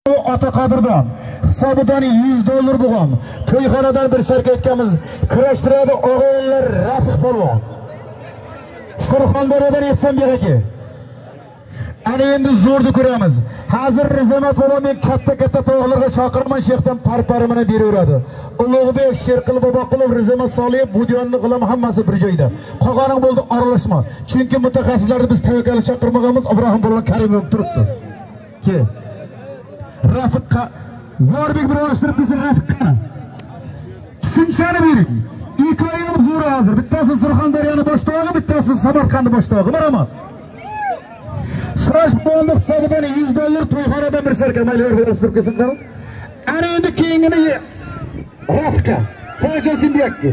Ota Qadirdan hisobidan $100 bo'lgan. To'yxonadan bir sharka aytganmiz. Kurashtiradi o'g'illar Rafiq polvon. Surxondaryodan yetsam beraki. Ana endi zo'rni ko'ramiz. Hozir Rizamat polvon men katta to'g'larga chaqirman shexdan parparimini beraveradi. Ulug'bek, Sherqil Boboqulov, Rizamat Soliyev bu diyonni qilam hammasi bir joyda. Qolganing bo'ldi aralashma. Chunki mutaxassislarni biz tavakkal chaqirmaganmiz, Ibrohim polvon Karimov turibdi. Ke Rafiqqa Yorbek bir olishtirib bizning Rafiqqa tushunchani bering. Ikki oyimiz zo'r hozir. Bittasi Surxondaryoni boshlig'i, bittasi Samarqandni boshlig'i. Marhamat. Surash bo'ldi hisobidan $100 to'yxonadan bir sarka maylilar berishtirib kelsinlar. Ana endi keyingini Rafiqqa qo'yjasin deyapti.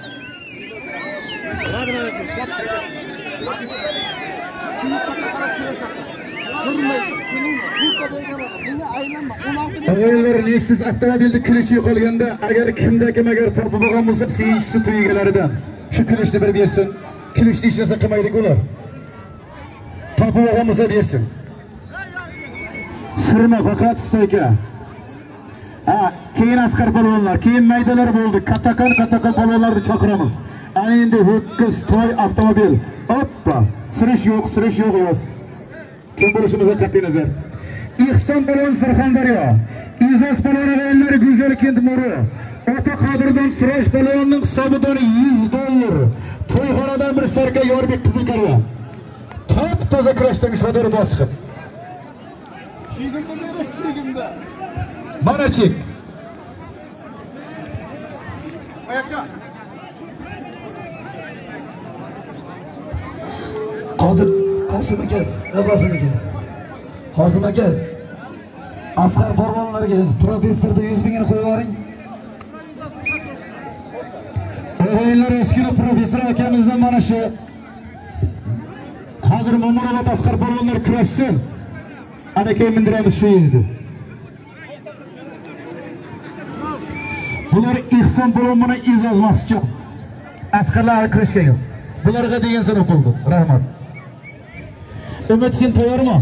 Ayollar Nexus avtomobilni kilichi yo'qolganda agar kimda-kim agar topib olgan bo'lsa, seyinchisi tuyigalaridan shu kilishni bir bersin. Kilishni ishlasa qilmaydi ular. Topib olgan bo'lsa bersin. Sirma faqat steyka. Keyin askar polvonlar, keyin maydalar bo'ldi. Kattakon polvonlarni chaqiramiz. Ana endi ho'kiz to'y avtomobil. Hoppa. Sirish yo'q emas. Kim bo'lishimizga qat'iy nazar. İhsan polvon Surxondaryo, İzas polvon o'g'illari Go'zal Kentmori, Ota Qodirdan Surash polvonning hisobidan $100. To'yxonadan bir sarka Yorbek Qizilqarva. Top toza kurashdan shodir bosqib. Chigimda. Mana chek. Oyoqqa. Qodir Qosim aka, Qosim aka. Asqar polvonlarga professorda 100 mingni qo'yib yuboring. O'g'illar eskina professor akamizdan mana shu hozir Mo'minobod Asqar polvonlar kurashsin. Ana keyin mindiramiz shu yuzni. Bular Ihson polvon bilan Izoz Masjid. Asqarlar kurashgan yo'q. Bularga degan so'z o'qildi. Rahmat. Umid sen tayyormi?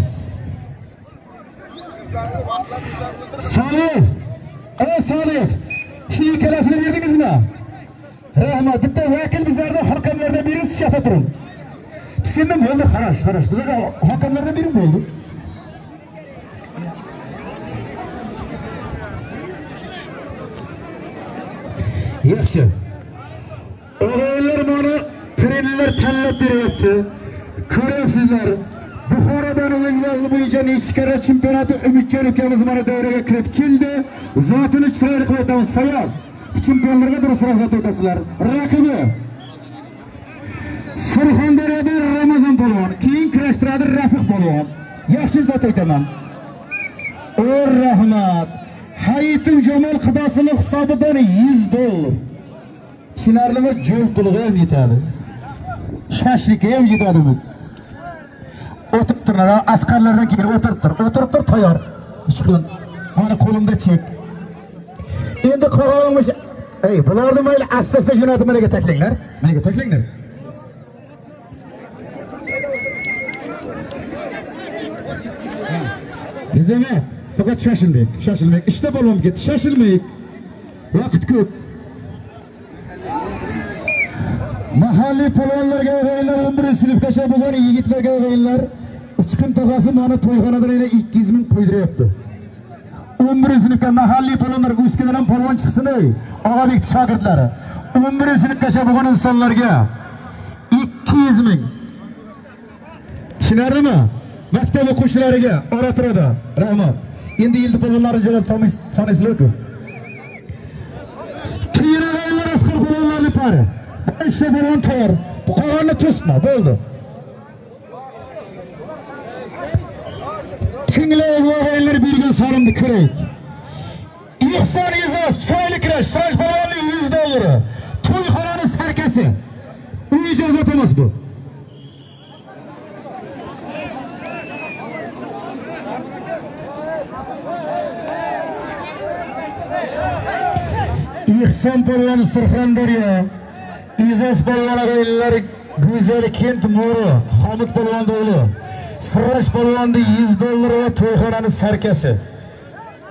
Solih! Solih! Shu ikkalasini berdingizmi? Rahmat. Bitta vakil bizlarni hakamlardan biri shafat turing. Tushundim, bo'ldi, qarash. Bizga hakamlardan biri bo'ldi. Yaxshi. O'g'illar mana trenler tanlab beryapti. Ko'ryapsizlar. Buxorodan o'zbekiston bo'yicha nechta chempionati Umidjon ukamiz mana davraga kirib keldi. Zotini chiroyli qilib aytamiz Fayoz. Chempionlarga bir so'rab o'tasizlar. Raqibi Surxondaryodan Ramazon polvon, keyin kurashtiradi Rafiq polvon. Yaxshi zot aytaman. O rahmat. Hayitim Jamol Qudosining hisobidan $100. Tushunarlimi? Jo'l pulga ham yetadi. Shashlikka ham yetadimi? O'tirib turlar, askarlardan keyin o'tirib tur tayyor. Chiqin. Mana qo'limda chek. Endi qog'oyimiz, bularni mayli asta-asta jo'natib menga taklinglar. Bizga faqat shoshilmak. Ishda bo'lmam ketdi, shoshilmaylik. Vaqt ko'p. Mahalliy polvonlarga o'g'illar 11 sinfgacha bo'lgan yigitlarga o'g'illar 3 kun tog'asi mana to'yxonadan yana 200 ming qo'ydiryapti. 11 sinfga mahalliy polvonlar Uskinadan polvon chiqsin ey, Og'abek shogirdlari. 11 sinfgacha bo'lgan insonlarga 200 ming. Tushunarlimi? Maktab o'quvchilariga oratirada. Rahmat. Endi yildi polvonlarni jalol to'maysizlar-ku. Keyin o'g'illar asqar polvonlarni pari. İşte falan tor. Bu kalanı tutma. Oldu. Kimle oğulları bir gün sarımdı kürek. İhsan İzaz, çaylı kireç, Suraş balonlu $100. Toyxonanın serkesi. Bu icazatımız bu. İhsan balonu Surxondaryo. İzas polvon o'g'illar Go'zal Kentmori, Hamid polvon o'g'li. Sirash polvonda $100 va to'yxonaning sarkasi.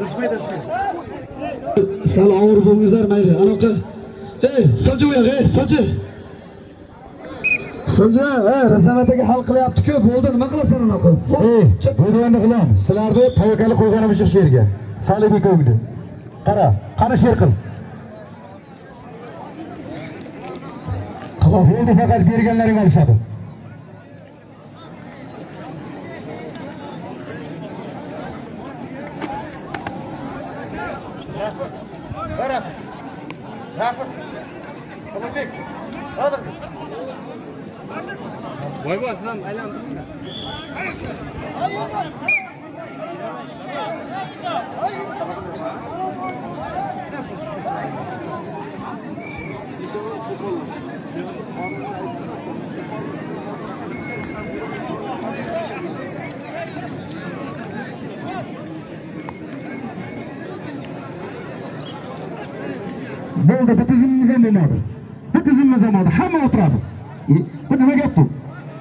Sal ağır bo'lingizlar mayli. Anaqa. Salchi bu yoq, salchi. Salchi, razamataga hal qilyapti-ku. Bo'ldi, nima qilasan anaqa? Bu yerni qilam. Sizlarni tavakkali qo'yganim shu yerga. Salibek o'g'li. Qara, qani sher qil. Xo'p, endi faqat berganlaring olishadi. Voy sizam aylantirib. Bo'ldi, bu tizimimiz ham bo'lmadi. Bu tizimimiz ham bo'ldi. Hamma o'tiradi. Bu nima gap bu?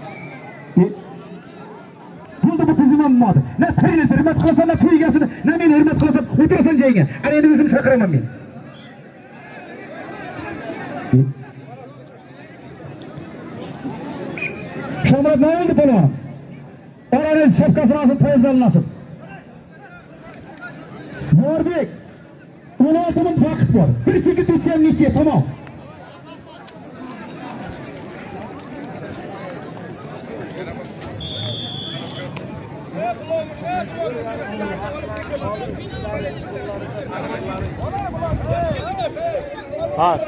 Bo'ldi, bu tizim ham bo'lmadi. Na to'yni hurmat qilasan, na to'y egasini, na meni hurmat qilasan, o'tirasan joyingga. Ana endi o'zim chaqiraman men. Shomurat nima bo'ldi palon? Orani shapkasini olib poyezdan nasib. Yorbek 16 minut vaqt bor. 1 sekund o'tsa ham necha, tamom. Pas.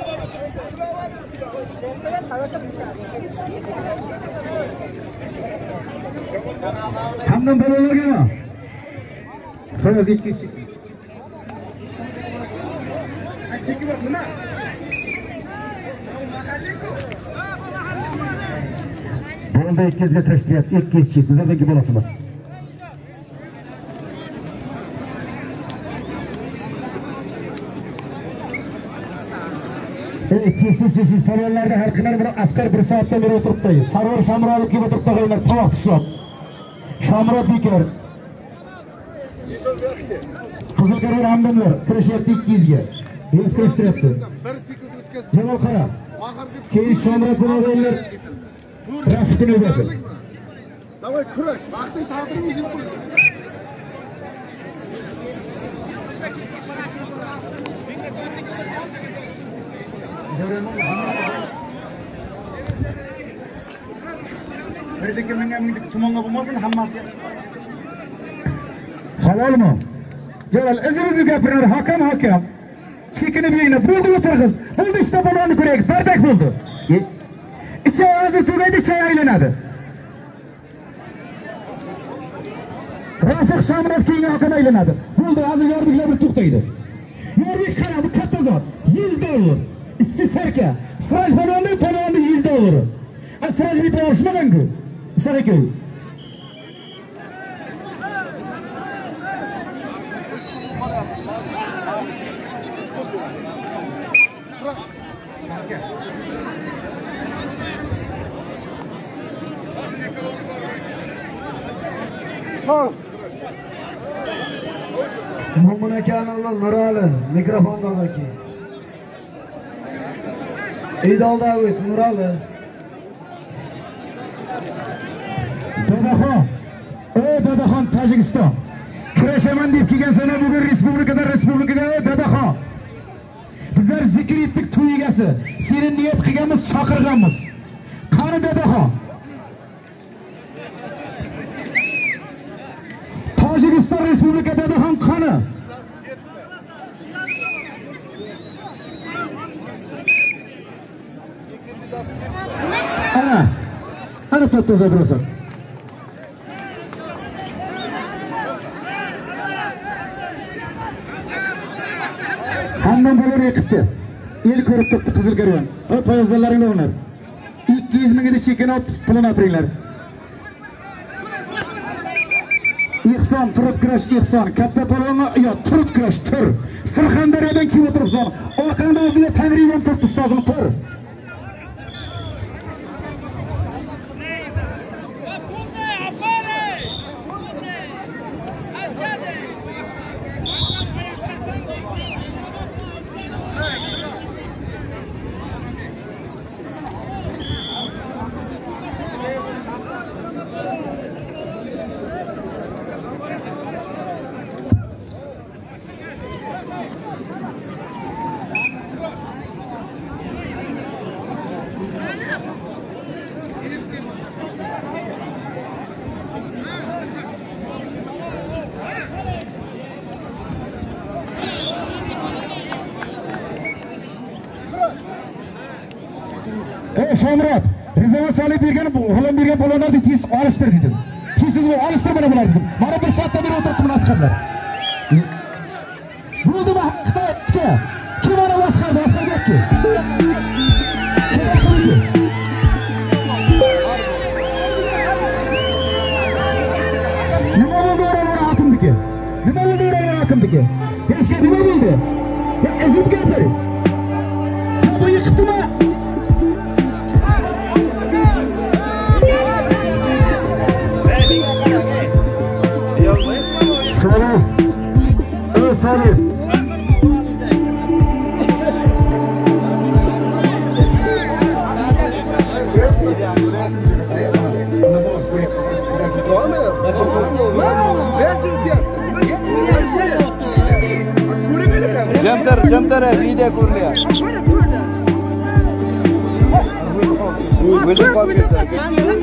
Hamdan balolargami? Xo'roz ikkinchi. Cheki bor nima? Bo'ldi, ikkizga kirishtiryapti, ikkizchi. Bizlardagi bolasi bor. Siz palonlarda har kuni bir askar 1 soatdan beri o'tiribdi. Sarvar Shamro'lov kelib o'tiribdi, qo'ylar tovoq tishlab. Shamro'l bekor. Qizilqarar hamdamlar kirishyapti 200 ga. Biz kirishtiryapti. Jamol qara. Keyin Shamro'l birodarlar rafiqini o'tadi. Davay kurash, vaqting taqdirini yeb qo'y. Birdeki menga tumonga bo'lmasin hammasi. Halolmi? Jalal o'zimizni gapirar, hakam. Chekinib yeyna, bo'ldi o'tirg'iz. Bo'ldi ishda balonni ko'raylik, bardak bo'ldi. Ichi hozir tugaydi, chay aylanadi. Rafiq Shamro'l keyingi hakam aylanadi. Bo'ldi, hozir yorbeklar bir to'xtaydi. Yorbek qara, bu katta zot. $100. İstisarka. Siraj balonni 100 $. Siraj bitib olishmagan-ku. Sarakoy. Mo'min akanlar Nurali mikrofonda aka. Eydol Davud Nurali. Dadaxon. Dadaxon Tojikiston. Kurashaman deb kelgan sana bugun respublikaga Dadaxon. Bizlar zikr etdik to'y egasi. Seni niyat qilganmiz, chaqirganmiz. Qani Dadaxon? Tojikiston respublika Dadaxon qani? Ana to'xtasa birosan. Hamdan balolar yiqibdi. El ko'rib turibdi qizil karvon. Poyabzalaringni o'g'lar. 200 mingga chekini olib pulini olinglar. İhson, turib kurash İhson. Katta palonga, turib kurash, tur. Surxondaryodan kelib o'tiribsan. Orqangda oldida Tangriyon turibdi, ustozim, tur. Şomrat, Rizamat Salih bergan, G'ulom bergan polvonlarni tez olishtir dedim. Tezsiz bu olishtir mana bular dedim. Mana bir soatdan beri o'tiribdi askarlar. Bo'ldi va Xitoyga. Kim ana boshqardi? Askarga. Nima bo'ldi o'ralar hokimniki? Nima bo'ldi o'ralar hokimniki? Hechga nima bo'ldi? Ya ezib gapir. Bu yiqitma. Salih. Salih. Jamtar video ko'rilyapti. O'zi qolib ketdi.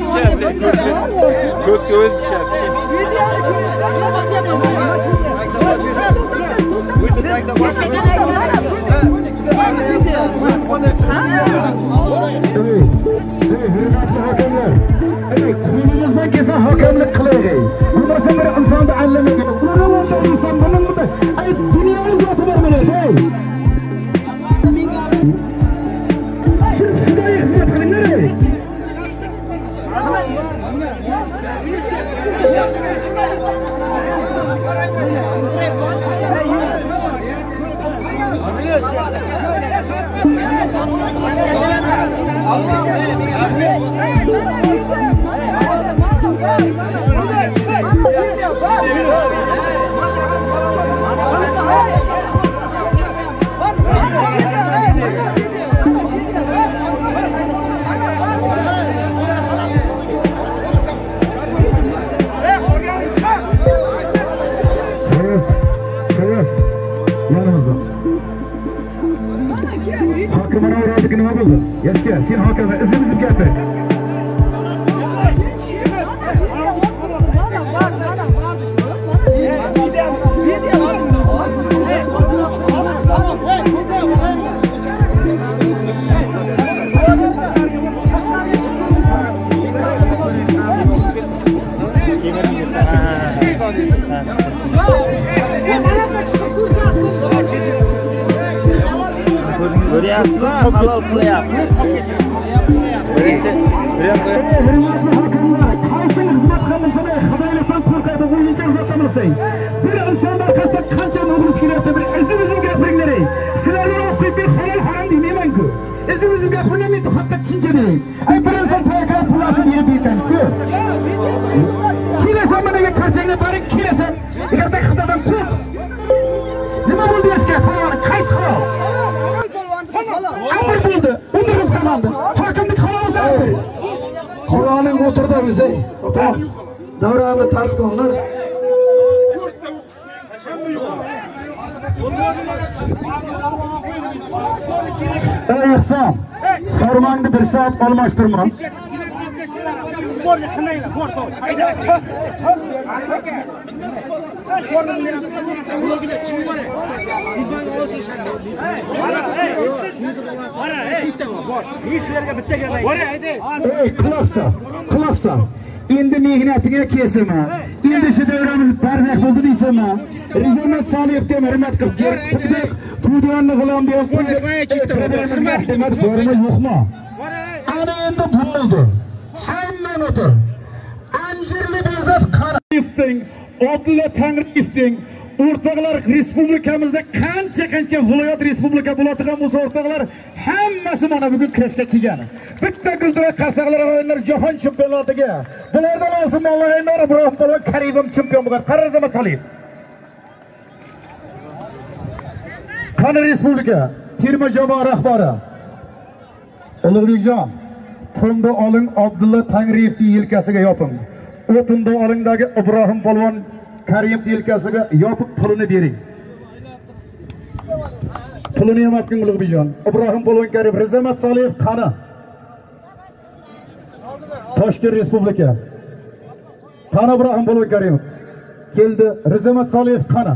Ko'kka o'zi tushadi. Qo'limizdan kelsa hokamlik qilaylik. Bo'lmasa bir insonni allamagan. Ular o'sha inson bilan bunda. Ay dunyomiz yotib bormaydi, ey. Xudoga xizmat qilinglar, ey. Hakimana uğradık nima bo'ldi? Yaşka, sen hakime izim gapir. Ko'ryapsizmi? Halol qilyapti. Hurmatli hokimlar, qaysi xizmat qilishini Xudoylikdan qo'rqadi, o'yinchoq zotlamasang. Bir insonlar qilsa qancha no'g'ris kelyapti, bir izim gapiringlar. Sizlarga o'qib bir halol harom demayman-ku. Izim gapiringlar, haqqa tushunchaning. Ay bir inson payqab pullarni yeb ekan-ku. Kelasan menaga qarsangni bari kelasan. Agarda Xudodan qo'rq. Nima bo'ldi eski polvon? Qaysi xalol? Amr bo'ldi. O'ndirg'iz qilindi. Hokimlik xalolsa amr. Qur'oning o'tirdi o'zi. O'tamiz. Davramni tartib qilinglar. Ey Ihson, farmonni bir soat almashtirma. Sporni qilmanglar, bor to'y. Hayda, chiq. Aka. Sporni blogida chiqib bor. Dibanga olsin shakar. Qara, bitta bor. Sizlarga bitta gap aytay. Bor, hayda. Ey, quloqsan. Endi mehnatingga kelsama. Endi shu davramiz barvaqt bo'ldi deysama. Rizamat Saliyevga hurmat qilib, Tudiyonni g'ulom deb hurmat demak bormi yo'qmi? Ana endi bo'ldi. Hamma o'tir. Anjirli bezat qara. Abdulla Tangrievning o'rtoqlar respublikamizda qancha viloyat respublika bo'ladigan bo'lsa o'rtoqlar hammasi mana bugun kurashga kelgan. Bitta guldirak qarsaqlar o'yinlar jahon chempionatiga. Bulardan olsin Alloh Ibrohim Polvon Karimov chempion bo'lgan. Qara Rizamat Saliyev. Qani respublika terma jamoa rahbari Ulug'bekjon, pulni oling Abdulla Tangrievning yelkasiga yoping. O'tinda olingdagi Ibrohim Polvon Karimov yelkasiga yopib pulini bering. Pulini ham olib Ulug'bekjon. Ibrohim Polvon Karimov, Rizamat Saliyev qani? Toshkent respublika. Qani Ibrohim Polvon Karimov? Keldi. Rizamat Saliyev qani?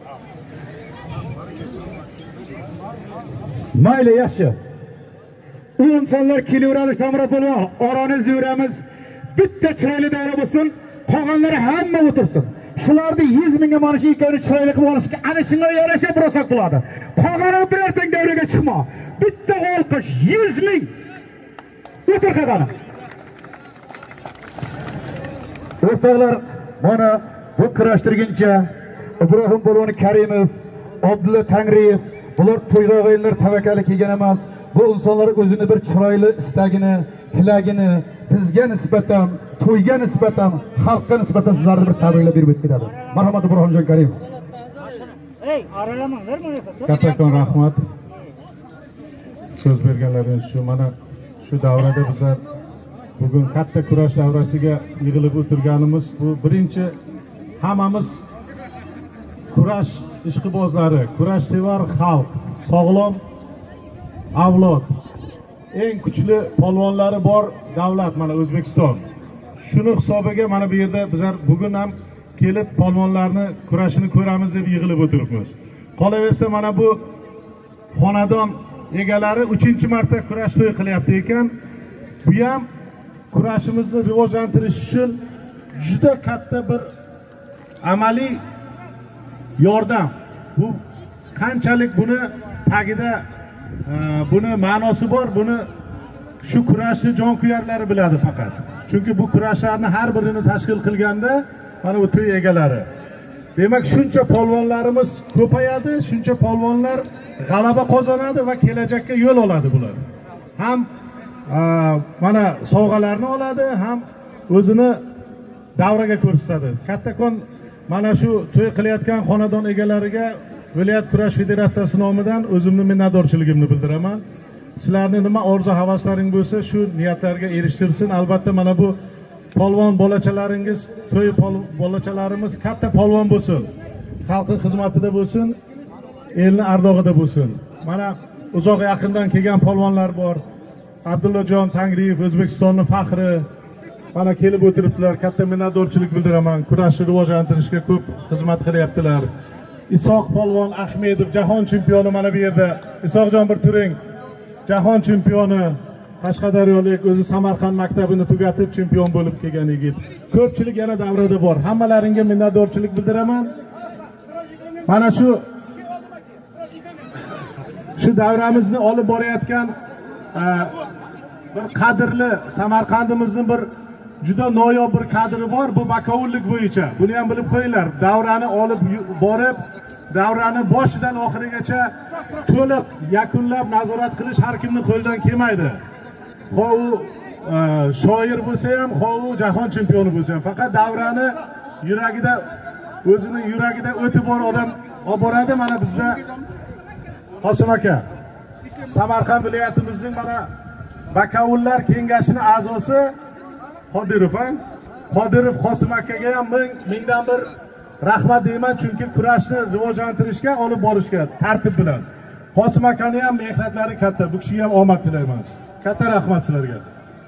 Mayli, yaxshi. O insanlar keliveradi Shamrat polvon. Orangiz yuramiz. Bitta chiroyli davra bo'lsin. Qolganlari hamma o'tirsin. Shularni 100 mingga mana shu ikkovini chiroyli qilib olishga ana shunga yarasha birosak bo'ladi. Qolgani birortang davraga chiqma. Bitta olqish 100 ming. O'tir qolgani. O'rtoqlar, mana bu kurashtirguncha Ibrohim polvon Karimov, Abdulla Tangriyev, bular to'yga o'yinlar tavakkali kelgan emas. Bu insonlar o'zini bir chiroyli istagini, tilagini bizga nisbatan, to'yga nisbatan, xalqqa nisbatan sizlarga bir tabriklar berib o'tdi. Marhamat Ibrohimjon Karimov. Ey, aralamanglar mana. Kattakon rahmat. So'z berganlaringiz shu mana shu davrada bizlar bugun katta kurash davrasiga yig'ilib o'tirganimiz bu birinchi hammamiz kurash ishqibozlari, kurashsevar xalq, sog'lom avlod, eng kuchli polvonlari bor davlat mana O'zbekiston. Shuni hisobiga mana bu yerda bizlar bugun ham kelib polvonlarni kurashini ko'ramiz deb yig'ilib o'tiribmiz. Qolaversa mana bu xonadon egalari 3-marta kurash to'y qilyapti ekan. Bu ham kurashimizni rivojlantirish uchun juda katta bir amaliy yordam. Bu qanchalik buni tagida buni ma'nosi bor, buni shu kurashchi jonkuyarlari biladi faqat. Chunki bu kurashlarni har birini tashkil qilganda mana bu to'y egalari. Demak, shuncha polvonlarimiz ko'payadi, shuncha polvonlar g'alaba qozonadi va kelajakka yo'l oladi bular. Ham mana sovg'alarni oladi, ham o'zini davraga ko'rsatadi. Kattakon mana shu to'y qilayotgan xonadon egalariga Viloyat kurash federatsiyasi nomidan o'zimni minnatdorchiligimni bildiraman. Sizlarning nima orzu havaslaring bo'lsa, shu niyatlarga erishtirsin. Albatta mana bu polvon bolachalaringiz, to'y bolachalarimiz katta polvon bo'lsin. Xalqning xizmatida bo'lsin, elni ardog'ida bo'lsin. Mana uzoq yaqindan kelgan polvonlar bor. Abdullajon Tangriyev, O'zbekistonning faxri. Mana kelib o'tiribdilar. Katta minnatdorchilik bildiraman. Kurashni rivojlantirishga ko'p xizmat qilyaptilar. Isoq polvon Ahmedov, jahon chempioni mana bu yerda. Isoqjon bir turing. Jahon chempioni, Qashqadaryolik, o'zi Samarqand maktabini tugatib chempion bo'lib kelgan yigit. Ko'pchilik yana davrada bor. Hammalaringga minnatdorchilik bildiraman. Mana shu davramizni olib borayotgan bir qadrli Samarqandimizning bir juda noyob bir kadri bor. Bu bakovullik bo'yicha. Buni ham bilib qo'yinglar. Davrani olib borib, davrani boshidan oxirigacha to'liq yakunlab nazorat qilish har kimning qo'lidan kelmaydi. Xo'u shoir bo'lsa ham, xo'u jahon chempioni bo'lsa ham, faqat davrani yuragida, o'zining yuragida o'tib bor odam olib boradi. Mana bizda Qosim aka, Samarqand viloyatimizning mana bakovullar kengashining a'zosi Qodirov Qosim akaga ham mingdan bir rahmat deyman, chunki kurashni rivojlantirishga olib borishga tartib bilan. Qosim akani ham mehnatlari katta. Bu kishiga ham omad tilayman. Katta rahmat sizlarga.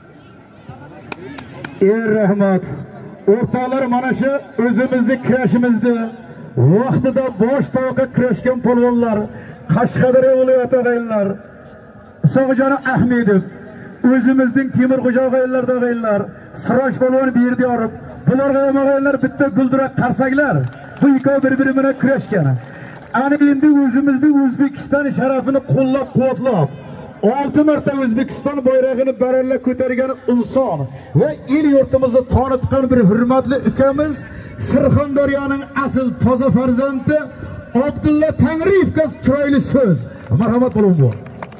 Rahmat. O'rtoqlar, mana shu o'zimizning kurashimizni vaqtida bosh toqa kurashgan polvonlar, Qashqadaryo viloyati o'g'aylar, Isoqjon Ahmedov, o'zimizning Temurxo'ja o'g'aylarida o'g'aylar, Siroj polvon Berdiyorov, bularga o'g'aylar bitta guldirak qarsaklar. Bu ikkovi bir-biri bilan kurashgan. Ana endi o'zimizning O'zbekiston sharafini qo'llab-quvvatlab 6 marta O'zbekiston bayrog'ini baralla ko'targan inson va el yurtimizni tanitgan bir hurmatli ukamiz, Surxondaryoning asl toza farzandi Abdulla Tangriyevga chiroyli so'z. Marhamat bo'ling.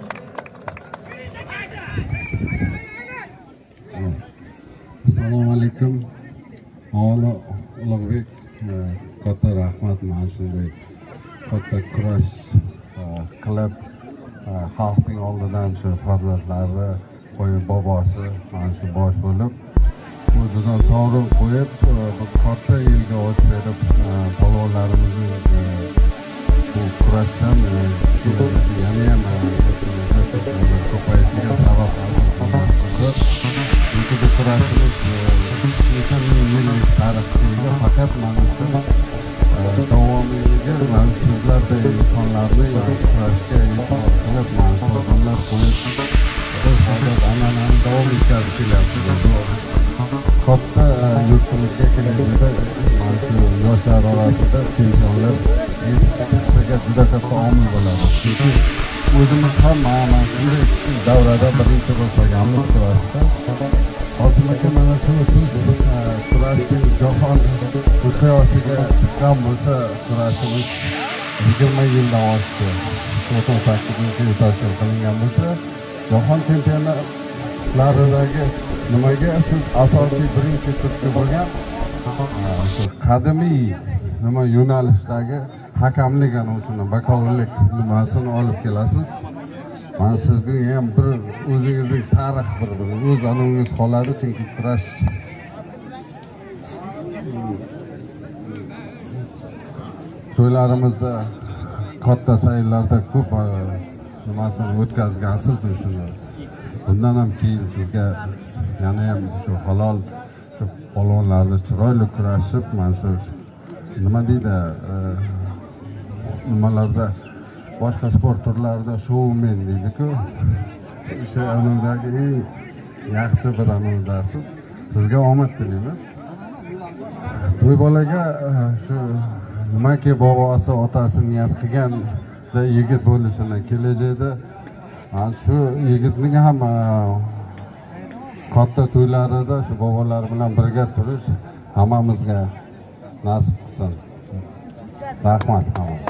Assalomu alaykum. Ola Ulug'bek, katta rahmat mana shunday katta kurash qilib xalqning oldidan shu farzandlari qo'yib bobosi mana shu bosh bo'lib o'zidan sovrin qo'yib bu katta elga o't berib polvonlarimizni bu kurashdan yana ham ko'payishiga sabab bo'ldi. Chunki bu kurashimiz milliy tarixga faqat mana shu davomiyligi mana sizlarday insonlarni kurashga qilib polvonlar qo'yib odat an'anani davom ettirib kelyapti. Katta yurtimizga kelganda mana shu yoshlar orasida chempionlar yetishishga juda katta omil bo'ladi. Chunki o'zimiz ham mana shunday davrada birinchi bo'lganmiz kurashda. Hozir aka mana shu kurashning jahon miqyosiga chiqqan bo'lsa kurashimiz 20 yildan oshdi. 98-yilda tashkil qilingan bo'lsa, jahon chempionatlaridagi nimaga siz asosiy birinchi turtki bo'lgan qadimiy nima yo'nalishdagi hakamlik anusini, bakovullik nimasini olib kelasiz. Mana sizning ham bir o'zingizning tarix bir o'z an'anangiz qoladi, chunki kurash to'ylarimizda katta sayillarda ko'p nimasini o'tkazgansiz shuni. Bundan ham keyin sizga yana ham shu halol shu polvonlarni chiroyli kurashib, mana shu nima deydi, nimalarda boshqa sport turlarida shoumen deydi-ku. O'sha an'anadagi eng yaxshi bir an'anadasiz. Sizga omad tilaymiz. To'y bolaga shu nimaki bobosi otasi niyat qilganda yigit bo'lishini, kelajakda shu yigitning ham katta to'ylarida shu bobolar bilan birga turish hammamizga nasib qilsin. Rahmat.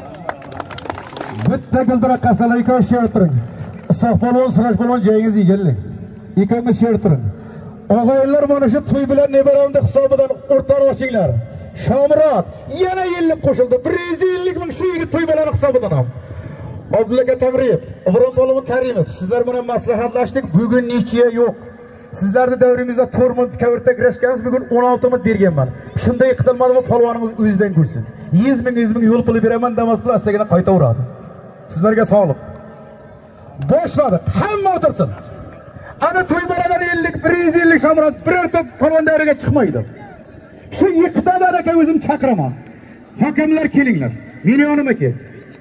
Bitta gildirak qasalar ikkovi she'r turing. Isoq polvon, Siraj polvon joyingiz egallang. Ikkovi she'r turing. Og'aylar mana shu to'y bilan nebaramda hisobidan o'rtoq ochinglar. Shomurod yana yillik qo'shildi. 150 ming shu yigit to'y bilan hisobidan ham. Abdullaka Tag'rib, Ibrohim polvon Karimov, sizlar bilan maslahatlashdik. Bugun nechiya yo'q. Sizlarning davringizda 4 minut kavirta kirishgansiz, bugun 16 minut berganman. Shunday qitilmadi bu polvonimiz o'zidan ko'rsin. 100 ming yo'l puli beraman damas plastigini qaytaveradi. Sizlarga sog'liq. Boshladik. Hamma o'tirsin. Ana to'y boladan 150 Shomurod birorta polvon davriga chiqmaydi. Shu ikkitadan aka o'zim chaqiraman. Hakamlar kelinglar. Meni yonimga kel.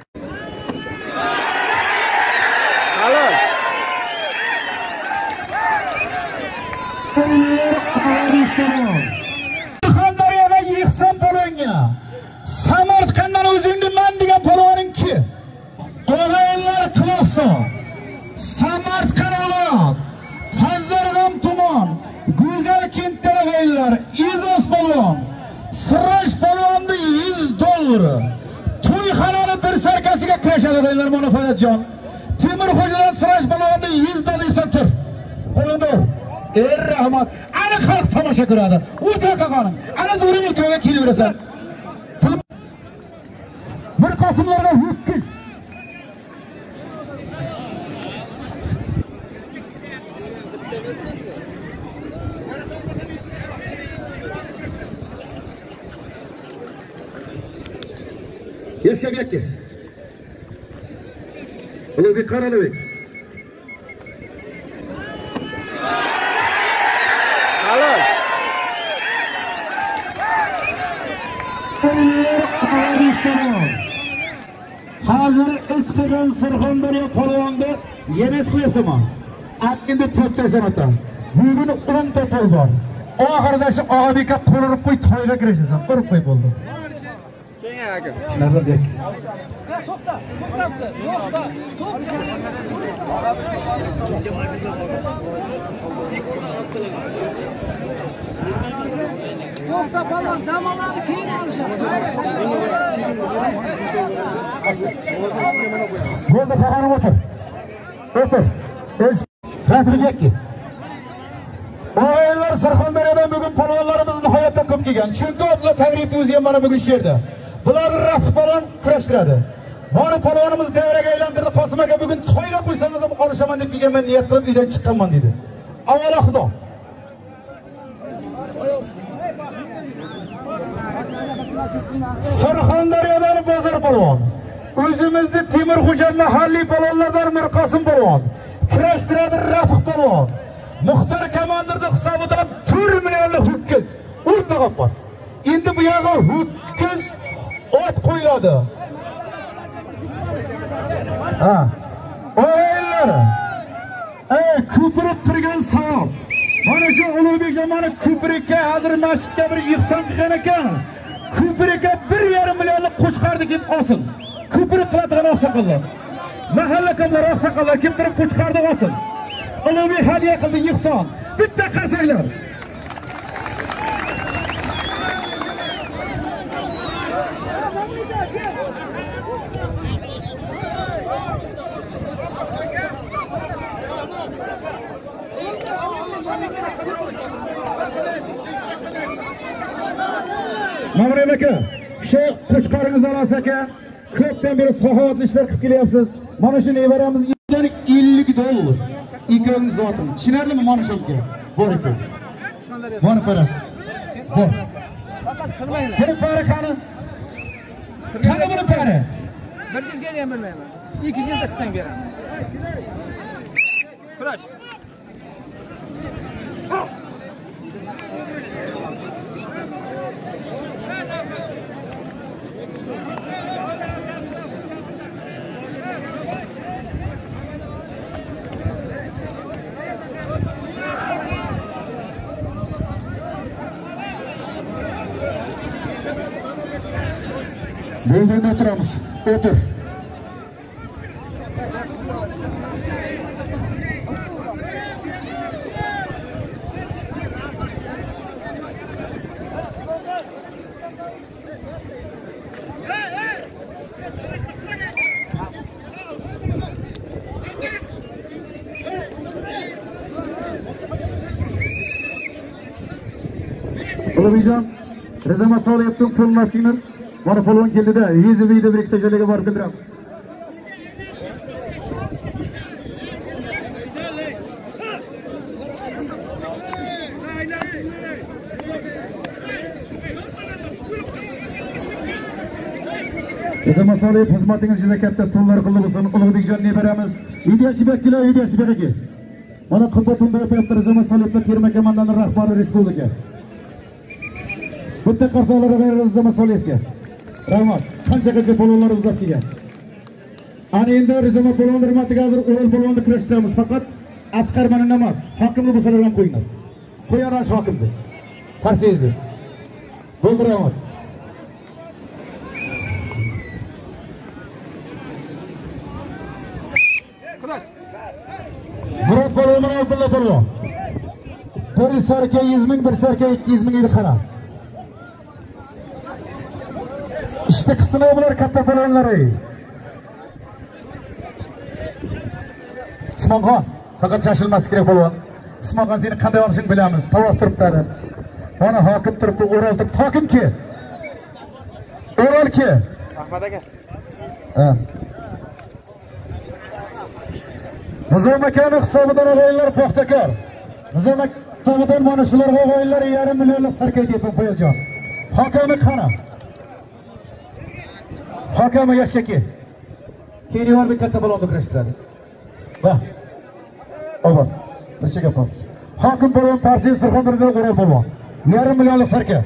Halol. Surxondaryoda yig'sam polvonga. Samarqanddan o'zingni man degan polvoningki. O'g'aylar Quloqson, Samarqand viloyat, Qozog'iston tuman, Go'zal kentlar o'g'aylar, Izos polvon, Siraj polvonni $100. To'yxonani bir sarkasiga kirishadi o'g'aylar Munofatjon. Temurxo'jadan Siraj polvonni $100 esa tur. Qo'lida. Rahmat. Ana xalq tomosha ko'radi. O'ta qaqonim. Ana zo'ring to'yga kelaverasan. Bir qosimlarga ho'kiz. Yeskabekki. Ulug'bek Qaralabek. Halol. Hozir isqidan Surxondaryo polvonda yana isqiyapsizmi? Endi 4 ta sanata. Bugun 10 ta to'y bor. Oxirida shu Og'abeka qo'lirib qo'y to'yga kirishasan. Urib qo'y bo'ldi. Keyin aka. Nazarbek. To'xta. To'xta balon, damalarni keyin olishadi. Bo'ldi, xabarim o'tir. O'tir. Rahmatbekki. O'g'aylar Surxondaryodan bugun polvonlarimiz nihoyatda ko'p kelgan. Chunki Abdulla Tag'rib o'zi ham mana bugun sherda. Bularni Rafi polvon kurashtiradi. Bani polvonimiz davraga aylantirdi. Qosim aka bugun to'yga qo'ysangiz ham olishaman deb kelganman, niyat qilib uydan chiqqanman dedi. Avvalo Xudo. Surxondaryodan Bozor polvon. O'zimizni Temurxo'ja mahalliy polvonlardan Mirqosim polvon. Kurashtiradi Rafi polvon. Muxtar komandirning hisobidan 4 millionlik ho'kiz o'rtaga bor. Endi bu yoqqa ho'kiz ot qo'yiladi. Ha. O'g'aylar. Ko'prik qurgan savob. Mana shu Ulug'bekjon mana ko'prikka hozir masjidga bir yig'san qilgan ekan. Ko'prikka 1,5 millionlik qo'chqarni kelib olsin. Ko'prik qiladigan oqsoqollar. Mahalla kamlar oqsoqollar kelib turib qo'chqarni olsin. Ulug'bek hadiya qildi yig'son. Bitta qarsanglar. Mamrem aka, shu qo'chqaringiz olasiz aka, ko'pdan beri saxovatli ishlar qilib kelyapsiz. Mana shu nevaramiz $50. Ikkingiz zotim. Tushunarlimi mana shu aka? Bor ekan. Bor paras. Bor. Faqat sirmaylar. Bir pari qani? Qani bir pari? 100 ga ham bilmayman. 200 ga qilsang beraman. Kurash. Bo'lganda o'tiramiz. O'tir. Ulug'bekjon, Rizamat Soliyetovning to'lmasligini mana polvon keldida, yezi video bir ikkita joyga borib bildiraman. Rizamat Soliyev xizmatingiz juda katta, to'llar qildi bo'lsin. Ulug'bekjon nevaramiz, videochi beklar, videochi bek. Mana qilbatunda o'tayapti Rizamat Soliyevning terma komandaning rahbari respublika. Bitta qarsonlar g'ayri Rizamat Soliyevga. Rahmat. Qancha polvonlar uzab kelgan. Ana endi Rizamat polvon hurmatiga hozir O'ral polvonni kurashtiramiz. Faqat Asqar mana emas, hokimni bo'lsalar ham qo'yinglar. Qo'yaran hokimni. Qarsangiz. Bo'ldi rahmat. Murat polvon bilan Abdulla polvon. Bir sarka 100 ming, bir sarka 200 ming edi qara. İşte kısmı bular katta polvonlari. Ismonxon, faqat shoshilmaslik kerak polvon. Ismonxon seni qanday olishingni bilamiz. Tavoq turibdi. Mana hokim turibdi, O'ral turibdi. Hokim ki? O'ral ki? Ahmad aka. Ha. Nizom akaning hisobidan o'g'aylar paxtakor. Nizom hisobidan mana shularga o'g'aylar 1,5 millionlik sarka deb qo'yajak. Hokimi qani? Hakama yaşka ki. Keyin var bir katta balonda kurashtiradi. Bak. Obat. Necha gap bor. Hokim polvon Parsiya Surxondaryoda O'ral polvon. 1,5 millionlik sarka.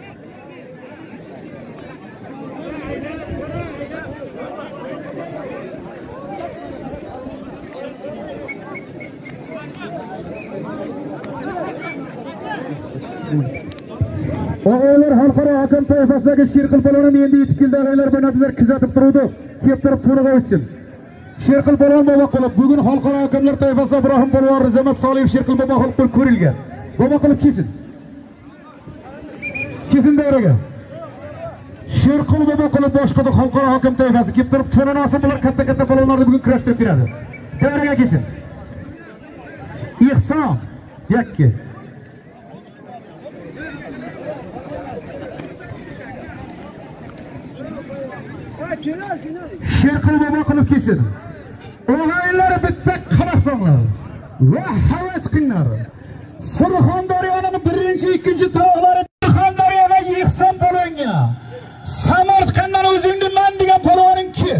O'g'aylar xalqaro hakam toifasidagi Sherqil polvon endi yetib keldi. O'g'aylar buni bizlar kuzatib turuvdi. Kelib turib to'liq o'tsin. Sherqil polvon bobo qilib bugun xalqaro hakamlar toifasida Ibrohim polvon, Rizamat Soliyev, Sherqil bobo qilib ko'rilgan. Bobo qilib kelsin. Kelsin davraga. Sherqil bobo qilib boshqa xalqaro hakam toifasi kelib turib to'lanasi bular katta polvonlarni bugun kurashtirib beradi. Davraga kelsin. Ihson yakki. Sherqil bobo qilib kelsin. O'g'aylar bitta qaraqsanglar. Va havas qilinglar. Surxondaryoning 1-2 tog'lari Surxondaryo va Yig'son polvonga. Samarqanddan o'zingni man degan polvoningki.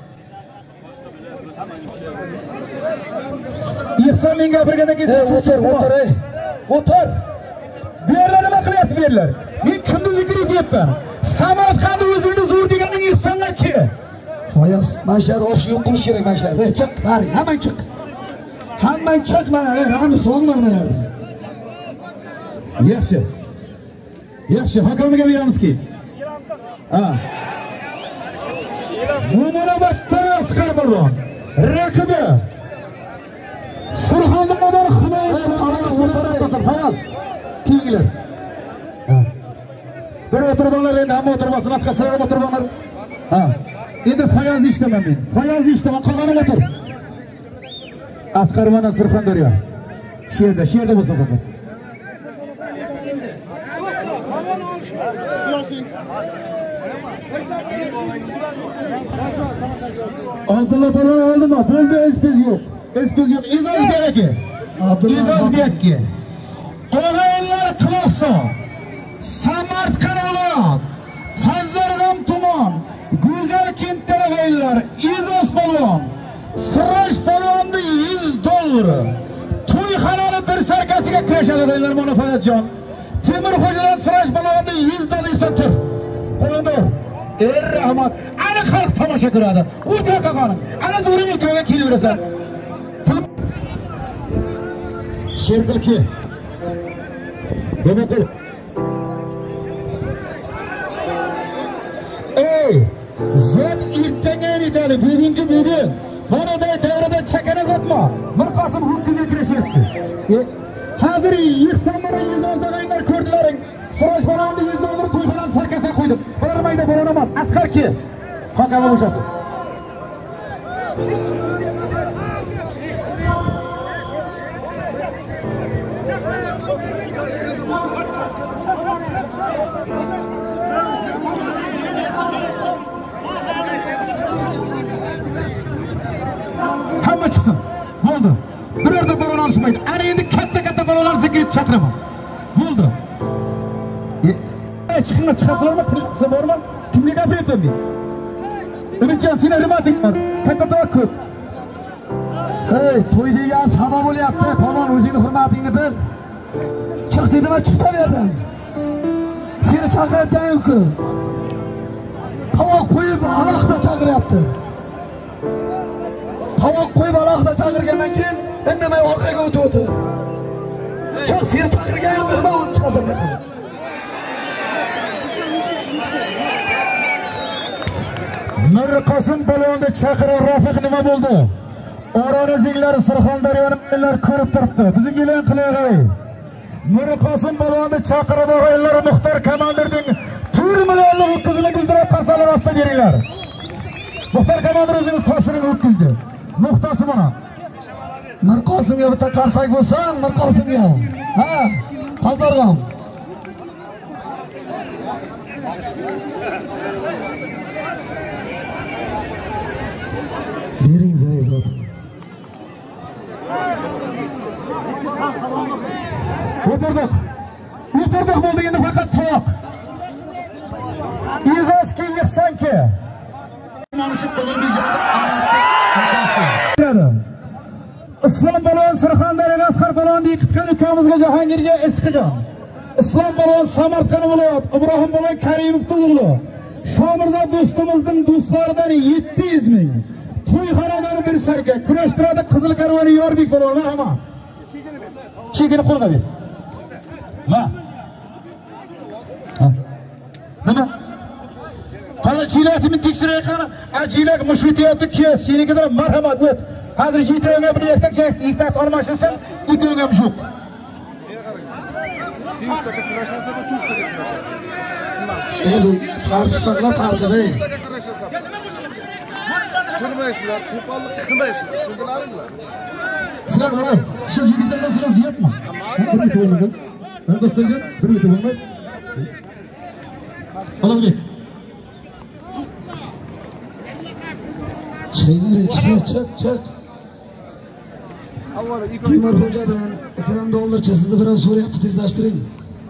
Yig'son menga gapirganda kelsa o'tir. Bu yerlar nima qilyapti bu yerlar? Men kimni zikr etyapman? Samarqand o'zingni zo'r deganing Yig'sonlarki. Qo'yas, mana shu yerda o'qish yo'q qilish kerak mana shu yerda. Chiq, bari, hamma chiq. Hamman chiqma, rami so'ngma mana. Yaxshi. Yaxshi, hakamiga beramizki. Ha. Bu munosabatda Asqar Polvon. Raqibi Surxondaryodan Himoya Fayaz. Kiygilar. Bir o'tirganlar endi hamma o'tirmasin, asqa sirg'ib o'tirganlar. Ha. Endi Fayozni eshitaman men. Fayozni eshitaman, qolganini o'tir. Asqar mana Surxondaryo. Sherda bo'lsa faqat. Abdullah Polvon oldimi? Bo'ldi, espez yo'q. Espez yo'q. Izoz beraki. Izoz beraki. O'g'aylar Quloqso, Samarqand viloyat, Qozog'iston tuman, Go'zal Kentlar o'g'aylar, Izoz Polvon, Siroj Polvonni $100. To'yxonani bir sarkasiga kirishadi o'g'aylar mana Fayazjon. Temurxo'jadan Siroj Polvonni $100 sotib. Qo'yindir. Rahmat. Ana xalq tomosha ko'radi. O'ta qaqanim. Ana zo'ring to'yga kelaverasan. Sherqilki. Demakdir. Ey, zot ertaga aytadi, bugungi bugun. Boraday davrada chakana zotma. Bir qosim ho'kizga kirishyapti. Hozir yig'sam mana yuzozdagilar ko'rdilaring. Siroj Polvonni $100 to'yxonani sarkasiga qo'ydim. Bormaydi, bo'lamas. Asqarki. Hakama bo'shasi. Hamma chiqsin. Bo'ldi. Birorta balon olishmaydi. Ana endi katta balonlar zikirib chaqiraman. Bo'ldi. Chiqinglar, chiqasizlarmi? Tilsa bormi? Kimga gapiryapman men? Umidjon, seni hurmating bor. Katta ko'p. Hey, to'y degan sabab bo'lyapti. Polvon, o'zingni hurmatingni bil. Chiq dedim, chiqaverdim. Seni chaqirayotgan-ku. Tovoq qo'yib alohida chaqiryapti. Tovoq qo'yib alohida chaqirgandan keyin indamay orqaga o'tdi. Chiq, seni chaqirgan-ku, nima bo'lib chiqasan dedi. Mir Qosim Polvonni chaqirar Rafiq nima bo'ldi? Oroni zinglari Surxondaryoni menlar ko'rib turibdi. Bizning e'lon qilaylik. Mir Qosim Polvonni chaqirib o'g'aylar Muxtor komandirning 4 millionlik o'tkazini bildirib qarsalar ostida beringlar. Muxtor komandir o'zingiz topshiriq o'tkazdi. Nuqtasi mana. Mir Qosimga bitta qarsak bo'lsa, Mir Qosimga. Ha, hozirg'am. Bering zarizat. O'tirdik bo'ldi endi faqat to'q. Izozki yig'sanki. Manishib qolgan bir joyda. Islom Polvon Surxondaryo Asqar Polvonni yiqitgan ukamizga Jahongirga Isqijon. Islom Polvon Samarqand viloyat, Ibrohim Polvon Karimovning o'g'li. Shomirzo do'stimizning do'stlaridan 700 ming. To'yxonadan bir sarka kurashtiradi Qizil Karvoni Yorbek Polvonlar hamma. Chegini qo'lga ber. Ha. Nima? Qani chilatini tekshiray qani? Ajilak mushutiyati ki, senikidir marhamat o't. Hozir yetayga bir yaktak almashilsa, ikkiga ham yo'q. Sinchda kurashasa da tuzda kurashasiz. Endi tartiblar tartibi. Qilmaysizlar, qo'pollik qilmaysizlar. Tushundilaringmi? Sizlar qarang, shu yigitlardan sizlar ziyatmi? Dostonjon, bir o'tib bo'lmay. Olamlik. Chiq. Temurxo'jadan $2 sizni bilan so'rayapti, tezlashtiring.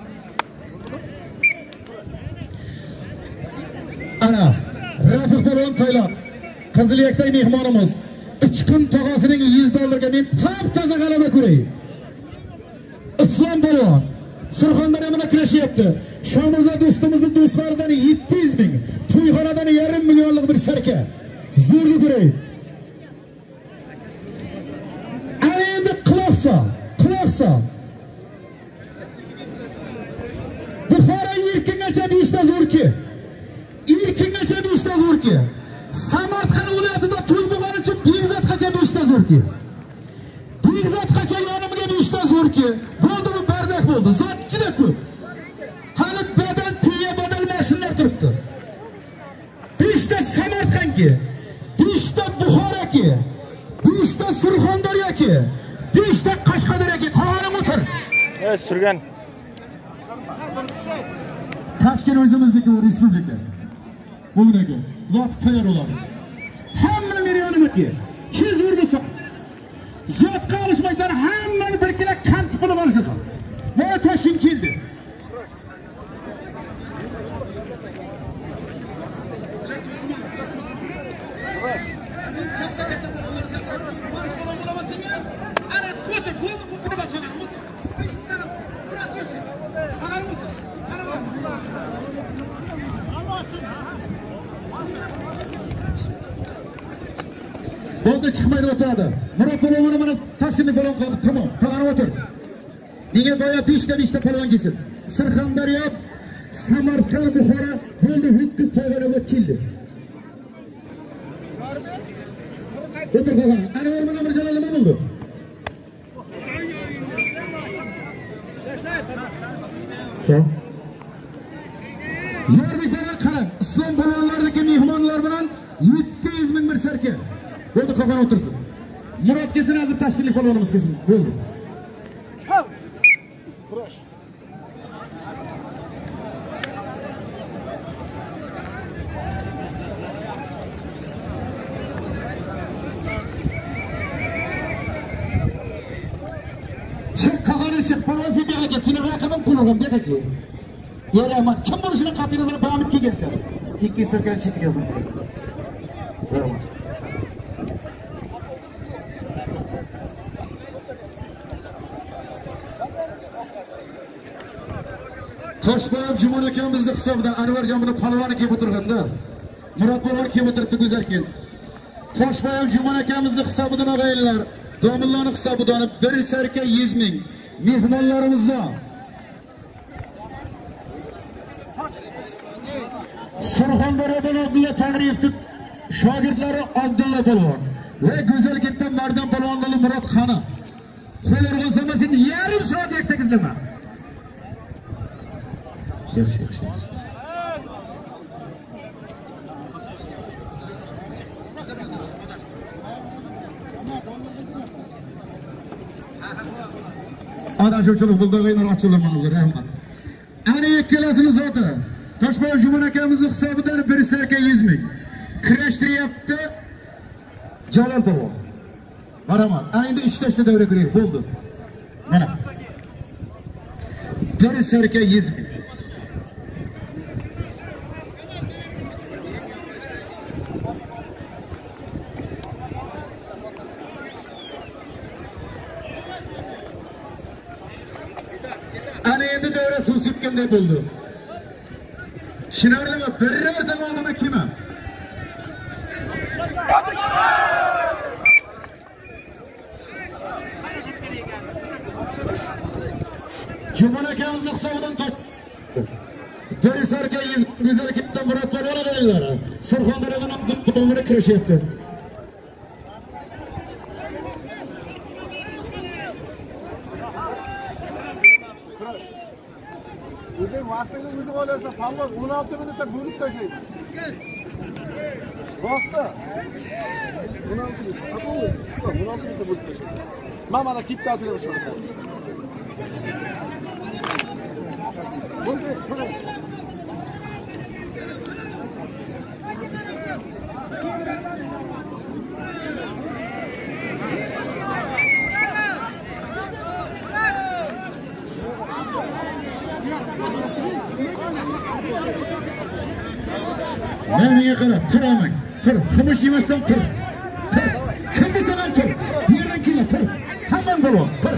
Ana, Rafiq Polvon Toyloq, Qiziliyakdagi mehmonimiz. 3 kun tog'asining $100 ga men top-toza g'alaba ko'ray. Islom Polvon Surxondaryo bilan kurashyapti. Shomirzo do'stimizning do'stlaridan 700 ming, to'yxonadan $1,5 millionlik bir sarka. Zo'rga ko'ray. Endi Aksa. Buxoro erkingacha 5 ta zo'rki. Erkingacha 5 ta zo'rki. Samarqand viloyatida To'ybuqon uchun Bekzatgacha 5 ta zo'rki. Bekzatgacha yonimga 5 ta zo'rki. Bo'ldi bu bardak bo'ldi. Zotchida ko'p. Hali badan tiya badal mashinalar turibdi. 5 ta Samarqandga, 5 ta Buxoroga, 5 ta Surxondaryoga, 5 ta Qashqadaryoga qolib o'tir. Surgan. Toshkent o'zimizniki bu respublika. Bugungi zot tayyor bo'ladi. Hamma millionimiki. 200 bo'lsa zotga olishmaysan, hammani bir kilo qand qilib olishadi. Mana Toshkent keldi. Bo'ldi chiqmaydi o'tiradi. Murat Polvon mana Toshkentlik polvon qoldi. Tamam, tag'anib o'tir. Nega boya 5 ta polvon kelsin. Surxondaryo, Samarqand, Buxoro bo'ldi 9 to'g'rilib keldi. O'tir qolgan. Anvar bilan Mirjalol nima bo'ldi? Sho. Yo'rdek bilan qarang. Islom polvonlaridagi mehmonlar bilan 700 ming bir sarka. Bo'ldi qolgan o'tirsin. Murat kelsin, hozir Toshkentlik polvonimiz kelsin. Bo'ldi. Kurash. Çık qolgani chiq, polvon sen buyoqqa kel. Seni raqibing polvon buyoqqa kel. Yaraman. Kim bo'lishini qat'iy pamit kelgansan. Ikki sarkani chetiga yozib. Rahmat. Toshboyev Jumon akamizni hisobidan Anvarjon buni polvoni kelib o'tirganda, Murat polvon kelib o'tiribdi go'zarkin. Toshboyev Jumon akamizni hisobidan og'aylar, domillarning hisobidan bir sarka 100 ming mehmonlarimizda Surxondaryodan Abdulla Tag'riyevning shogirdlari Abdulla polvon va go'zalkentdan Mardan polvonlar Murat xoni. Qo'llarga samasini yarim soat yaktakizlama. Yaxshi. Ana shunchalik buldog'inglar ochilmangizlar, rahmat. Ana ikkalasini zoti Toshboyev Jumon akamizning hisobidan bir sarka 100 ming kirashtiryapti Jalol polvon. Marhamat. Ana endi ishlashda davra kiraylik, bo'ldi. Mana. Bir sarka 100 ming. Ana endi davra suv sepganday bo'ldi. Shinarlama birorta oldima kema. Jumon akamizning hisobidan bir sarka 100 go'zallikdan Murat polvon og'aylar. Surxondaryodan Abdulla kirashyapti. O'zing vaqtini o'zing olarsan, palvon 16 minutda bo'lib tashlaydi. Rosta. 16 minutda bo'lib tashlaydi. Mana tiptasini o'shaqa. Bo'ldi, bo'ldi. Menga qara, turaman. Tur, xumush yemasdan tur. Tur. Kim desa ham tur. Yerdan kel, tur. Hamman bo'lib, tur.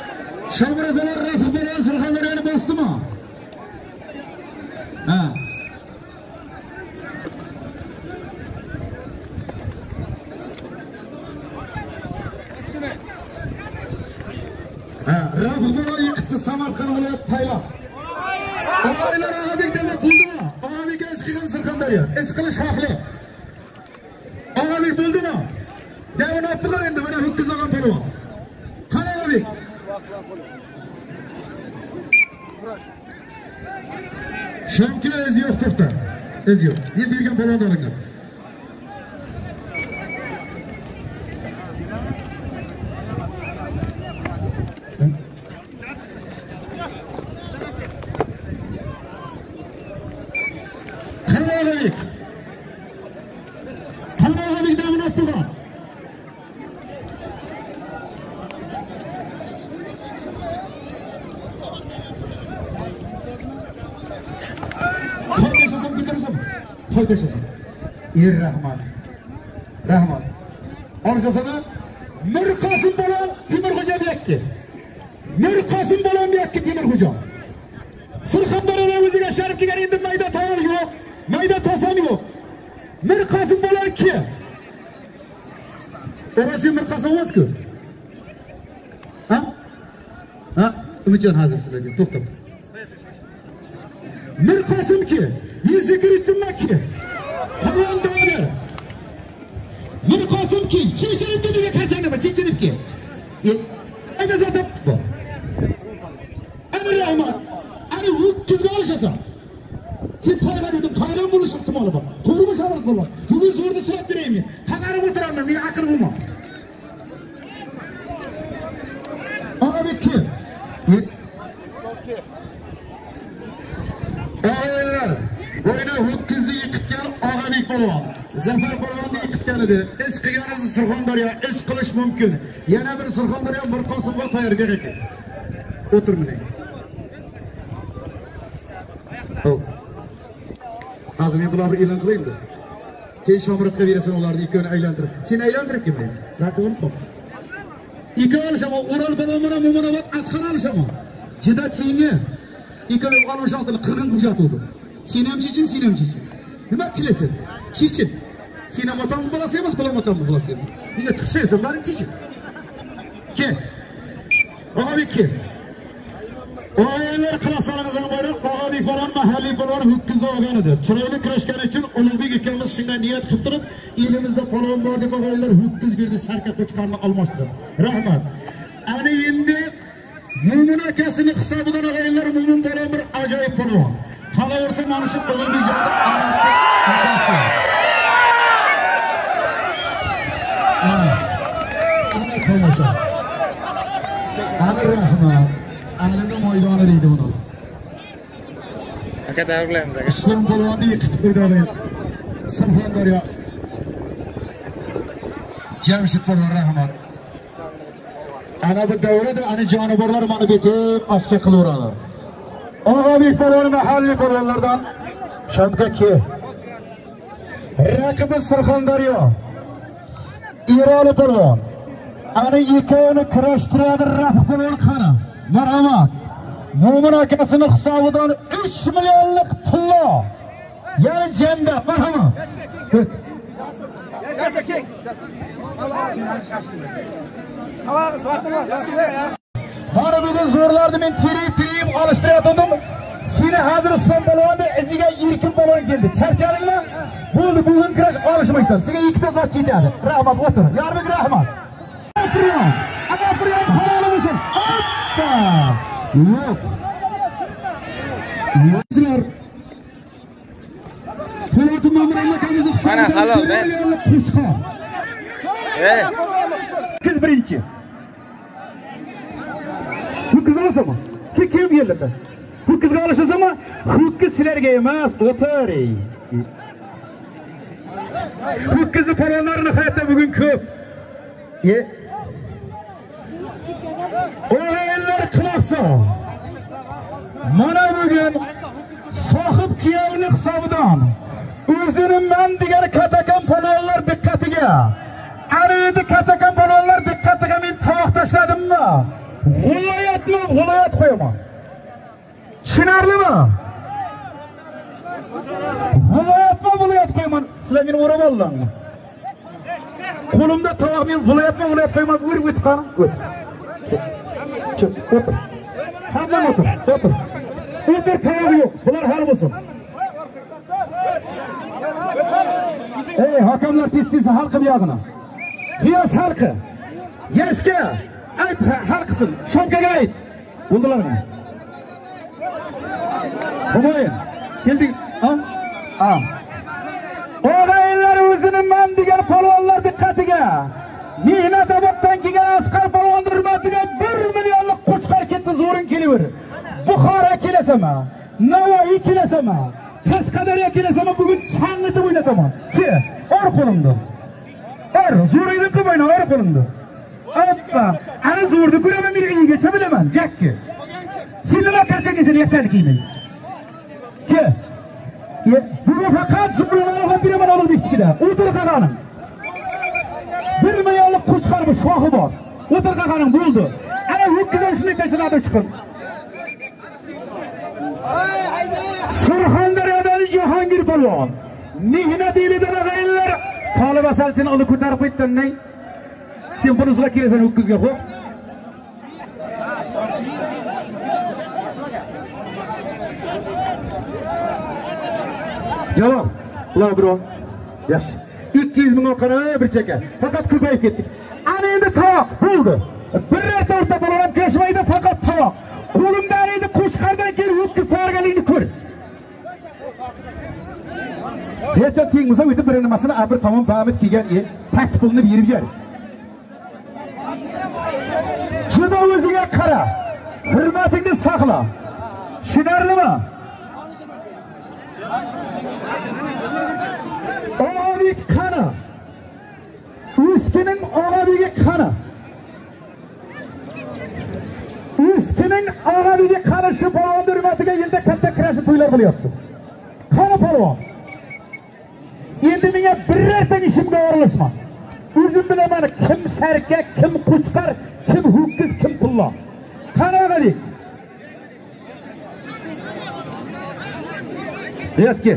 Shogirdlar Rafiqlar Surxondaryoni bosdimi? Ha. Rafıqlar yıqıtdı Samarqand viloyati Tayloq. Oilalar Agabek deb bo'ldimi? Agabek eskigan Surxondaryo. Eskiqilish haqli. Agabek bo'ldimi? Davon optilar endi mana ho'kiz olgan polvon. Qani Agabek? Shunki o'zi yo'q to'xta. O'zi yo'q. Deb bergan polvon olingan. Agabek davon optilar. To'ydaşasın. Rahmat. Rahmat. Orşasını Mir Qosim bolan Temirxo'ja buyakki. Mir Qosim bolan buyakki Temirxo'ja. Surxondaryoda o'ziga sharif kelgan endi mayda tog'al yo'q, mayda tosam yo'q. Mir Qosim bolan ki. Orası Mir Qosim emas-ku. Ha? Ha? Umidjon hozir sizlarga to'xtab. Mir Qosim ki. Yüzükür ettirmek ki. Havan dağılır. Mir Qosim ki. Çiğsinip dedi ve kazanama. Çiğsinip ki. Ede zaten bu. Emir Rahman. Hani hukukuzda alışasın. Sen Tayvan dedim. Tayvan buluş ihtimali var. Doğru mu sağlık bulma? Bugün sordu sıvat vereyim mi? Takarım oturamam. Bir akıl bulma. Abi kim? Ağabeykler. Boyuna ho'kizni yiqitgan Agabek polvon. Zafar polvonni yiqitgan edi. Is qilganingizni Surxondaryo is qilish mumkin. Yana bir Surxondaryo Mir Qosimga tayyorgar ekan. O'tir mana. Hop. Hozir men bularni e'lon qilaymi? Keyin Shomurodga berasan ularni ikkovini aylantirib. Sen aylantirib kelmay. Raqibini top. Ikkovi olishamo O'ral bilan Mo'minobod Asqar olishamo. Juda tengi. İkili alışatını kırgın kuşat oldu. Sinem çiçin, sinem çiçin. Nima kilesin? Çiçin. Sinem otan mı bulasıyamaz, kulağım otan mı bulasıyamaz? Niye tıkşayısın bari çiçin. Ki? Agabek ki? Oğaylar klasalarınızın bayrak, Agabek falan mahalli polvon ho'kizda olgan edi. Chiroyli kurashgan uchun Ulug'bek ikamiz shunday niyat qilib turib, elimizda polvon bor deb oğaylar ho'kiz berdi, sarka qo'chqarni almashdi. Rahmat. Ana endi Mo'min akasini hisobidan og'aylar Mo'min polvon bir ajoyib polvon. Qolaversa mana shu Ulug'bek joyda akasi. Ana tomosha. Ana rahmat. Anani maydoni deydi buni. Aka tayyorlaymiz aka. Islom polvonni yiqitib qo'ydi. Surxondaryo. Jamshid polvon rahmat. Ana bu davrada ana jonivorlar mana bekib ochqa qilaveradi. Agabek polvon mahalliy polvonlardan Shamkaki. Raqibi Surxondaryo. Eroli polvon. Ana ikkovini kurashtiradi Rafiq polvon qani. Marhamat. Mo'min akasini hisobidan 3 millionlik pullo. Yani jamda marhamat. Bana bugün zo'rlarni men tirib olishtirayotgandim. Seni hozir Islom polvonni iziga Erkin polvon keldi. Charchadingmi? Bo'ldi, bugun kurash olishmaysan. Senga ikkita zot yetadi. Rahmat, o'tir. Yormik rahmat. Agar halol bo'lsin. Hoppa! Yo'q. Yo'qlar. Po'latim Mo'min akamizni Mana halol, men. Kız birinchi. Bu kız olasizmi? Kim geldi? Bu kızga olasizmi? Bu kız sizlarga emas, o'tir. Bu kızı polvonlarni hayotda bugun ko'p. O'g'illar qilasa. Mana bugun sohib kuyovni hisobidan o'zini men degan katakan polvonlar diqqatiga. Ana endi katakan polvonlar diqqatiga men tovoq tashladimmi? G'o'layat qo'yaman. Tushunarlimi? G'o'layat qo'yaman. Sizlar meni o'rab oldingmi? Qo'limda tovoq men g'o'layat qo'yaman, o'rib o'tib qani? O't. Çık, otur. Hemen otur, otur. Otur, tayağı yok. Bunlar hal olsun. Hakamlar tez halkı bir yağına. Hiyaz halkı. Yeske. Ayt halkısın. Şomkaga ayt. Buldular mı? Humayın. Geldik. Ha? Oğaylar özünün men digen polvonlar dikkatiga. Mihnatoboddan kelgan Asqar polvon hurmatiga 1 millionlik qo'chqar ketdi zo'rin keliver. Buxoro kelasama, Navoiy kelasama, Qashqadaryo kelasama bugun chang'itib o'ynataman. Ke, or qo'limda. Or, zo'ringni qilmayman, or qo'limda. Oppa, ana zo'rni ko'raman, men uygacha bilaman, yakki. Sen nima qilsangiz yetar kiyinay. Ke. Bugun faqat zumralarga beraman Ulug'beknikida. O'tir qaqanim. 1 millionlik qo'chqarmi shohi bor. O'tir qaqanim bo'ldi. Ana ho'kizim shunday tashladi chiqib. Surxondaryodan Jahongir polvon. Mehnat elidan g'ayinlar Tolib asalchini olib ko'tarib qo'ydim-nay. Sen bunisiga kelasan ho'kizga qo'y. Javob. Ular bro. Yaxshi. 200 ming oqana bir cheka. Faqat ko'payib ketdik. Ana endi tovoq bo'ldi. Bir rata o'rta bolalar kirishmaydi, faqat tovoq. Qo'limdan endi qo'shqardan kelib ho'kiz tayyorgarligini ko'r. Hecham teng bo'lsa, o'tib bir nimasini abir tomon ba'mit kelgan past pulni berib ber. Shunda o'ziga qara. Hurmatingni saqla. Tushunarlimi? Og'abek qani? Uskining og'abiga qani? Uskining og'abiga qani shu polvon hurmatiga yilda katta kurashib to'ylar bo'lyapti. Qani polvon? Endi menga birorta ishimga aralashma. O'zim bilaman kim sarka, kim qo'chqar, kim ho'kiz, kim pulla. Qani og'abek? Eski.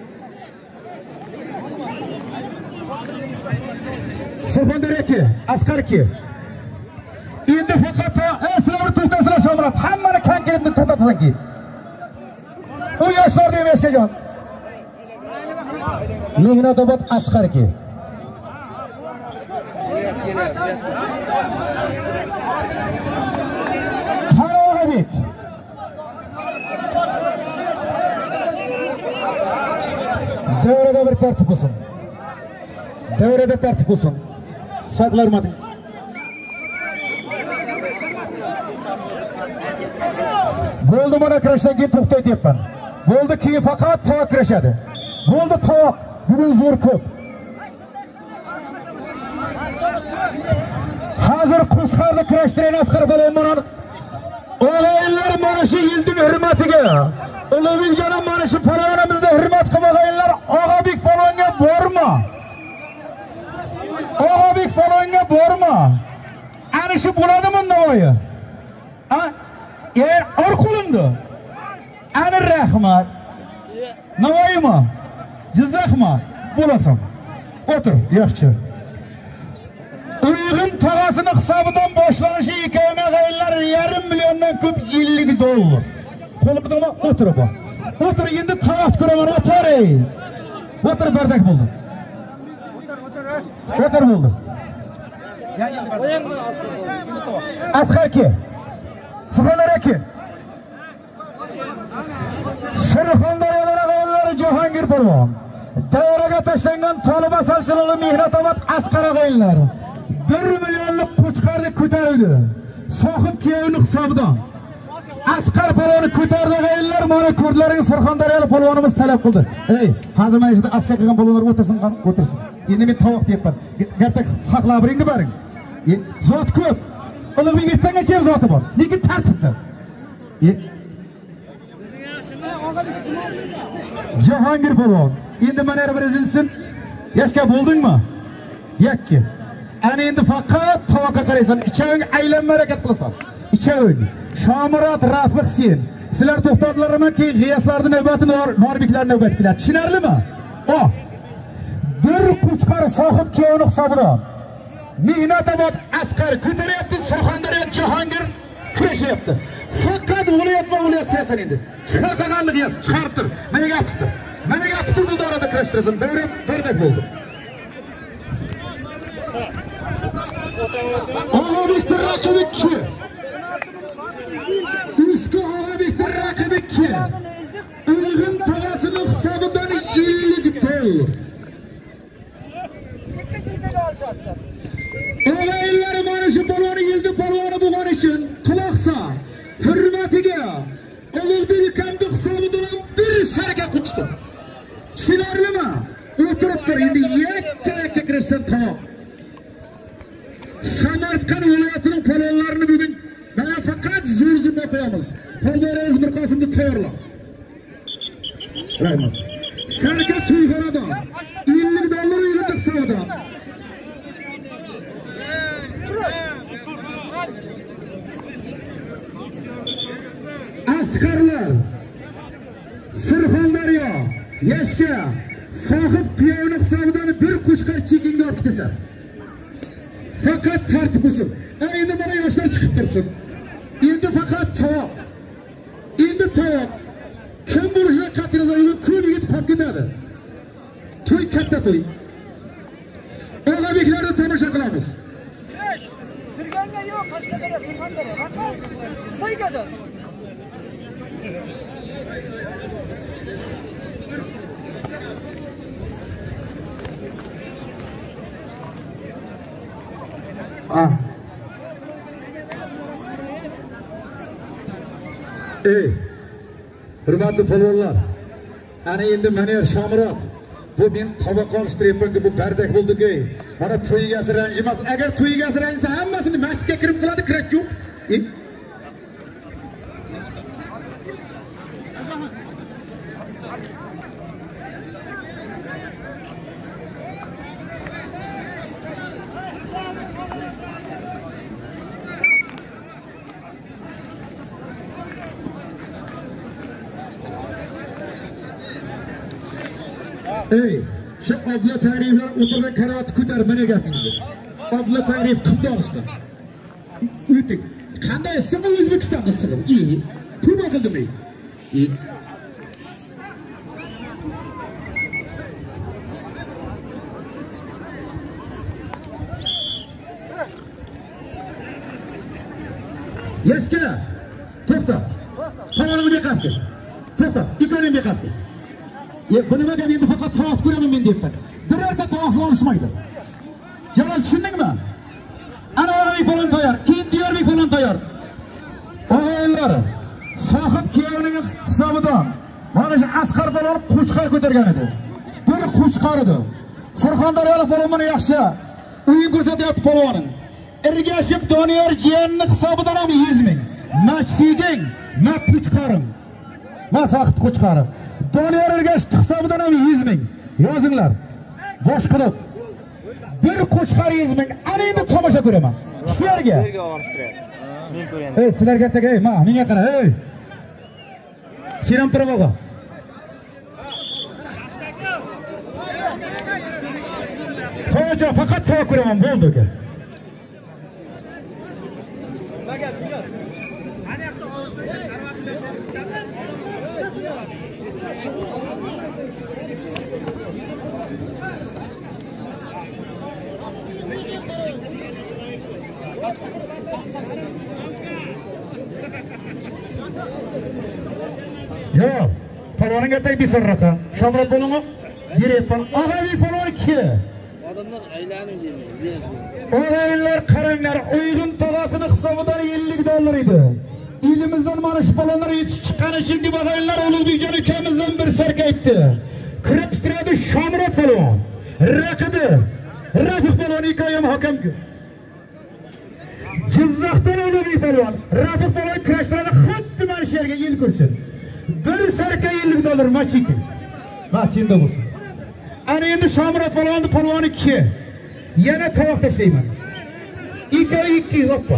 Surxondaryoki, Asqarki. Endi faqat sizlar to'xtasizlar Shomrat. Hammani konkretni to'xtatasan ki. U yoshlarda emashkajon. Mehnatobod Asqarki. Qarog'abek. Davrada bir tartib bo'lsin. Davrada tartib bo'lsin. Saqlarmadi. Bo'ldi, mana kirishdan keyin to'xtay deyapman. Bo'ldi, keyin faqat tovoq kirishadi. Bo'ldi, tovoq. Bugun zo'r ko'p. Hozir qo'shqarni kirishtirgan Asqar polvon o'g'aylar mana shu yilning hurmatiga. Ulug'bekjon mana shu polvonimizga hurmat qilmaganlar Og'abek polvonga bormi? Og'abek polvonga bormi? Ana shu bo'ladimi Navoiy? Ha? Or qo'limda. Ana rahmat. Navoiymi? Jizzaxmi? Bo'lasan. O'tir, yaxshi. Uyg'un tog'asining hisobidan boshlanishi ikkovga g'ayinlar $1,5 milliondan ko'p $50. Qo'limda o'tirib bor. O'tir, endi tovoq ko'raman, o'tir. O'tir, bardak bo'ldi. O'tir bo'ldi. Asqarki. Surxondaryoki. Surxondaryodan g'ayinlar Jahongir polvon. Davraga tashlangan Tolib asalchilari Mehnatobod Asqar g'ayinlar 1 millionlik qo'chqarni ko'tardi. Sohib kuyovini hisobidan. Asqar polvonni ko'tardi g'ayinlar, mana ko'rdlaringiz Surxondaryolik polvonimiz talab qildi. Ey, hozir mana yerda Asqar qilgan polvonlar o'tirsin, o'tirsin. Endi men tovoq deyapman. Gartak saqlab biringni baring. Zot ko'p. Ulug'bek ertangacha zoti bor. Lekin tartibda. Jahongir polvon, endi mana bir izilsin. Yashka bo'ldingmi? Yakki. Ana endi faqat tovoqqa qaraysan, ichang aylanma harakat qilasan. Ichang. Shomurat, Rafiq sen. Sizlar to'xtadilarmi? Keyin g'iyaslarning navbati Norbeklar navbati keladi. Tushunarlimi? Bir qo'chqar sohib kuyovni hisobidan Mehnatobod Asqar ko'taryapti, Surxondaryo Jahongir. yaptı. Fakat viloyat siyasen indi. Çıkar kaganlık yaz, çıkarttır. Mene yaptı. Mene yaptı bu da arada kıraştırasın. Devlet buldu. Ağa Bektir rakibi 2. Üskü Ağa Bektir rakibi 2. Uygun parasının hesabından 50 dolar. Olayları barışı polonu yıldı polonu bulan için kulaksa hürmetige Ulug'da kendi hesabından bir serke kuçtu. Çilarlı mı? Oturuptur indi yekke kırışsın tamam. Samarkand vilayetinin polonlarını bugün bana fakat zor bakıyoruz. Polları İzmir Kasım'da tayarla. Rahmet. Serke Tuygar'a da 50 doları yıldık sağda. Askarlar, Sırxandaryo, Yaşka, sahip piyonuk savdanı bir kuşkar çekimde ortası. Fakat tartip olsun. Endi bana yaşlar çıkıp dursun. Endi fakat tavak. Endi tavak. Kim buluşuna katırıza uygun kuyum git kapkındadır. Toy katta toy. Oğa beklerde tamaşa kılamız. Sırganga yok, kaçta kadar Sırganga'da. Bakın, Stoyka'da. Hürmetli polvonlar, ana endi mana Shomurat, bu men tabaq olishtirayapman-ku, bu bardak bo'ldi-ku. Mana to'y egasi ranjimas. Agar to'y egasi ranjisa, hammasini masjidga kirib qiladi, kirash yo'q. Şu abla tarifler oturda karavatı küter bana gapingiz. Abla tarif kimde oluşlar? Ütik. Qanday sıkı O'zbekistonda sıkı? İyi. Pul bakıldımı? İyi. Yaşka. To'xta. Savolini bekapti. To'xta. İkonim bekapti. Bu nima gap endi faqat tovoq ko'raman men deyapman. Birorta tovoqsiz olishmaydi. Javob tushundingmi? Ana Oybek polon tayyor, keyin Diyorbek polon tayyor. O'g'illar, sohib kuyovining hisobidan mana shu Asqar polon qo'chqar ko'targan edi. Bir qo'chqar edi. Surxondaryolik polvonni yaxshi o'yin ko'rsatyapti polvonim. Ergashib Doniyor jiyanning hisobidan ham 100 ming. Machsiging, ma qo'chqarim. Ma sohib qo'chqarim. Doniyor Ergash hisobidan ham 100 ming. Yozinglar. Bosh qilib. Bir qo'chqar 100 ming. Ana endi tomosha ko'raman. Shu yerga. Men ko'raman. Sizlarga ertaga, menga qara, Siram turib o'g'a. To'g'ri, faqat to'g'ri ko'raman, bo'ldi aka. Yok, polvonning ertaga bir sorraqa. Shomurat polvonni berayapsan. Og'abek polvon 2. Odamlar aylanib deyman. O'g'illar qaranglar, Uyg'un tog'asining hisobidan 50 dollar edi. Elimizdan mana shu polvonlar yetishib chiqqani uchun deb og'illar Ulug'bekjon ukamizdan bir sarka aytdi. Kirishtiradi Shomurat polvon. Raqibi Rafiq polvon ikoyam hakamku. Jizzaxdan Ulug'bek polvon, Rafiq polvon kurashtiradi, xuddi mana shu yerga yil ko'rsin. Bir sarka 50 dollar machiki. Mashinda bo'lsin. Ana endi Shomurat polvonni 2. Yana tovoq tashlayman. 2 hoppa.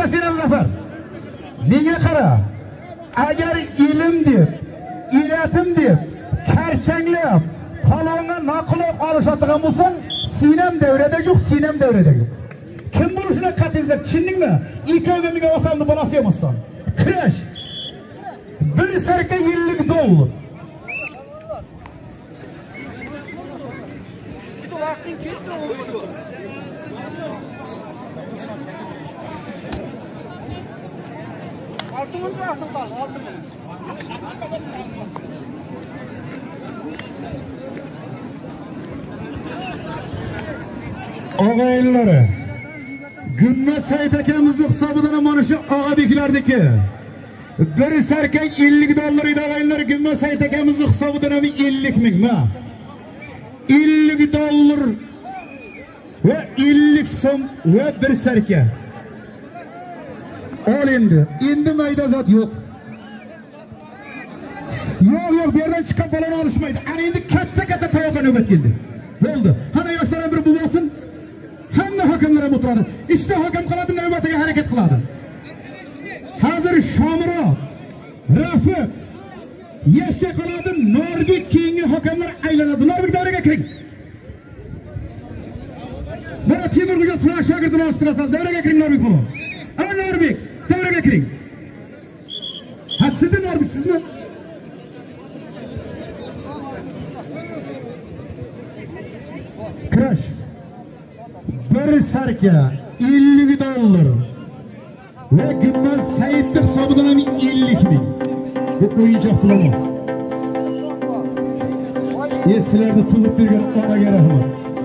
Sinan Zafer. Nega qara? Agar ilm deb, ilatim deb, karchanglab, palonga naqlab olishadigan bo'lsang, Sinem devrede yok, Sinem devrede yok. Kim bunu şuna katizler, Çin'in mi? İlk ömrümüge vatanını balası yapmışsan. Kreş. Bir serke yıllık dolu. Ağayınları, Gümmez Sait akemizlik sabıdana manışı ağabeykilardaki bir serken $50 idi ağayınları Gümmez Sait akemizlik sabıdana 50.000 mi? $50 ve 50 som ve bir serke. Ol indi mayda zat yok. Yok bir yerden çıkan falan alışmaydı. Hani indi katta tavaka nöbet geldi. Ne oldu? Hani yaşlanan bir bulmasın? Hamma hakemlere mutradı. İşte hakem kaladı nöbetiga hareket kıladı. Hazır Şamira, Rafi, Yeşke kaladı Norbek keyingi hakemler aylanadı. Norbek devreye kiring. Bana Timur Güce sıra şagirdini astırasınız. Devreye kiring Norbek bunu. Ama Norbek, devreye kiring. Ha siz de Norbek, siz mi? Kıraş. Bir serke $50 ve Gümmez Sait'tir sabıdan 50.000. Bu oyuncak bulamaz. Esilerde tulup bir gün ona gerek var.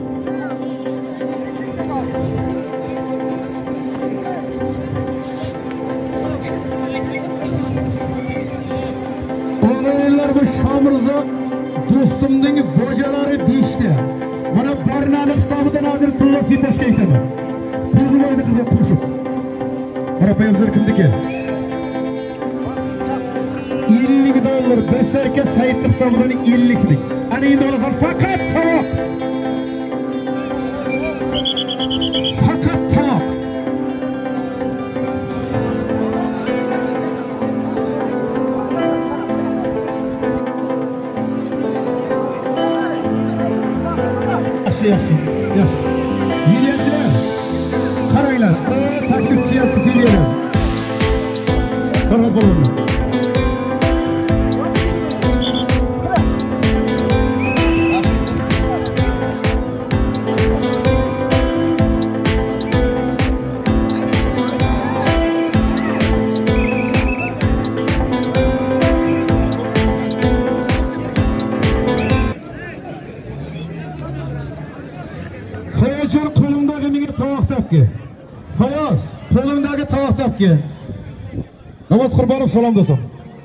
Ağaylar bu Şamırza dostumdaki bocaları dişti. Bana barınalık sabıdan hazır tulla sindeşke eklemi. Tuzum oydu kızı turşup. Arapaya hazır kimdeki? $50 bir serke Saitlik sabıdan 50.000. Hani indi olafan fakat tavak. Fakat tavak. Yaxşı. Yiyesiler, karaylar, takipçi yaptık yiyelim. Karat balonu. Fayaz, kolundagi tavoq topki. Namoz Qurbonov salom do'stim.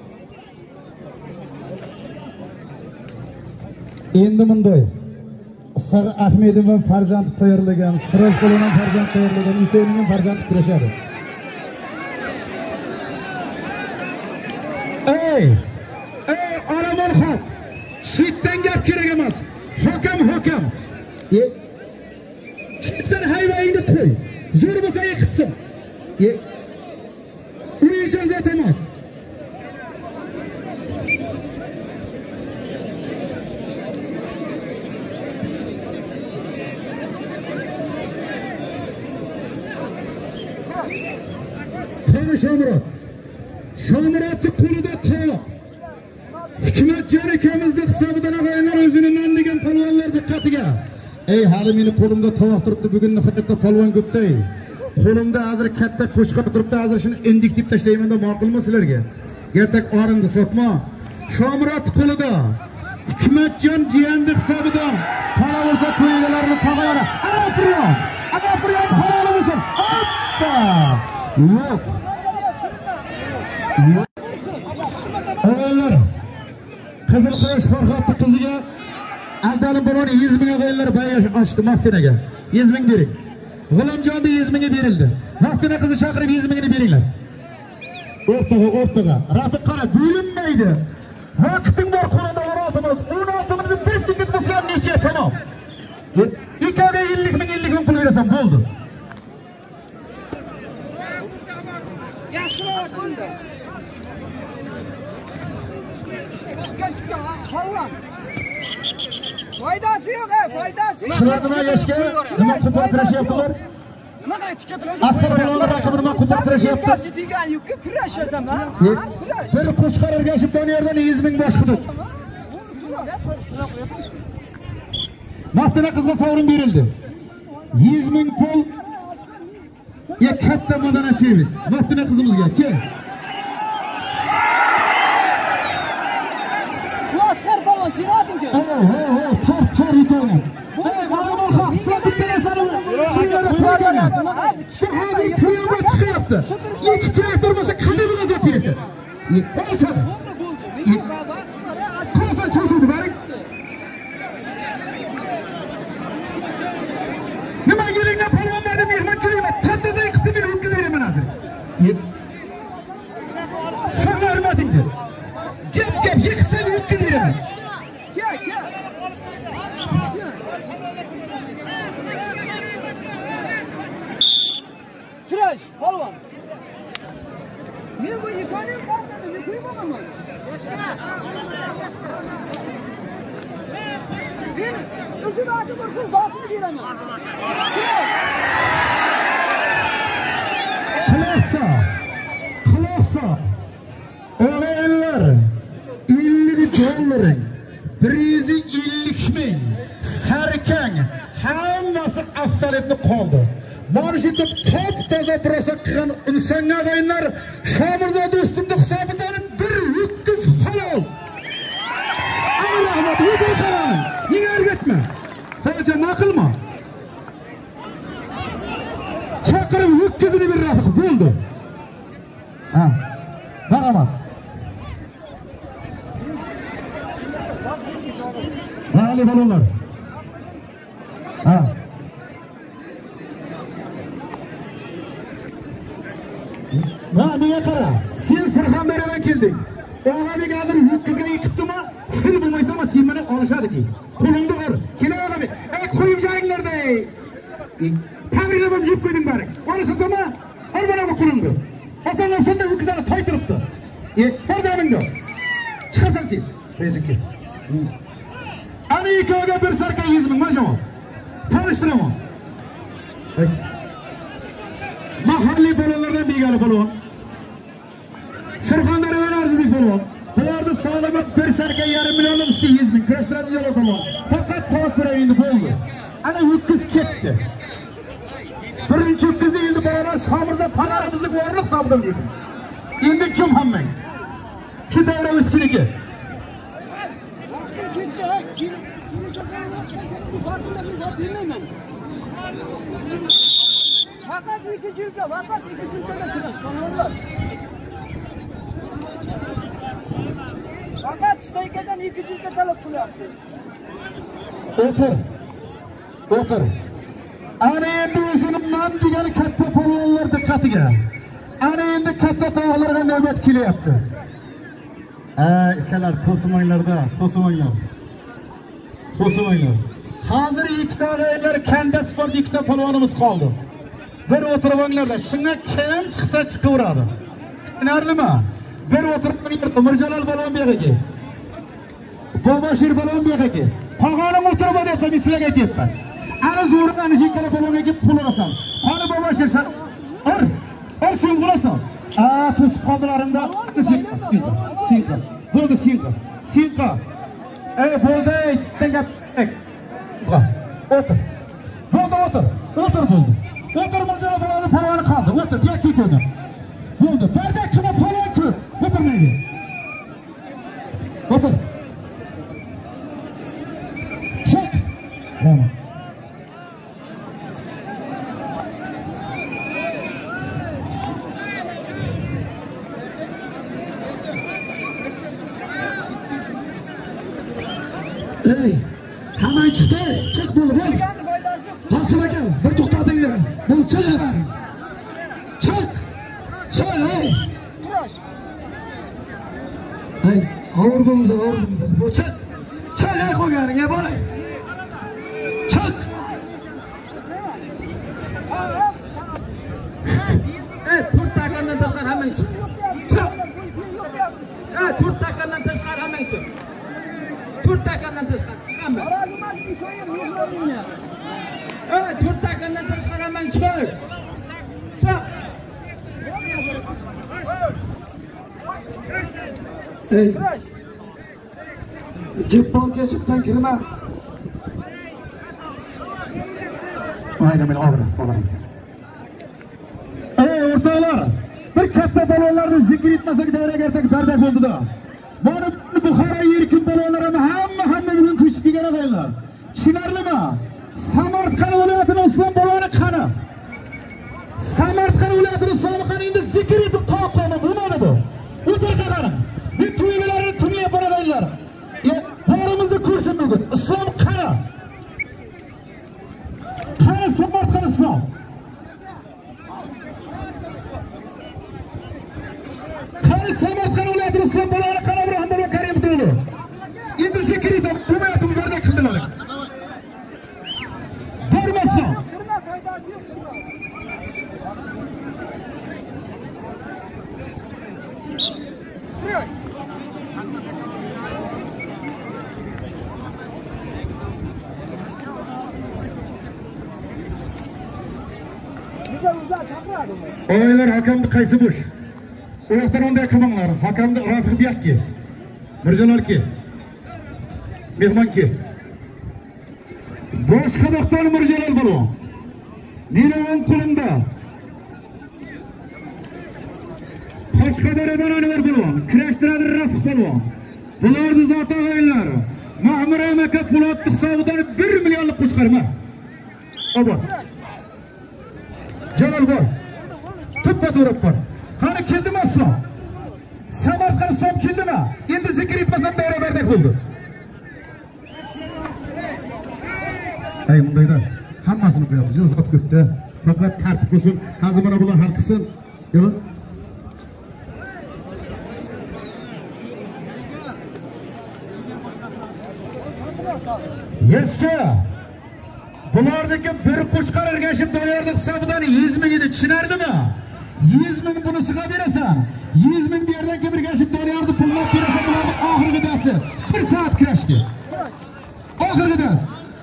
Endi bunday. Sir Ahmedovning farzandi tayyorlagan, Siroj Qo'lonning farzandi tayyorlagan, ikkovining farzandi kurashadi. Ey, Alamon xalq. Shitdan gap kerak emas. Hokam. Shitdan hayvoningni qo'y. Zo'r bo'lsa yiqitsin. Uyincha zot emas. Qani Shomurodning qo'lida to'q. Hikmatjon akamizning hisobidan og'aylar o'zini non degan palvonlar diqqatiga. Ey, hali meni qo'limda tovoq turibdi, bugun nihoyatda palvon ko'pday. Qo'limda hozir katta qo'chqor turibdi, hozir shuni endik deb tashlayman da ma'qulmi sizlarga? Gertak orinni sotma. Shomurod qo'lida Hikmatjon jiyanning hisobidan qora bo'lsa to'ygalarni tog'ayora. Abapriyon qora bo'lsin. Hoppa! Yo'q. Ayollar, Qizilquyosh Farhodning qiziga Abdalim Boloni 100 ming og'aylar bayash ochdi Maftinaga. 100 ming bering. G'ulomjonda 100 mingga berildi. Maftina qizi chaqirib 100 mingni beringlar. O'rtaga. Rafiq qara, bo'linmaydi. Vaqting bor qo'lida 16 mingni 5 tiket bo'lsa ham necha tamom. Ikkoviga 50 ming pul berasan bo'ldi. Foydasi yo'q, foydasi yo'q. Shular nima yashga? Nima ko'pirtirashyaptilar? Nima tikka Asl bolalar raqibini nima ko'pirtirishyapti? Tigan yukka kurashasan, ha? Bir qo'chqor ergashib Doniyordan 100 ming bosh hudud. Maftina qizga sovrin berildi. 100 ming pul. Katta mazana servis. Maftina qizimizga kel. Askar balon sinadinki. Tor yutayım. Ma'lumot ham. Sen bitta narsani singari qo'ygan. Shu hozir pulga chiqyapti. 2 traktor bo'lsa qanday bo'lajak berasa? Bo'ladi. To'g'ri cho'zdi baring. Nima yeringdan polvonlarni mehmon qilyapman. Kattaday qisib meni o'tkazayman hozir. Sen hurmatingni. Gap yiqsa o'tkazayman. Kurash, polvon. Men bu yikonim bormadi, yikoymaman. Ben o'zim aytib tursin, zotini beraman. Qilasa. O'g'illar 50 dollaring, 150 ming. Sarkang hammasi afsalatni qoldi. Mana shu top-toza prosa qilgan insonga qo'yinlar Shomirzo do'stimni hisobiga olib 100 halol. Rahmat, o'zi qalin. Nega o'rgatma? Hozir naqilma. Chaqirib o'tkazini beradi, bo'ldi. Ha. Rahmat. Vali balonlar. Ha. Nega qara? Sen Surxondaryodan kelding. Og'abek hozir yutqizga yiqibdimi? Xil bo'lmaysa, sen meni olishadiki. Qo'lingni ur. Kela og'abek. Qo'yib jaringlarda. Tabriklamam yeb qo'yding bari. Olisizmi? Ol mana bu qo'lingni. Otalar senda yutqizani toy turibdi. Hozirmingda. Chiqasan sen. Beziki. Amerikaga bir sarka 100 ming mana. Tanishtiraman. Mahalliy bolalardan begali polvon. Surxondaryodan arzibek polvon. Bularni sog'lama bir sarka 1,5 milliondan usti 100 ming kurashtiradi jalo polvon. Faqat to'g'ri ko'rayindi bo'ldi. Ana yutqiz ketdi. Birinchi yutqizni endi bolalar Shomirza panarimizni o'rniq topdim dedi. Endi kim hammang? Shu davra o'skiniki. Fakat 2 yılda, fakat 2 yılda kuraş. Fakat Stoykadan 2 yılda talep kılyapti. O'tir. Ana endi o'zining nom degani katta polvonlar diqqatiga. Ana endi katta tog'larga navbat kelyapti. Akalar to'simanglar. Hozir 2 ta o'yinlar Kanda Sport 2 ta polvonimiz qoldi. Bir o'tirib olinglarda, shunga kim chiqsa chiqaveradi. Tushunarlimi? Bir o'tirib olinglar, Mirjalol balon beg'aki. Bobashir balon beg'aki. Qolganim o'tirib olyapti, men sizlarga aytyapman. Ana zo'rdan jinkala balonga kelib pul olasan. Qani Bobashir, ol sen urasan. To'sib qoldilaringda, sinqa. Bo'ldi sinqa. Bo'ldi, ikkita gap. O'tir. Bo'ldi. O'tir Mirjalol balonni polvoni qoldi. O'tir, yakka ko'rdim. Bo'ldi. Bardak qilib polvon tur. O'tirmaydi. O'tir. Chiq. Mana. Hamma chiqdi. Chiq bo'ldi. Qilganda foydasi yo'q. Hosil aka, bir to'xtatinglar. Bu chiq. Kurash. Ağırdığımızda. Bu çık. Çık qo'yganing, bola. Çık. To'rt takardan tashqari hammang chiq. daqiqadan tashqari chiqaman. Evet, 4 daqiqadan tashqaraman chiq. Chiq. Ey. Jippon keçipdan kirma. Aynen men og'ir. Ey o'rtoqlar, bir katta balonlarni zikr etmasak davraga ertak bardak bo'ldi-da. Mana Buxoro yerkin balonlari hamma bugun ko'chib kelgan odamlar. Tushunarlimi? Samarqand viloyatining islom baloni qani? Samarqand viloyatining islom qani endi zikr etib qo'yqo'mi bo'lmadi bu. O'tirqalarım. Bu to'ylarni turli baradaylar. Borimizni ko'rsin bugun. Islom qani? Qani Samarqand islom? Qani Samarqand viloyatining islom baloni qani Abdurahmonbek Karimov deydi. Endi zikr etib hukumatim bardak qildilar. Bormasin. Sırma faydası yok. Oylar hakamni qaysi bo'sh? U yoqdan unday qilmanglar. Hakamni Rafiq Biyakki. Mirjalolki. Mehmonki. Boshqa yoqdan Mirjalol bo'lgan. Meni qo'limda. Qashqadaryodan Anvar bo'lgan. Kurashtiradi Rafiq bo'lgan. Bularni zot o'yinlar. Ma'mur aka Po'lat hisobidan 1 millionlik qo'shqarma. Obod. Jalol bor. Tuppa durib bor. Qani keldimi aslo? Samarqand islom keldimi? Endi zikr etmasam davra bardak bo'ldi. Ay bundayda hammasini qo'yamiz. Zot ko'pda. Faqat tartib bo'lsin. Hozir mana bular hal qilsin. Yo'q. Yeska. Bulardagi bir qo'chqar ergashib do'larning hisobidan 100 ming edi, tushunardimi? 100 ming bunisiga berasan. 100 ming bu yerdan kim ergashib do'larni pullab berasan, bularni oxirgi dasi. 1 soat kurashdi. Oxirgi das.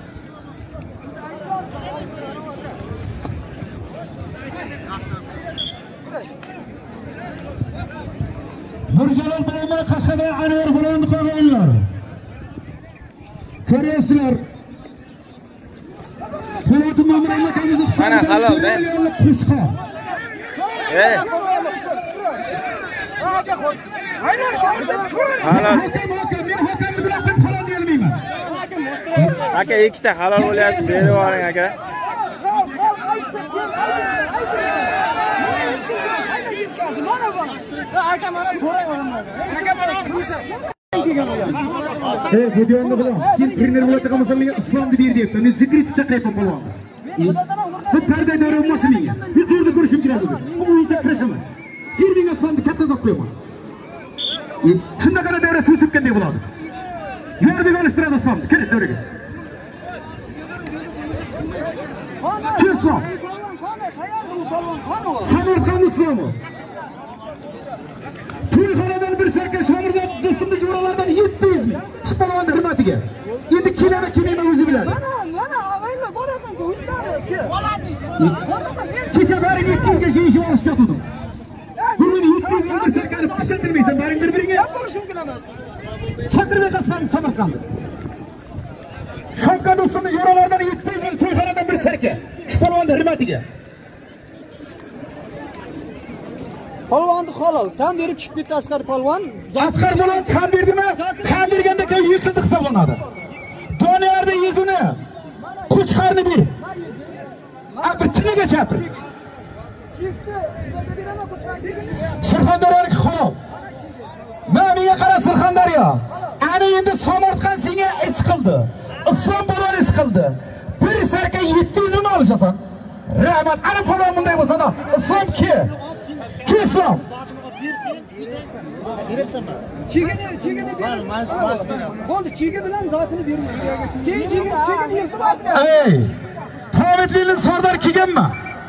Mirjalol bilan Qashqadaryo Anvar bilan qo'yganlar. Ko'ryapsizlar. Mana halol ben. Halol. Aka ikkita halol bo'lyapti, berib oling aka. Videoda bilan sen trener bo'ladigan masalada islomni ber deyapti. Men zikr etib chaqirayapman bo'lgan. Bu parda davra olmasin menga. Bir turda ko'rishim kerak edi. Bu o'yincha kirashaman. Yerga islomni katta zot qo'yaman. Shundaqa davra suv sepgandek bo'ladi. Yo'lga olishtiradi islomni. Kirish davraga. Islom. Samarqand islomi. To'yxonadan bir sarka Shomirzod do'stimning jo'ralardan 700 ming. Shipalonning hurmatiga. Endi kelama kelmayman o'zi biladi. Mana og'aylar borasan o'zlari. Kecha baring 700 ga yeyishib olishdim. Bugun 700 ming bir sarkani pishirtirmaysan, baring bir-biriga. Chaqirib qasam Samarqandni. Shomka do'stimning jo'ralardan 700 ming to'yxonadan bir sarka. Shipalonning hurmatiga. Polvonni halol. Tan berib chiqib ketdi Asqar polvon. Asqar bilan tan berdimi? Tan berganda keyin yiqildi hisoblanadi. Doniyorning yuzini, qo'chqarni ber. Apirtiniga chapir. Chiqdi, sizga beraman qo'chqarni. Surxondaryolik halol. Menga qara Surxondaryo. Ana endi Samarqand senga is qildi. Islom bolani is qildi. Bir sarka 700 ming olishasan. Rahmat, ana polvon bunday bo'lsa-da, islom ki. Islom. Chegini ber. Mas beraman. Bo'ldi, chegi bilan zotini bermayman. Keyin chegini yirtib oldi. Ey! Tovetlining Sardor kelganmi?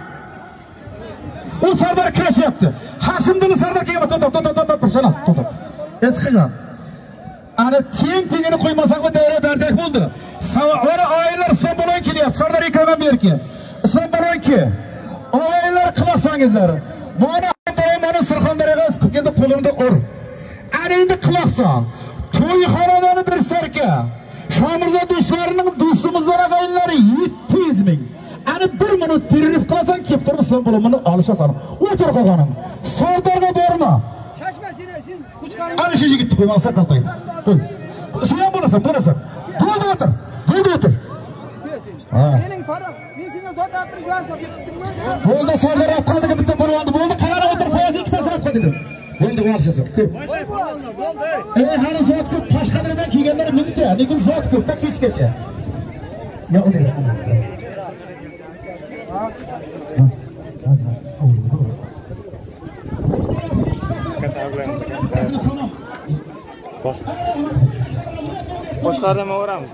U Sardor kurashyapti. Hashimdini Sardor kelganmi? To'xtab, shana, to'xtab. Esqigan. Ana teng-tengini qo'ymasak bu davra bardak bo'ldi. Savara oilalar islom bo'lon kelyapti. Sardor Ikrom berki. Islom bo'lonki. Oilalar qilasangizlar. Mana mana Surxondaryoga chiqib keldi qo'limda ur. Ana endi qilaqsa, to'yxonadani bir sarka. Shomirzo do'stlarining do'stimizlar ag'aynlari 700 ming. Ana 1 minut pererif qilasan, kelib turib islom bo'lonini olishasan. O'tir qolganim. Sardorga borma. Şaşma sen kuchqaring. Ana shu yigitni qo'ymasa qaltaydi. Qo'y. Sen ham bo'lasan. Bo'ldi o'tir. Ha. Mening para, men senga zot attirib yubordim. Bo'ldi, Sardor olib qoldi, bitta bo'ldi. Bo'ldi, qarab o'tir, foiz ikkitasini olib qo'ydim. Bo'ldi, o'rishasiz. Ko'p. Hali zot ko'p, Toshqadridan kelganlar mingta, lekin zot ko'p, kechgacha. Ya o'tir. Boshqarma o'ramiz.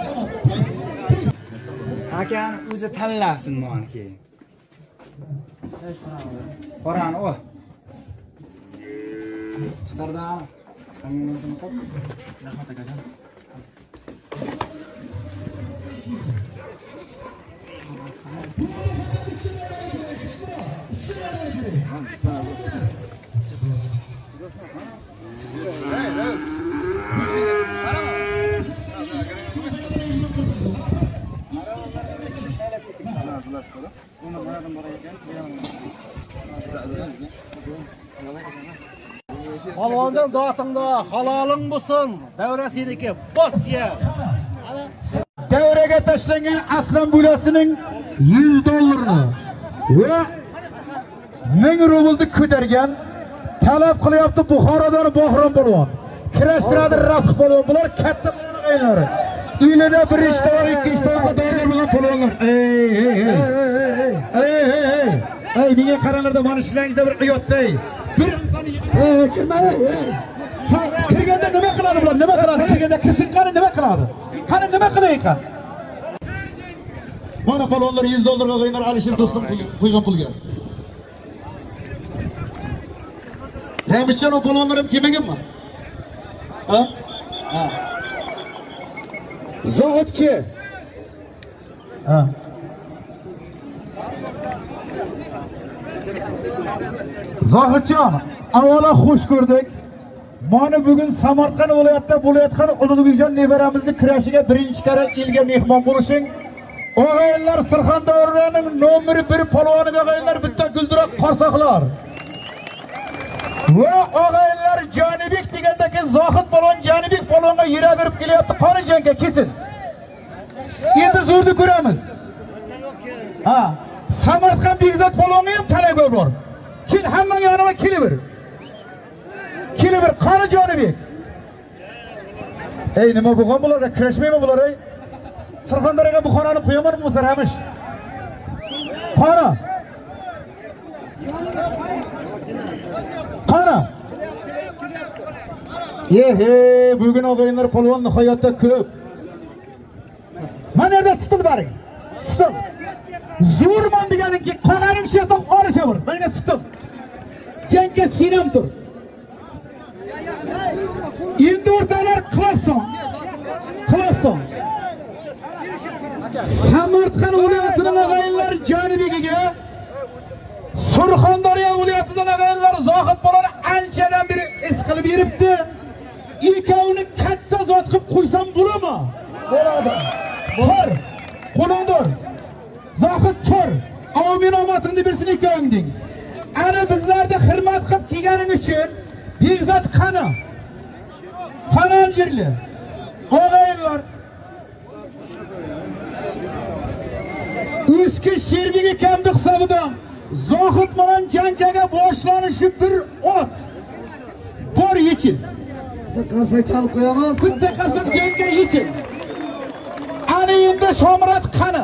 Akani o'zi tanlasin mani keyin. Qorani o. Chiqardan. Rahmat akajon. Haloldan dağıtında halalın bulsun. Davra seniki bos ye. Davraga tashlangan aslan bo'lasining $100 va 1000 rublni ko'targan talab qilyapti Buxorodan Bahrom polvon. Kirashtiradi Rafiq polvon. Bular katta o'yinlar. Ilida bir ishta, ikki ishta qadar polvonlar. Ey, menga qaranglarda mana shulangizda bir qiyotday. Bir kirganda nima qiladi bular? Nima qiladi? Kirganda kirsin qani nima qiladi? Qani nima qilayotgan? Mana polvonlar $100 qo'yganlar Alisher do'stim qo'ygan pulga. Ramichan o polvonlar ham kelmaganmi? Ha? Ha. Zohidki. Ha. Zohidjon, avvalo xush ko'rdik. Mana bugun Samarqand viloyatida bo'layotgan Ulug'bekjon nevaramizni kurashiga birinchi karra elga mehmon bo'lishing. O'g'aylar Surxondaryoning nomeri 1 polvoniga o'g'aylar bitta guldiroq qarsoqlar. Va o'g'aylar Jonibek degandagi Zohid polvon Jonibek polvonga yurak urib kelyapti. Qani jangga kesin. Endi zo'rni ko'ramiz. Ha, Samarqand Bekzod polvonga ham talab bor. Kel hamma yonima kelaver. Qani Jonibek. Ey, nima bo'lgan bularga kurashmaymi bular ey? Surxondaryoga Buxoroni qo'yamanmi o'zlar hamish? Qani? Bugun o'g'aylar polvon nihoyatda ko'p. Mana yerda sitil baring. Sitil. Zo'rman deganingki, qananing shayton olishaver. Menga sitil. Jangga sinam tur. Endi o'rtalar qilasan. Samarqand viloyatining o'g'aylar Jonibegiga Surxondaryo viloyatining o'g'aylar Zohid polvon anchadan beri is qilib yuribdi. Ikkovini katta zot qilib qo'ysam bo'ladimi? Bo'ladi. Bor. Qo'lingdir. Zohid tur. Amin omatingni bersin ikkoving. Ana bizlarda hurmat qilib kelganing uchun Bekzod qani? Faranjirli. O'g'aylar. Eski Sherbek akamning hisobidan Zohid bilan jangaga boshlanishi bir ot. Bor yechil. Qasak chalib qo'yamiz. Bitta qasak jangga yechil. Ana endi Shomurat qani?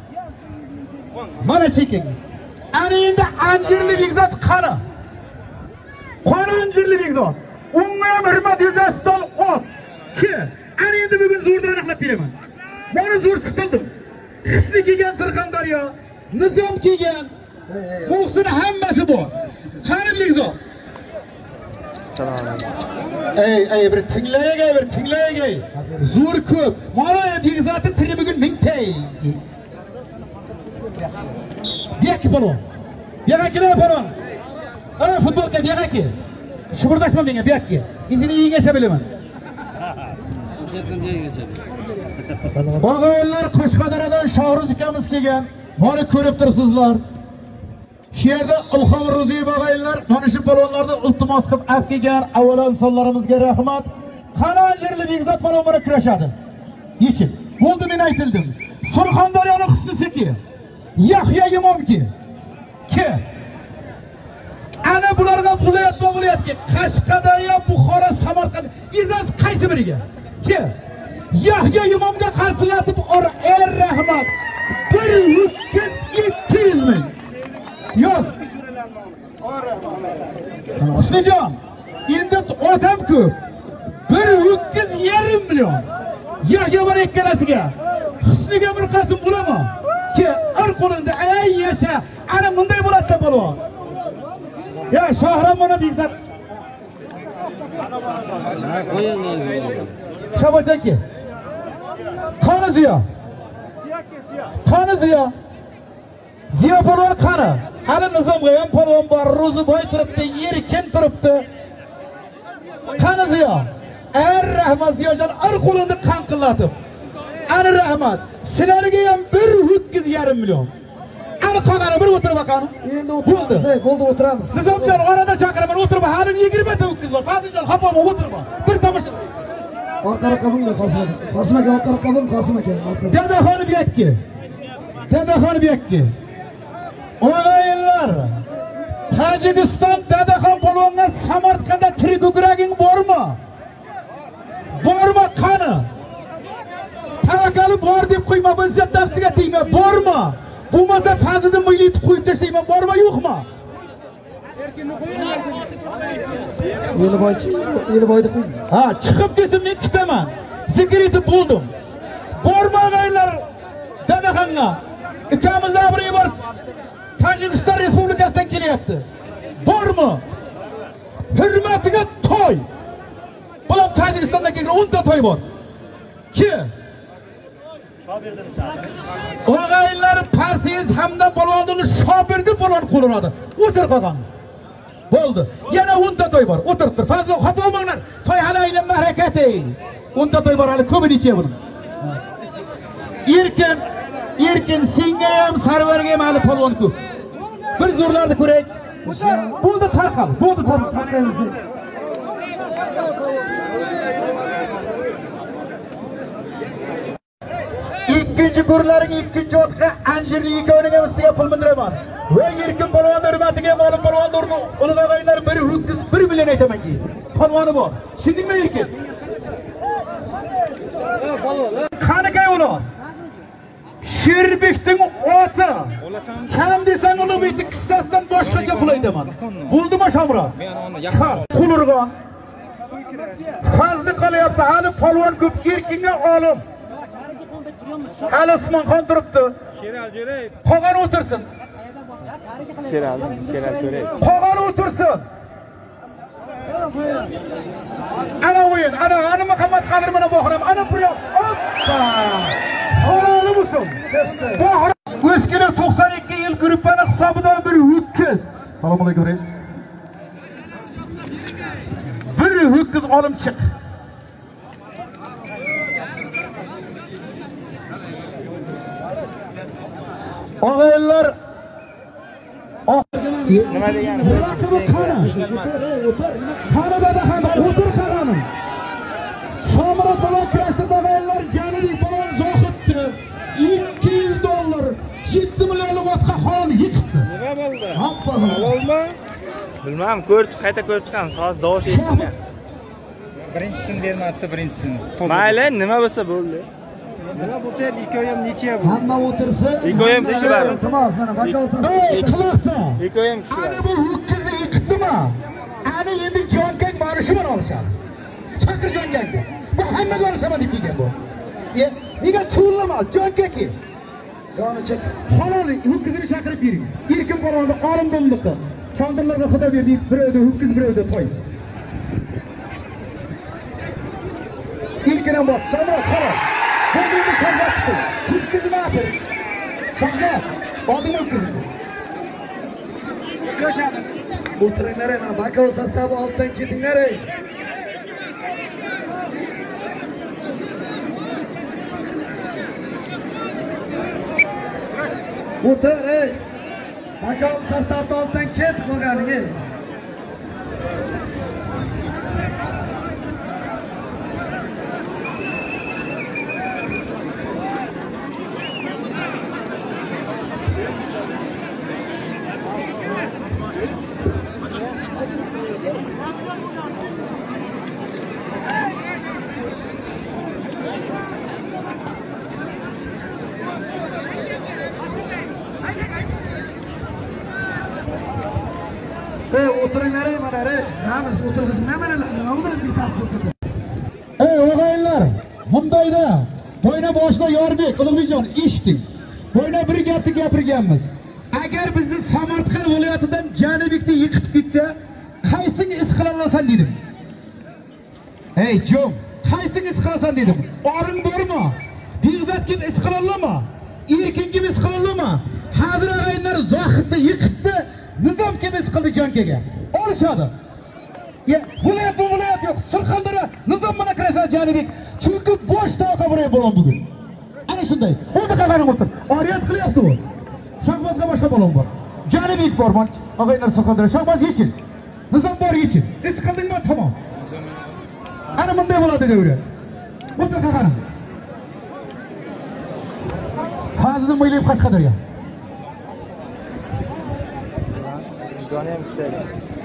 Mana cheking. Ana endi Anjirli Bekzod qani? Anjirli Bekzod. Unga ham hurmat yuzasidan ot. Ana endi bugun zo'rni aniqlab beraman. Mana zo'r sitildim. Hisni kelgan Surxondaryo, Nizom kelgan. Muhsin hammasi bor. Qani Bekzod. Ey bir tinglayagay. Zo'r ko'p. Mana Begzodning tili bugun mingtay. Biyaki balon. Biyaki balon. Ana futbolga biyaki. Shug'urdashma menga biyaki. Izini yengasa bilaman. Og'aylar Qo'shqadaradan Shohruz ukamiz kelgan. Mana ko'rib turibsizlar. Shu yerda Ilhom Ro'ziyev og'aylar mana shu balonlarni iltimos qilib olib kelgan. Avvalo insonlarimizga rahmat. Qani Anjirli Begzod balonlar kurashadi. Yechim. Bo'ldi, men aytildim. Surxondaryoning Husnisiki. Yahyo Imomki. Ki. Ana bularga bo'layotgan Qashqadaryo, Buxoro, Samarqand izas qaysi biriga? Ki. Yahyo Imomga qarsilatib rahmat. 1.200 ming. Yo'q. Husnijon, endi otam ko'p. 1.2 million. Yahyo bor ikkalasiga. Husniga bir qasim bo'laman. Ki, ar qo'lingda ay yasha. Ana bunday bo'ladi balon. Ya Shohram mana Begzod. Shabachaki. Qani Ziyo. Ziyo balon qani? Hali Nizomga ham balon bor, Ro'ziboy turibdi, Erkin turibdi. Qani Ziyo? Rahmat Ziyojon, ar qo'lingni qanqillatib. Ana rahmat. Sizlarga ham 1.2 million. Ana qolgani bir o'tirib qani. Endi bo'ldi o'tiramiz. Nizomjon orada chaqiraman, o'tirib, hali 20 ta o'tkiz bor. Faziljon, xapama o'tirma. Bir tomosha. Orqaroq qabulda Qosim aka orqaroq qabul Qosim aka. Dadaxon Biyakki. Og'aylar. Tojikiston Dadaxon polvonga Samarqandda tiriguguraging bormi? Bormi qani? Tavakkali bor deb qo'yma, izzat nafsiga tegma, bormi? Bo'lmasa Fazliddin Mo'ylitni qo'yib tashlayman, bormi yo'qmi? Yelboyni qo'y. Ha, chiqib desin men kitaman. Zikr etib bo'ldim. Bormi og'aylar? Dadaxonga. Ikamiz abri bor. Tojikiston Respublikasidan kelyapti. Bormi? Hurmatiga to'y. Bular Tojikistondan kelgan 10 ta to'y bor. Ki? Og'aylar Parsiz hamda balonini Shobirni balon qo'llanadi. O'tir qolgan. Bo'ldi. Yana 10 ta to'y bor. O'tirib tur. Fazlo xato bo'lmanglar. To'y hali aylanma harakati. 10 ta to'y bor hali ko'pini ichib buni. Erkin senga ham Sarvarga ham hali polvon ko'p. Bir zo'rlarni ko'raylik. Bo'ldi tarqal. Tarqaymiz. İkinci kurlaring ikkinchi o'tqa Anjirli ikkovining ham ustiga pul bildiraman. Va Erkin polvon hurmatiga ma'lum polvon ulug'aylar 1 million aytamanki. Polvoni bor. Tushundingmi Erkin? Qanaqay ular? Sherbekning oti. Sen desang Ulug'bekning qissasidan boshqacha pul aytaman. Bo'ldimi Shamro? Qulurg'on. Fazli qolyapti. Hali polvon ko'p, Erkinga olim. Hali Usmonxon turibdi. Qolgan o'tirsin. Sheral To'ray. Qolgan o'tirsin. Ana o'yin, ana Muhammad Qadir mana Bohram, ana bu yoq. Hoppa! Oroli bo'lsin. O'skina 92 yil gruppani hisobidan bir ho'kiz. Assalomu alaykum reis. Bir ho'kiz olim chiq. Og'aylar Nima degani? Sanada ham o'tir qaranim. Shomurat bilan kurashda og'aylar Janibek bilan Zohidni $200 7 millionlik otga xon yiqibdi. Nima bo'ldi? Halolmi? Bilmam, qayta ko'rib chiqamiz. Hozir dovush eshitdim. Birinchisini bermadi, birinchisini. Mayli, nima bo'lsa bo'ldi. Nima bo'lsa ham ikkoyim necha bu? Hamma o'tirsa. Ikkoyim kishi bor. Iltimos, mana bakolsan. Qilsa. Ikkoyim kishi bor. Ana bu ho'kizni yiqibdimi? Ana endi jonkak marishi bilan olishadi. Chaqir jonkakni. Bu hammaga olishaman deb kelgan bu. Nega cho'llama? Jonkaki. Joni chiq. Halol ho'kizni chaqirib bering. Erkin polvonni olim bo'ldi. Chandırlarga xudo berdi, birovda ho'kiz, birovda to'y. İlkine bak. Şamrat karar. Kendini şamrat tut. Kız kızını atır. Şamrat. Adım o kızı. Oturunlar hemen. Bakalım sastavı alttan ketinler. Otur ey. Bakalım sastavı alttan ket koyarını. Oturunlar ey bana ey. Namaz otur kızım ne bana lan? Namaz bir tatlı oturdu. Ey ogaylar, bundayda to'yna boshida Yorbek, Ulug'bekjon eshitding. To'yna bir gapni gapirganmiz. Agar bizni Samarqand viloyatidan Janubikni yiqitib ketsa, qaysini is qila olasan dedim. Ey jom, qaysini is qilasan dedim. Oring bormi? Beg'zat kim is qila olama? Erkin kim is qila olama? Hozir ogaylar Zohidni yiqitdi, Nizom kim is qildi Jonkaga. Olishadi. Ya viloyat bu viloyat yok. Surxondaryo Nizom mana kirasa Janubek. Chunki bosh toqa buraya bo'lon bugun. Ana shunday. O'zi qaganing o'tir. Oriyat qilyapti u. Shahbozga boshqa bo'lon bor. Janubek bor. Og'aylar Surxondaryo Shahboz yechil. Nizom bor yechil. Is qildingmi? Tamom. Ana bunday bo'ladi devri. O'tir qaganing. Hozirdan o'ylab Qashqadaryo. Joni ham kuchli.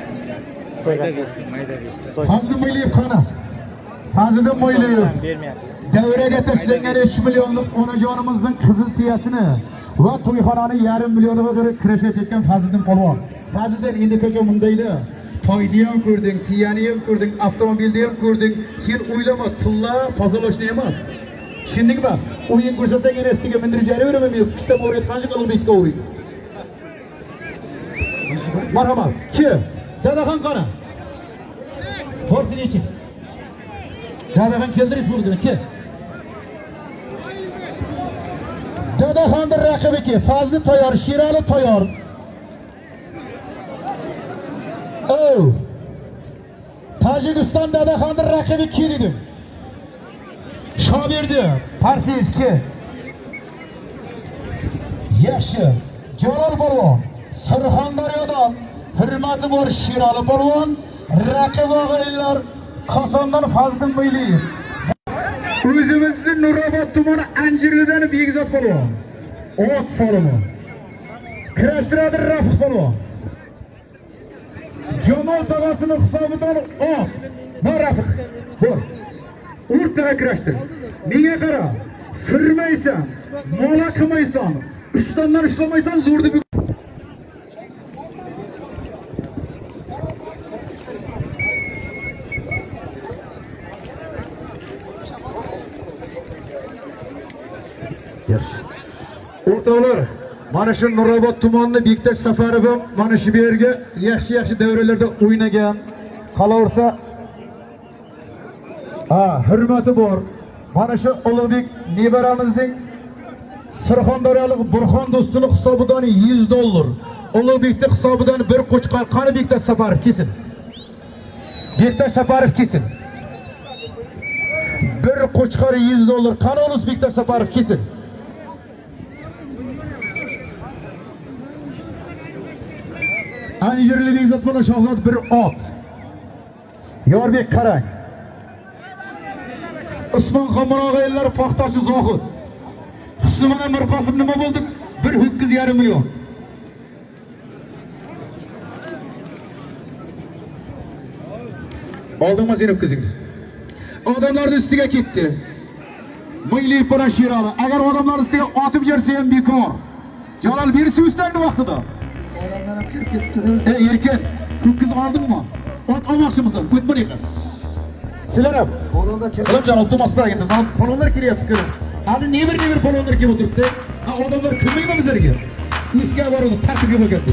Hozirdan o'ylab qana. Hozirdan o'ylab. Davraga tashlangan 3 millionlik onajonimizning qizil tiyasini va to'yxonani 1,5 millioniga qarab kirashayotgan Fazliddin polvon. Fazliddin endi ko'ka mundayda to'yni ham ko'rding, tiyani ham ko'rding, avtomobilni ham ko'rding. Sen o'ylama, tilla tozalashni emas. Tushundingmi? O'yin ko'rsatsak erasiga mindirib jaravermayman, men qishda o'rayot qancha Ulug'bekka o'raydi. Marhamat. Kim? Dadaxon qani? To'rsini iching. Dadaxon keldirib bo'ldi, kim? Dadaxonning raqibi kim? Fazli Toyor, Shirali Toyor. Oh. Tojikiston Dadaxonning raqibi kim edi? Shoberdi, Parsiz kim? Yaxshi. Jalol polvon. Surxondaryodan hurmati bor Shirali polvon, raqib og'aylar Kosondan Fazliddin Boyliyev. O'zimizning Nurobod tumani Anjirlidan Begzod polvon. Ot solimi. Kurashtiradi Rafiq polvon. Jamol tog'asining hisobidan ot. Na Rafiq. Bor. O'rtaga kurashtir. Menga qara. Sirmaysan, mola qilmaysan, ushtondan ishlamaysan zo'rni O'rtoqlar, mana shu Nurobod tumanining Bektash Safarov ham mana shu yerga yaxshi davralarda o'ynagan. Qolaversa, hurmati bor. Mana shu Ulug'bek nevaramizning Surxondaryolik Burxon do'stining hisobidan $100. Ulug'bekning hisobidan bir qo'chqor qani Bektash Safarov kesin. Bektash Safarov kesin. Bir qo'chqor $100 qani Ulus Bektash Safarov kesin. Anjirli Begzod bilan Shohzod bir ot. Yorbek qarang. Usmon Xomon og'aylar paxtachi Zohid. Husnimona Mirqosim nima bo'ldi? 1,5 million. Oldinma sen o'tkazingiz. Odamlar ustiga ketdi. Milliy Parashirali. Agar odamlar ustiga otib jersa ham bekor. Jalol berisi ustani vaqtida. Odamlar ham kirib ketibdi. Erkin, ko'kiz oldingmi? Ot olmoqchimisan? O'tma yaqin. Sizlar ham Odamlar kirib. Jalol To'maslar endi. Polonlar kelyapti ko'ring. Hali never polonlar kelib o'tiribdi. Odamlar kirmaymi bizlarga? Ishga boradi, tartibga bo'lgandi.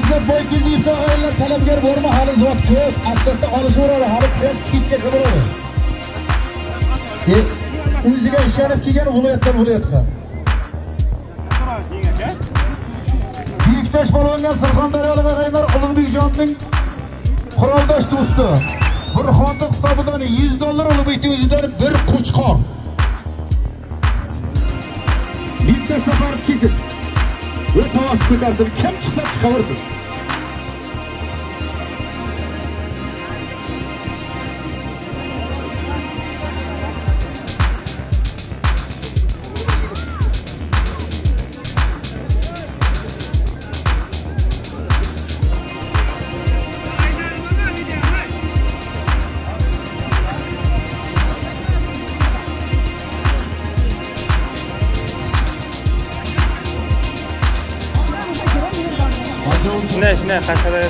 İzzet Boykin deyipse ağaylar talabgar borma hali zot ko'p. Asosda olishi bo'ladi, hali kurash ketgacha bo'ladi. O'ziga ishonib kelgan viloyatdan viloyatga. Buyukdash polvonga Surxondaryolik ağaylar Ulug'bekjonning quroldosh do'sti. Bir xondiq hisobidan $100 Ulug'bekning o'zidan bir qo'chqor. Bitta safar ketib. Ve tavaf ko'tarsin, kim chiqsa chiqaversin. Shunday qashqadaryo.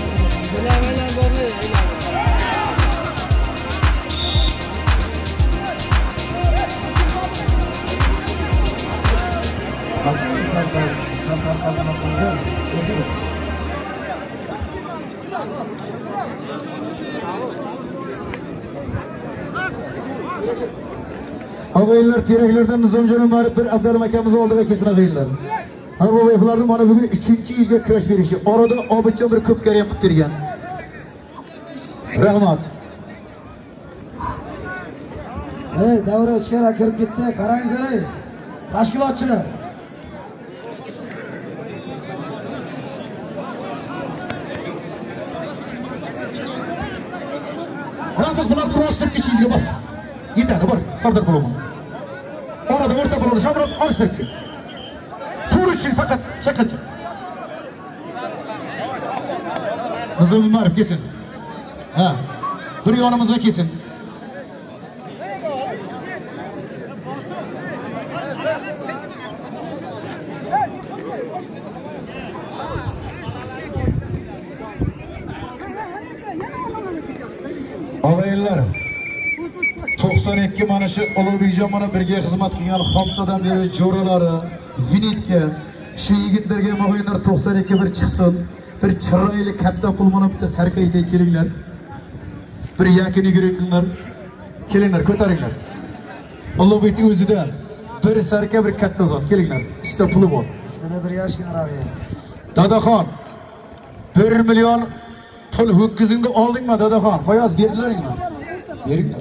Ağaylar teraklardan Nizomjon Umarov bir Abdulla akamiz oldi ve kesin ağaylar. Bu veyflarning mana bugün 2-yilga kurash berishi. Orada obidjon bir ko'p kariyam qilib bergan. Rahmat. Davra ichkari kirib ketdi. Qarangizlar, tashkilotchilar. Rahmat bilan kurashtirib ketishingizga bor. Yetadi, bor. Sardor bo'laman. Orada o'rta bo'ladi, shamrot olishtirib ket. Tur için fakat çakacı. Nizom Umarov kesin. Ha. Bir yonimizga kesin. Ağaylar. 92 mana shu Ulug'bekjon mana birga xizmat qilgan haftadan beri jo'ralari, Yunitga, shu yigitlarga mo'g'inlar 92 bir chiqsin, bir chiroyli katta pul mana bitta sarkayda kelinglar. Bir yakini yuringlar. Kelinglar, ko'taringlar. Ulug'bekning o'zida bir sarka bir katta zot, kelinglar. Ishda puli bor. Sizda bir yoshga arabi. Dadaxon 1 million pul ho'kizingni oldingmi Dadaxon? Foyoz berdilaringmi? Beringlar.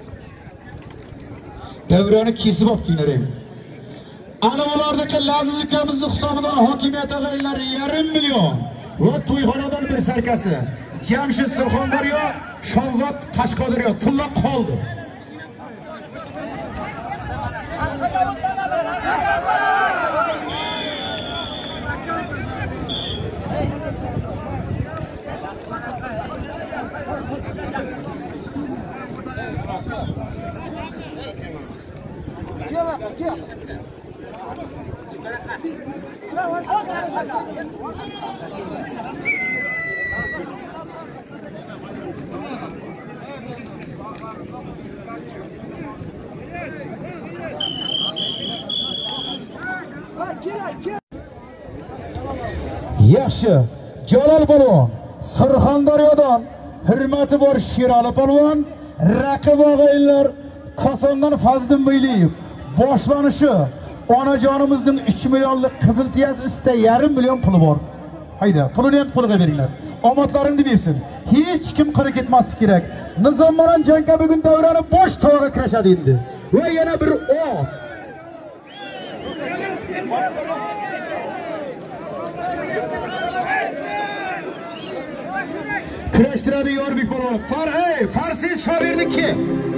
Davrani kesib olib kiyinarang. Ana ulardagi Laziz ukamizning hisobidan hokimiyat ag'aylar 1,5 million va to'yxonadan bir sarkasi. Jamshid Surxondaryo, Shonzod Qashqadaryo pullar qoldi. Yaxshi, Jalol polvon, Surxondaryodan hurmati bor Sherali polvon, raqib og'aylar Kosondan Fazliddin Bayliyev boshlanishi onajonimizning 3 millionlik qizil tiyasi ustida 1,5 million puli bor. Hayda, pulini ham qo'lga beringlar. Omadlaringni bersin. Hech kim qora ketmaslik kerak. Nizom bilan jangga bugun davrani bosh to'g'ri kirashadi endi. Va yana bir ot. Kurashtiradi Yorbek polvon. Farsiz shoirdiki.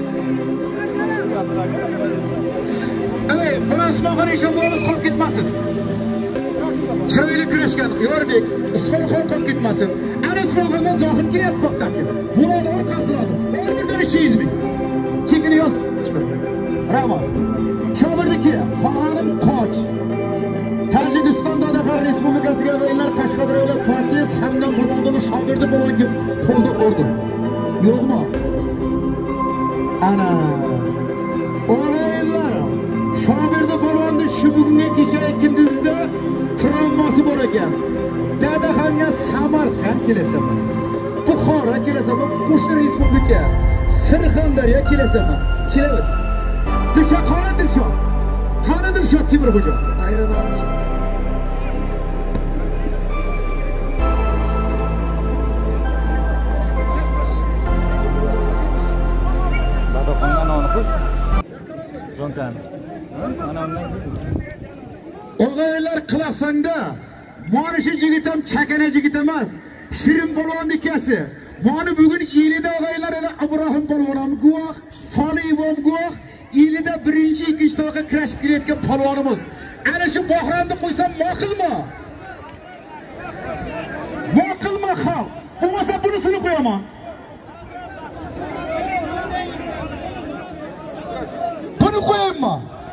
Buni Usmonxon Eshonboyimiz qolib ketmasin. Chiroyli kurashgan Yorbek, Usmonxon qolib ketmasin. Ana Usmonxonga Zohid kelyapti paxtachi. Buni orqasidan har birdan 200 ming. Chekini yoz. Rahmat. Shoirdiki, Faharim Qoch. Tojikiston Dadaqar Respublikasiga o'yinlar Qashqadaryolik Farsiz hamdan qo'mondoning shogirdi bo'lgan kim qo'lda urdi. Yo'qmi? Ana. O'yinlar shogirdi bo'lganda shu bugungi kecha ikkinchida travmasi bor ekan. Dadaqar Namangan, Samarqand kelasizmi? Buxoro kelasizmi? Qo'shni respublika, Sirxondaryo kelasizmi? Kelaver. Dilshod Dilshod. Qani Dilshod Temurxo'ja. Ayramoqchi. Dada qondan onu qus. Jontan. O'g'aylar qilasangda, mana shu yigitam chakana yigit emas, Shirin polvon ikasi. Mana bugun Elida o'g'aylar ila Ibrohim polvon ham guvoh, Solih ham guvoh. Elida birinchi, ikkinchi to'g'ri kurashib kelayotgan polvonimiz. Ana shu Bohronni qo'ysam ma'qulmi? Ma'qulmi xalq? Bo'lmasa bunisini qo'yaman. Buni qo'yaymi?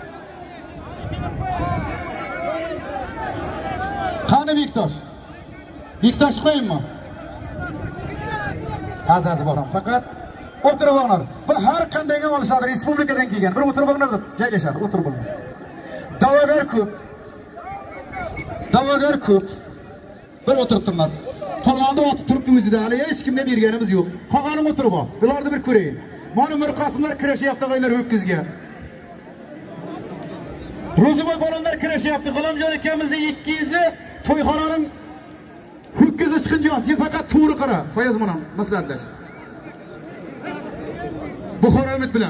Qani Viktor? Viktor qo'yaymi? Az boram. Faqat o'tirib olinglar. Bu har qandayga olishadi, respublikadan kelgan. Bir o'tirib olinglar deb joylashadi, o'tirib olinglar. Da'vogar ko'p. Bir o'tiribdilar. Polvonni otib turibdi o'zida, hali hech kimga berganimiz yo'q. Qolganim o'tirib ol. Bularni bir ko'rayin. Mana Mirqosimlar kurashyapti qo'ylar ho'kizga. Ro'ziboy balonlar kurashyapti. G'ulomjon akamizning 200 to'yxonaning ho'kizi chiqinjon. Sen faqat to'g'ri qara. Foyaz mana maslahatlash. Buxoro umid bilan.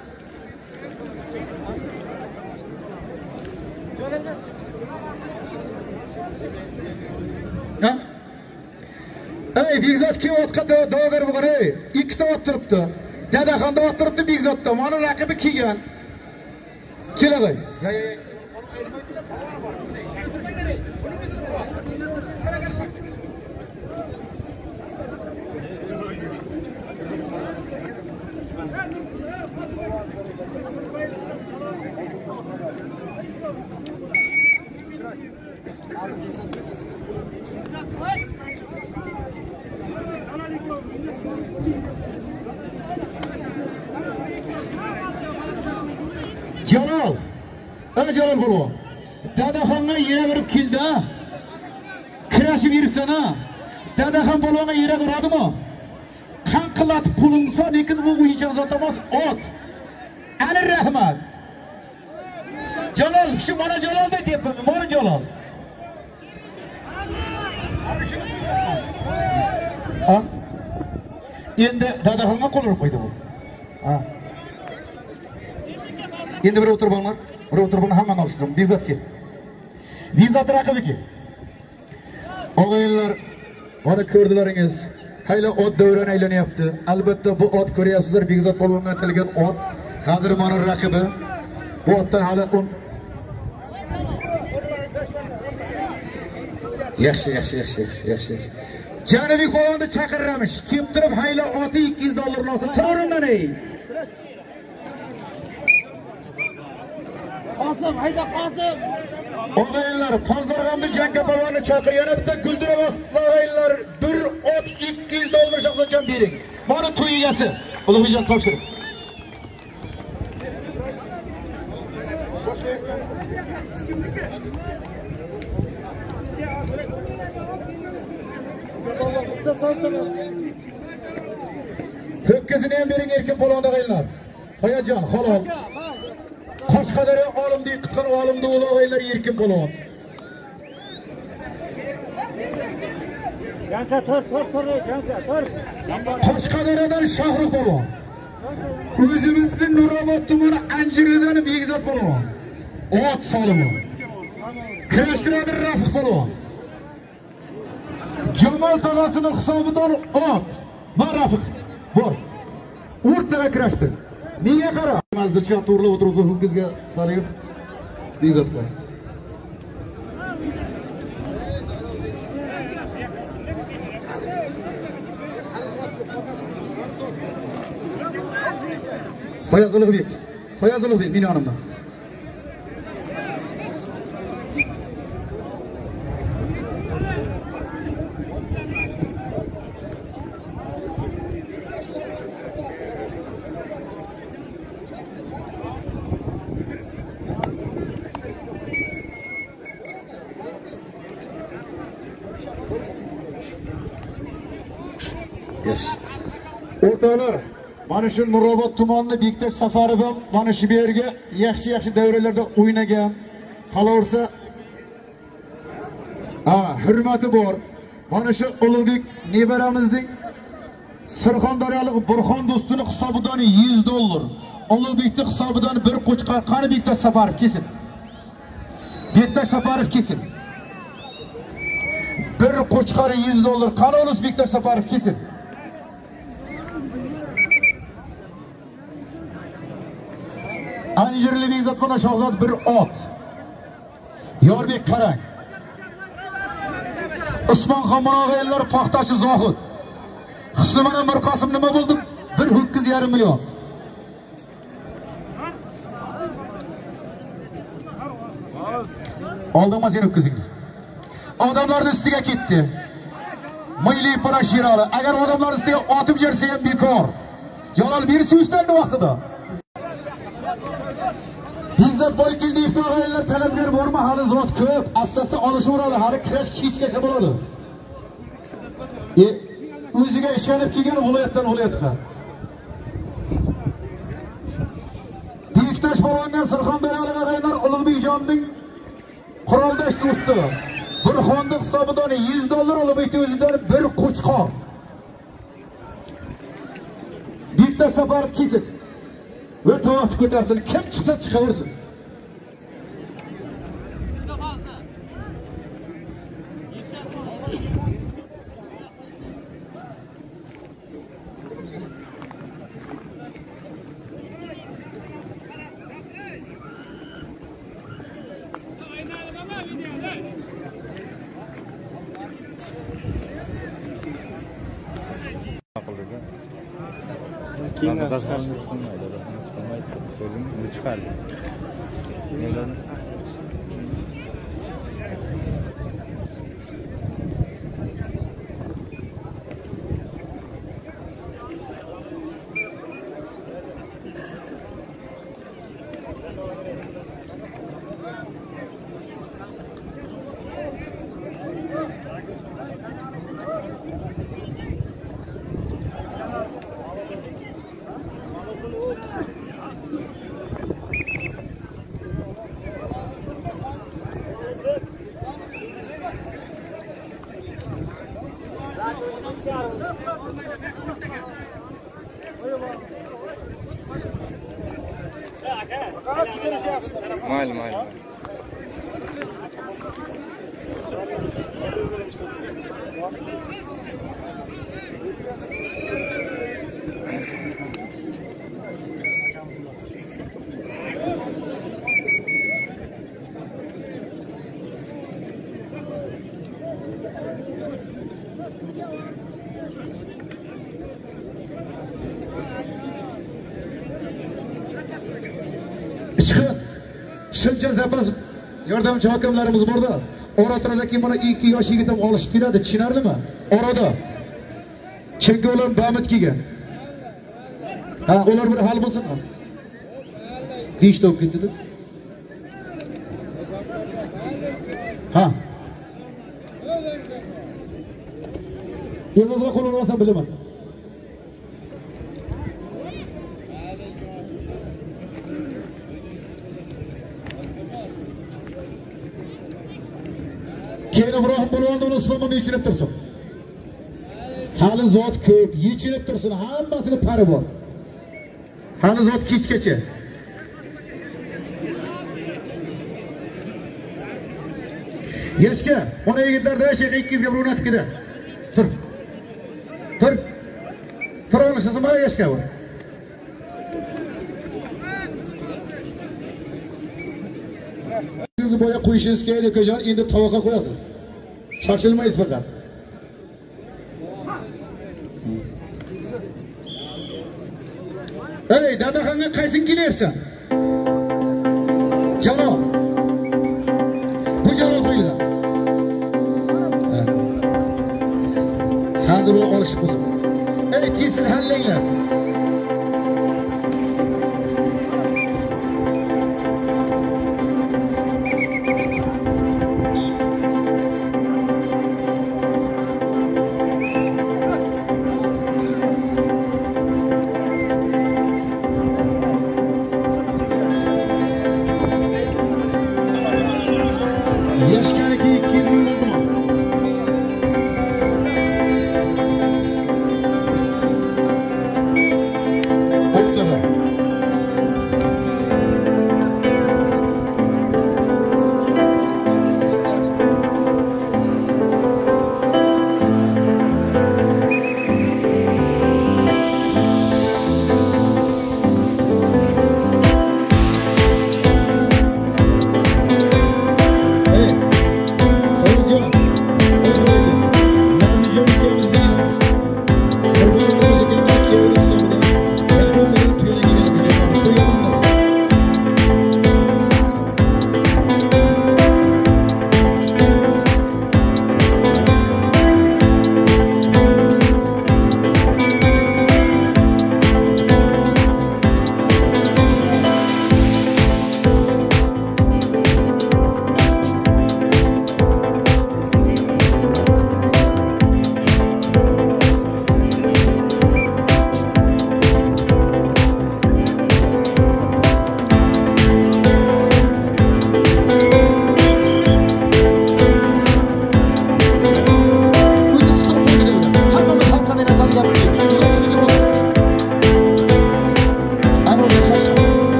Ha? Ey, Begzod kim otqa da'vogar bo'lgan ey? Ikkita ot turibdi. Dadaxonda ot turibdi Begzodda. Mana raqibi kelgan. Kelag'ay. Jalol. Jalol bo'lib. Dadaxonga yera kirib keldi. Kurashib yuribsan ha. Dadaxon polvonga yera uradimi? Qanqilatib qo'linsa, lekin bu o'yinchoq zot emas, ot. Ali rahmat. Jalol, shu mana Jalolda deyapman, mana Jalol. Ha? Endi Dadaxonga qo'l urib qo'ydi bu. Ha. Endi bir o'tirib olinglar. Bir o'tirib hammani olishdim. Begzodga. Begzod raqibiga. O'g'aylar, mana ko'rdilaringiz. Hayla ot davran aylanyapti. Albatta bu ot ko'ryapsizlar, Begzod polvonga atilgan ot. Hozir mana raqibi. Bu otdan hali Yaxshi. Janubiy polvonni chaqiramish. Kelib turib hayla oti $200 olsin. To'g'ridan ey. Qosim, hayda Qosim. O'g'aylar, Pozdarg'amda jangga polvonni chaqir. Yana bitta Guldiravos o'g'aylar, bir ot $200 shaxsan bering. Mana to'y egasi. Ulug'bekjon topshirib. Ho'kizini ham bering erkin polvonda o'g'aylar. Qo'yajon, halol. Qashqadaryo olimdek qitqan olimda o'g'aylar erkin polvon. Yanka tur. Qashqadaryodan Shohrux polvon. O'zimizning Nurobod tumani Anjiridan Begzod polvon. Ot solimi. Kurashtiradi Rafiq polvon. Jamol tog'asining hisobidan ot. Va Rafiq. Bor. O'rtaga kurashtir. Menga qara. Mazdilshod to'g'rilab o'tiribdi ho'kizga solib. Begzod qo'y. Foyaz Ulug'bek meni yonimdan. O'rtoqlar, mana shu Nurobod tumanining Bektash Safarov ham mana shu yerga yaxshi davralarda o'ynagan. Qolaversa, hurmati bor. Mana shu Ulug'bek nevaramizning Surxondaryolik Burxon do'stining hisobidan $100. Ulug'bekning hisobidan bir qo'chqar qani Bektash Safarov kesin. Bektash Safarov kesin. Bir qo'chqari $100. Qani o'lis Bektash Safarov kesin. Anjirli Bezatxona Shahzod bir ot. Yorbek qarang. Usmonxon Mo'g'aylar paxtachi Zohid. Xislimana Mirqosim nima bo'ldi? 1.5 million. Oldinma sen o'tkazingiz. Odamlarning ustiga ketdi. Milliy Parashirali. Agar odamlar ustiga otib jersa ham bekor. Jalol berishimizdan vaqtida. Bizzat boykildi iftoralar talablar bormi? Hali zot ko'p. Asosda olishaveradi. Hali kirash kechgacha bo'ladi. O'ziga ishonib kelgan viloyatdan viloyatga. Bektash polvondan Surxondaryolik og'aylar Ulug'bekjonning quroldosh do'sti. Bir xondiq hisobidan $100 Ulug'bekning o'zidan bir qo'chqor. Bektash Safarov kesin. Ve tavaf ko'tarsin. Kim chiqsa chiqaversin. Çıkardı. Mal. Shuncha zapas yordamchi hakamlarimiz borda. Oralardagi mana 2 yosh yigit ham olishib keladi, tushunarlimi? Orada. Chunki ular bamit kelgan. Ular bir hal bo'lsin. 5 ta olib ketdi. Yozga qo'l urmasam bilaman. Keyin Ibrohim bo'lganda islomni yechinib tursin. Hali zot ko'p, yechinib tursin, hammasini pari bor. Hali zot kechgacha. Yashka, ona yigitlarda Sheikh 200 ga bir o'rnatib keldi. Tur. Tur olishsizmi Yashka bor? Siz boya qo'yishingiz kerak akajon, endi tovoqqa qo'yasiz. Shoshilmaysiz faqat. Ey, dadaxonga qaysin kelyapsan? Jalol. Bu Jalol qo'yinglar. Hozir bu olish bo'lsin. Ey, tezsiz hallanglar.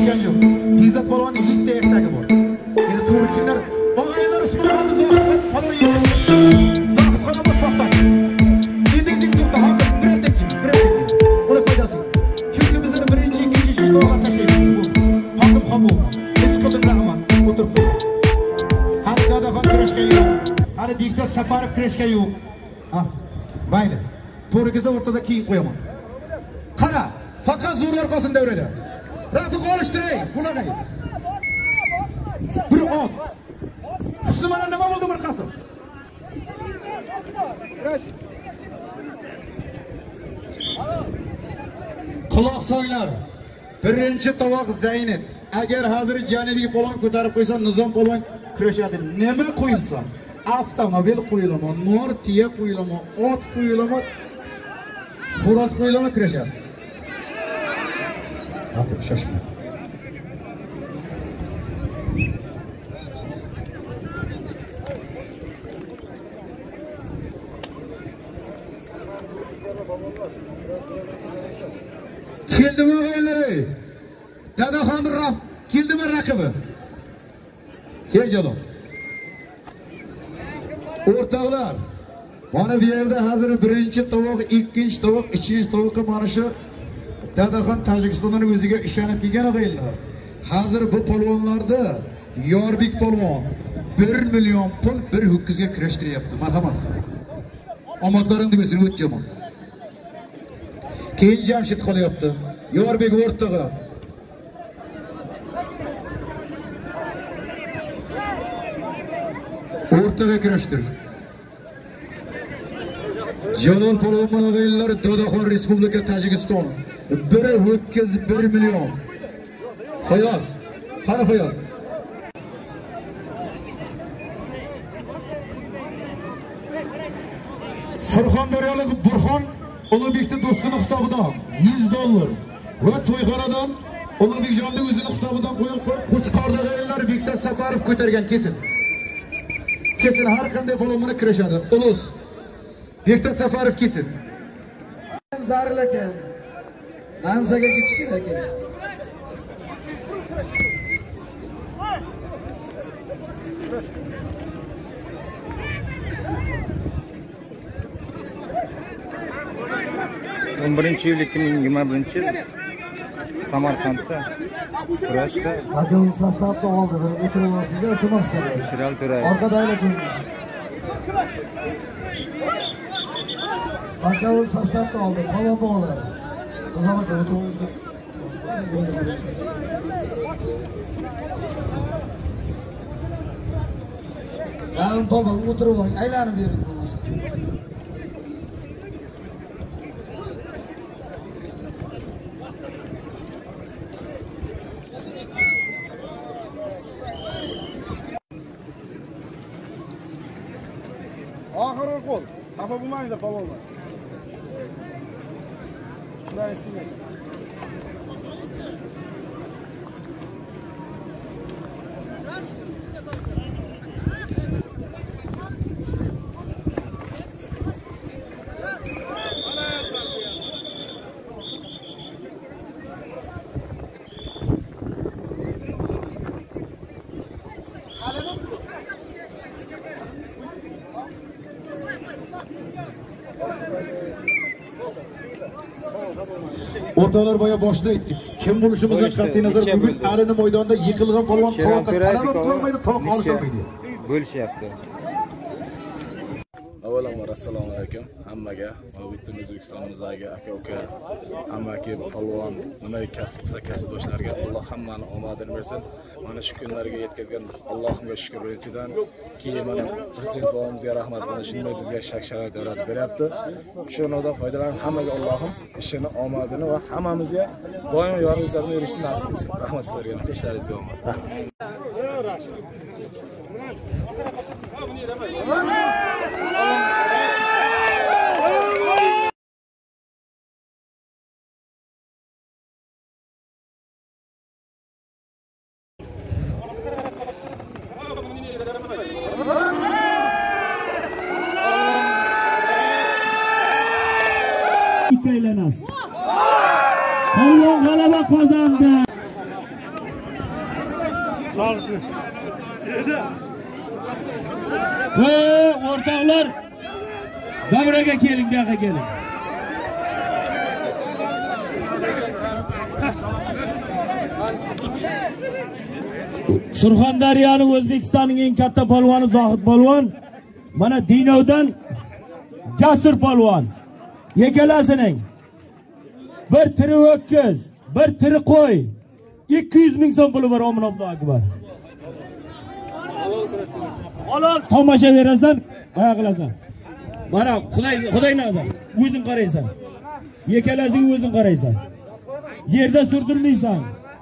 Kurashgan yo'q. Izzat polvonning 100 ta yaktagi bor. Endi to'g'richilar, og'aylar Usmonxonni Zohid polvon yetib. Zohid xonamiz to'xtadi. Endi to'xta, hokim bir Uni foydasi. Chunki bizlar birinchi, ikkinchi ishlarga tashlaymiz. Hokim qabul. Isqodim rahmat. O'tirib tur. Hali Dadaxon kurashgan yo'q. Hali Bekdod Safarov kurashgan yo'q. Ha, mayli. To'rigizni o'rtada keyin qo'yaman. Qara, faqat zo'rlar qolsin davrada. Rafiq olishtiray, qulag'ay. Bir ot. Siz mana nima bo'ldi bir qasim? Quloq solinglar. Birinchi tovoq Zaynab. Agar hozir Janubiy polvon ko'tarib qo'ysa, Nizom polvon kurashadi. Nima qo'yilsa? Avtomobil qo'yilaman, mor tiya qo'yilaman, ot qo'yilaman, xo'roz qo'yilaman kurashadi. Hadi şaşma. Keldi mi o'g'illar? Dadaxon Raf, keldimi raqibi? Keljalar. O'rtoqlar, mana bu yerda hozir birinchi tovoq, ikkinchi tovoq, uchinchi tovoqqa mana shu Dadaxon Tojikistonning o'ziga ishonib kelgan o'g'illar. Hozir bu polvonlarda Yorbek polvon 1 million pul bir ho'kizga kurashtiryapti. Marhamat. Omadlaringni bersin o'tjaman. Keyin Jamshid qolyapti. Yorbek o'rtog'i. O'rtaga kurashtir. Jalol polvon o'g'illar Dadaxon Respublika Tojikiston. Biri ho'kiz 1 million. Fayoz. Qani Fayoz? Surxondaryolik Burxon Ulug'bekni do'stining hisobidan $100 va to'yxonadan Ulug'bekjonning o'zining hisobidan qo'yib Qo'chqordagi o'g'illar Bekdod Safarov ko'targan kesin. Kesin har qanday polvonni kirishadi. Ulus. Bekdod Safarov kesin. Zaril ekan. Manzaga ketish kerak ekan. Birinchi yil 2021 Samarqandda kurashda Hakim sostavda oldi. O'tirib olasizlar, o'tirmasizlar. Shiral To'ray. Orqadagi kun. Hakim sostavda oldi. Polvon bog'lar. Qizamaga o'tiramiz. Ram polvon o'tirib oling, aylanib bering bo'lmasa. Oxirgi qo'l. Xafa bo'lmanglar polvonlar. Xudoy sizga. O'rtoqlar boya boshida aytdik. Kim bo'lishimizdan qat'iy nazar bugun Alini maydonda yiqilgan polvon tovoqqa talab qilolmaydi, tovoq olmaydi. Bo'lishyapti. Avvalambor assalomu alaykum hammaga va butun O'zbekistonimizdagi aka-uka, amaki, polvon, nima kasb qilsa kasbdoshlarga Alloh hammani omadini bersin. Mana shu kunlarga yetkazgan Allohimga shukr birinchidan, keyin mana prezident bobomizga rahmat. Mana shunday bizga shak-sharoit yaratib beryapti. Shu nurdan foydalanib hammaga Allohim ishini, omadini va hammamizga doimo yordamlarini berishni nasib etsin. Rahmat sizlarga, ishlaringiz omad. Polvon g'alaba qozondi. O'rtoqlar, davraga keling, bu yoqqa keling. Surxondaryoning O'zbekistonning eng katta polvoni Zohid polvon, mana Dinovdan Jasur polvon. Yekalasining bir tiri ho'kiz, bir tiri qo'y, 200 ming so'm puli bor. Allohu akbar. Halol tomosha berasan, oyoq qilasan. Mana Xudoy nazar, o'zing qaraysan. Yekalasing o'zing qaraysan. Yerda surdirmaysan.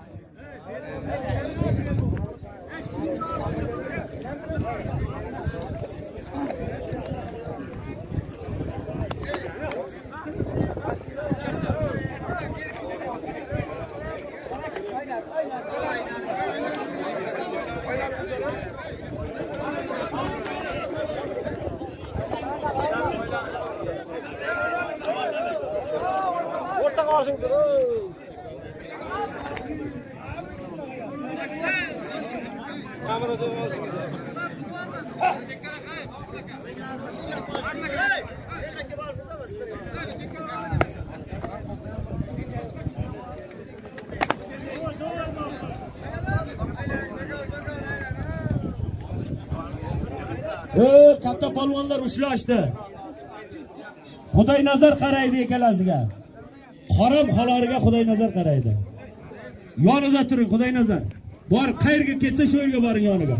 Katta polvonlar ushlashdi. Xudoy nazar qaraydi ekalasiga. Harom xolariga Xudoy nazar qaraydi. Yonida turing, Xudoy nazar. Bor, qayerga ketsa shu yerga boring yoniga.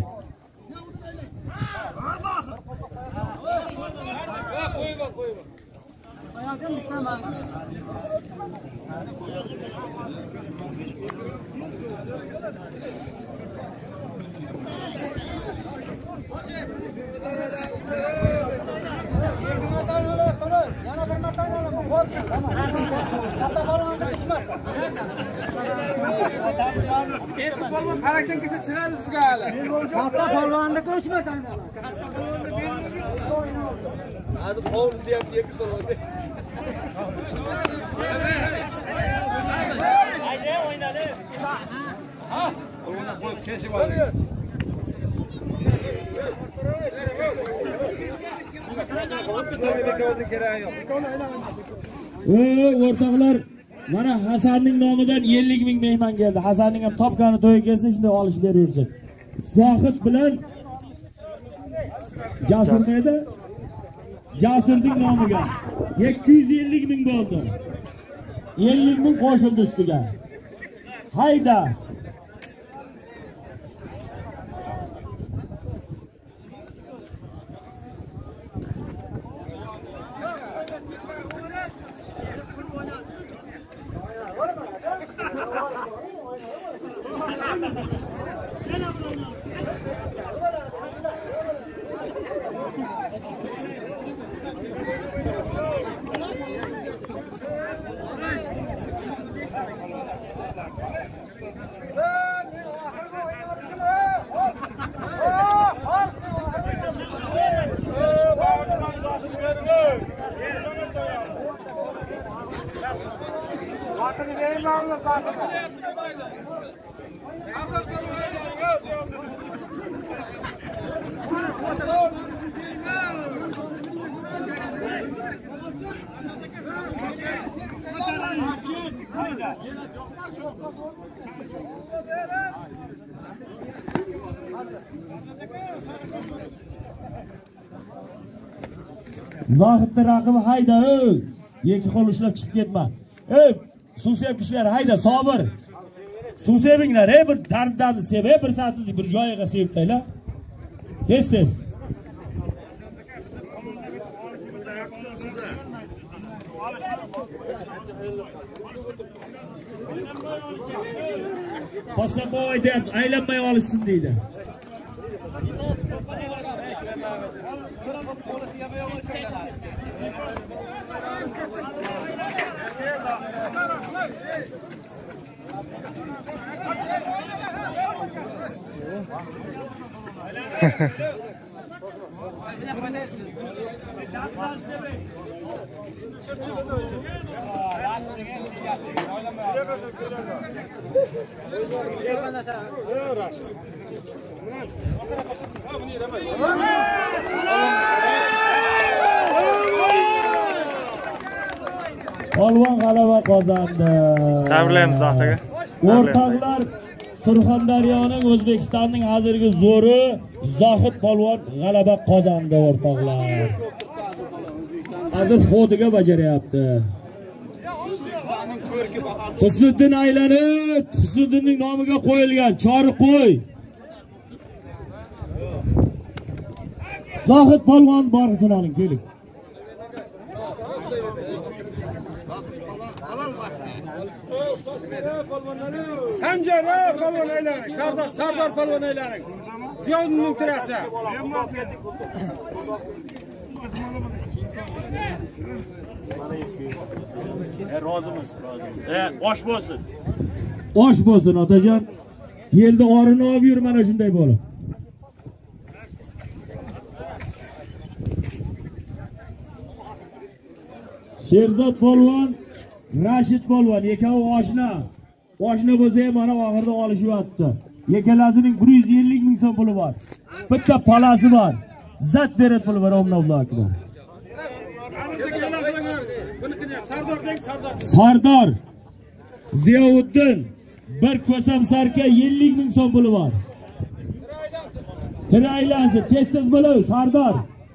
Harakatdan kelsa chiqadi sizga hali. Katta polvonni ko'chmadi. Hozir hovlisi ham yerga qo'ydi. Haydi o'ynadi. Ha, polvonni qo'yib kesib oldi. O'rtoqlar, mana Hasanning nomidan 50 ming mehmon keldi. Hasanning ham topgani to'yga kelsa, shunday olish beraversak. Zohid bilan Jasur edi? Jasurning nomiga 250 ming bo'ldi. 50 ming qo'shildi ustiga. Hayda. Zohidning raqibi hayda, ikki qo'l ushlab chiqib ketma. Suv sevib kishilar hayda, sabr. Suv sevinglar, bir dardni sevib, bir saatni bir joyiga sevib taylar. Tez. Pasaboy deb aylanmay olishsin deydi. Polvon g'alaba qozondi. Tabriklaymiz Zohtaga. O'rtoqlar, Surxondaryoning O'zbekistonning hozirgi zo'ri Zohid polvon g'alaba qozondi o'rtoqlar. Hozir xotiga bajaryapti. Husniddin aylanib, Husniddinning nomiga qo'yilgan chori qo'y. Zohid polvon borsin oling, keling. Sanjar polvon aylaning, Sardor polvon aylaning. Ziyoddinning tirasi. Rozimiz. Osh bo'lsin. Osh bo'lsin otajon. Yelda orini olib yur mana shunday bo'lib. Sherzod polvon, Rashid polvon ikkovi oshna. Oshna bo'lsa ham mana oxirida olishyapti. Yekalasining 150 ming so'm puli bor. Bitta palasi bor. Zat beret puli bor Allohga. Sardor Ziyovuddin bir ko'sam sarka 50 ming so'm puli bor. Kiraylansin, tez-tez bo'lav Sardor.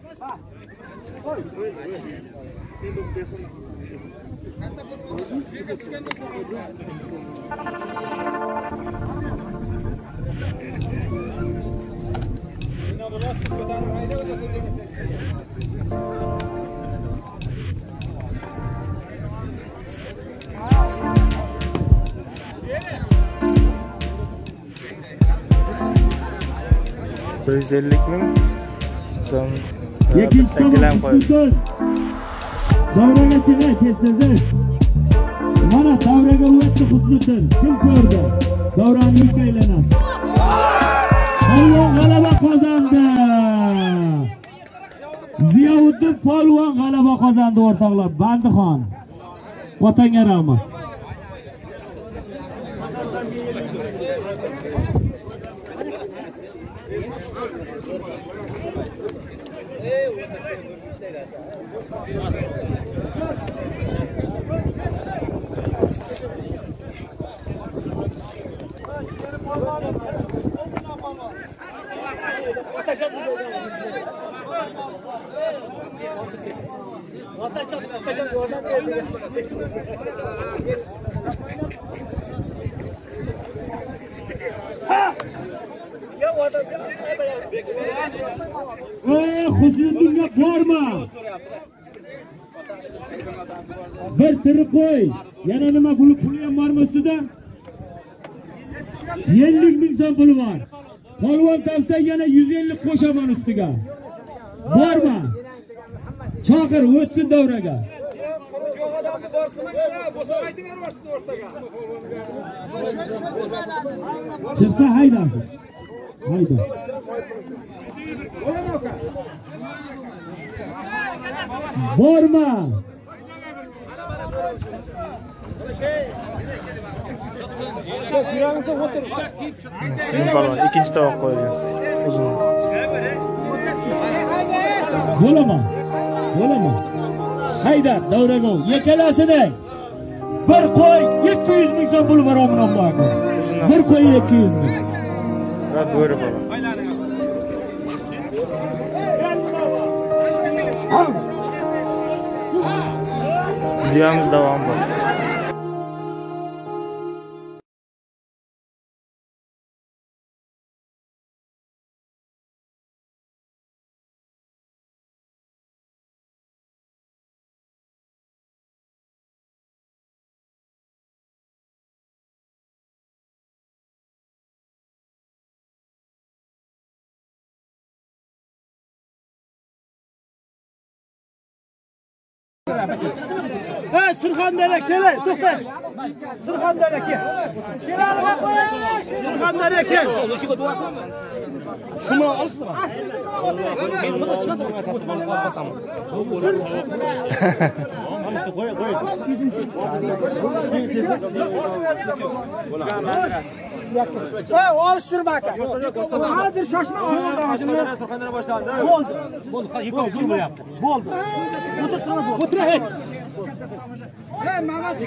Ikkinchi tomon davraga chiqay tez-tez. Mana davraga o'tdi Husniddin. Kim ko'rdi? Davrani ikkilanasiz. Polvon g'alaba qozondi. Ziyovuddin polvon g'alaba qozondi o'rtoqlar. Bandixon. Vatanga rahmat. Husniddinga borma. Bir tiri qo'y. Yana nima puli ham bormi ustida? 50 ming so'm puli bor. Polvon topsa yana 150 qo'shaman ustiga. Borma. Chaqir o'tsin davraga. Chiqsa haydasin. Hayda. Borma. Balon ikkinchi tovoq qo'yilgan. Uzun. Bo'laman. Hayda davraga yekalasini. Bir qo'y 200 ming so'm pul bor Allohga. Bir qo'y 200 ming. Va bo'ri balon. Videomiz davom bor. Hey Surxondaryo kel, to'xta. Surxondaryo kel. Surxondaryo kel. Shuni olishmi? Men buni chiqasan. Alıştırma aka. Hadi şaşma. Boldu. Otur. Hey Mehmet.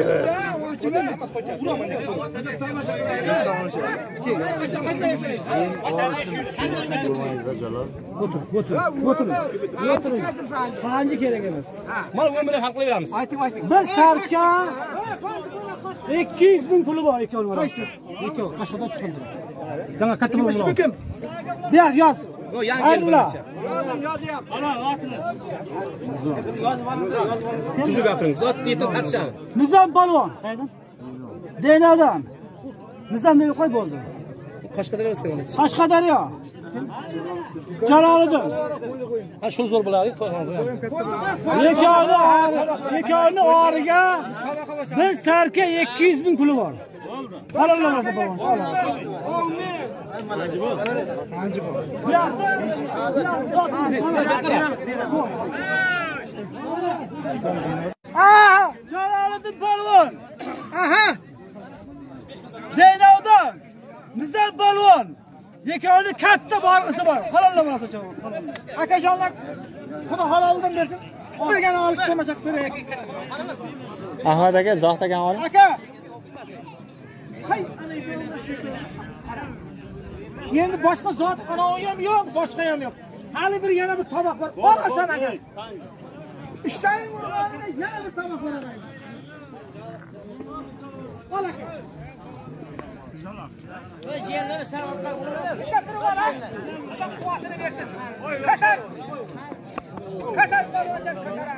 Otur. Hangi gerek emas. Mal ömrü haqlı veramiz. Ayting. Bir sarka 200 ming puli bor ekan var. Qaysi? Ekan Qashqadan chiqdi. Jana katta bo'ldi. Kim? Bu yoq yoz. Yo, yangi keldi. Tuzu gapiring. Zot deydi tartishadi. Nizam balvon. Qaydan? Denadan. Nizam nima qo'y bo'ldi? Qashqadaryo o'sgan. Qashqadaryo. Jaloliddin. Ha shu zo'r bo'ladi. Ekoni origa bir sarka 200 ming puli bor. Qarorlamasa balvon. Jaloliddin balvon. Aha. Zeynavdan. Nizam balvon. Ekoni katta borg'isi bor. Qarorlamasa javob. Akajonlar, xudo haloldan bersin. Birgani olish bo'lmasa kerak. Ahmad aka, Zohid akani oling. Aka. Endi boshqa zot qanovi ham yo'q, boshqa ham yo'q. Hali bir yana bir tomoq bor. Olasan aka. Ishtayim o'rniga yana bir tomoq bor aka. Ol aka. Voy yerlari sen orqa bo'ladi. Kattira bor ha. Adam quvvatini bersin. Katar. Katar bo'lgan katar.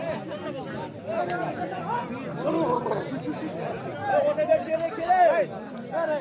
O'tada yerga kelay. Qaray.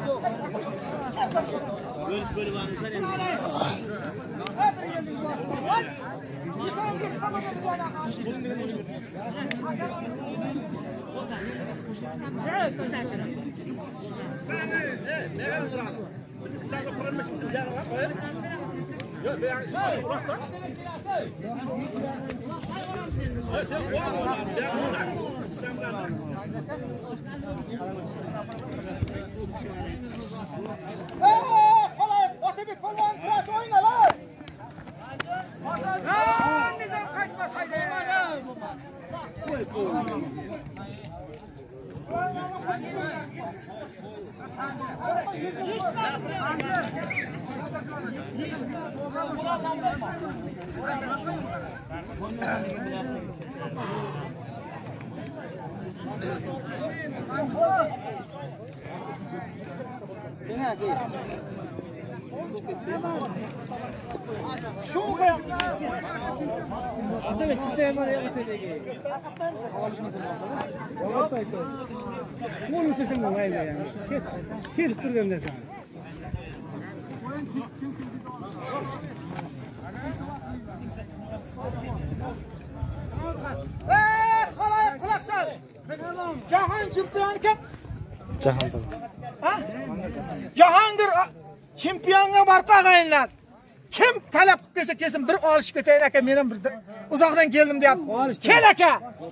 Jahon chempioni kim? Jahongir. Ha? Jahongir chempionga barqag'aylar. Kim talab qilib kelsa kelsin bir olishib ketaylik aka, men ham bir uzoqdan keldim deyapti. Kel aka.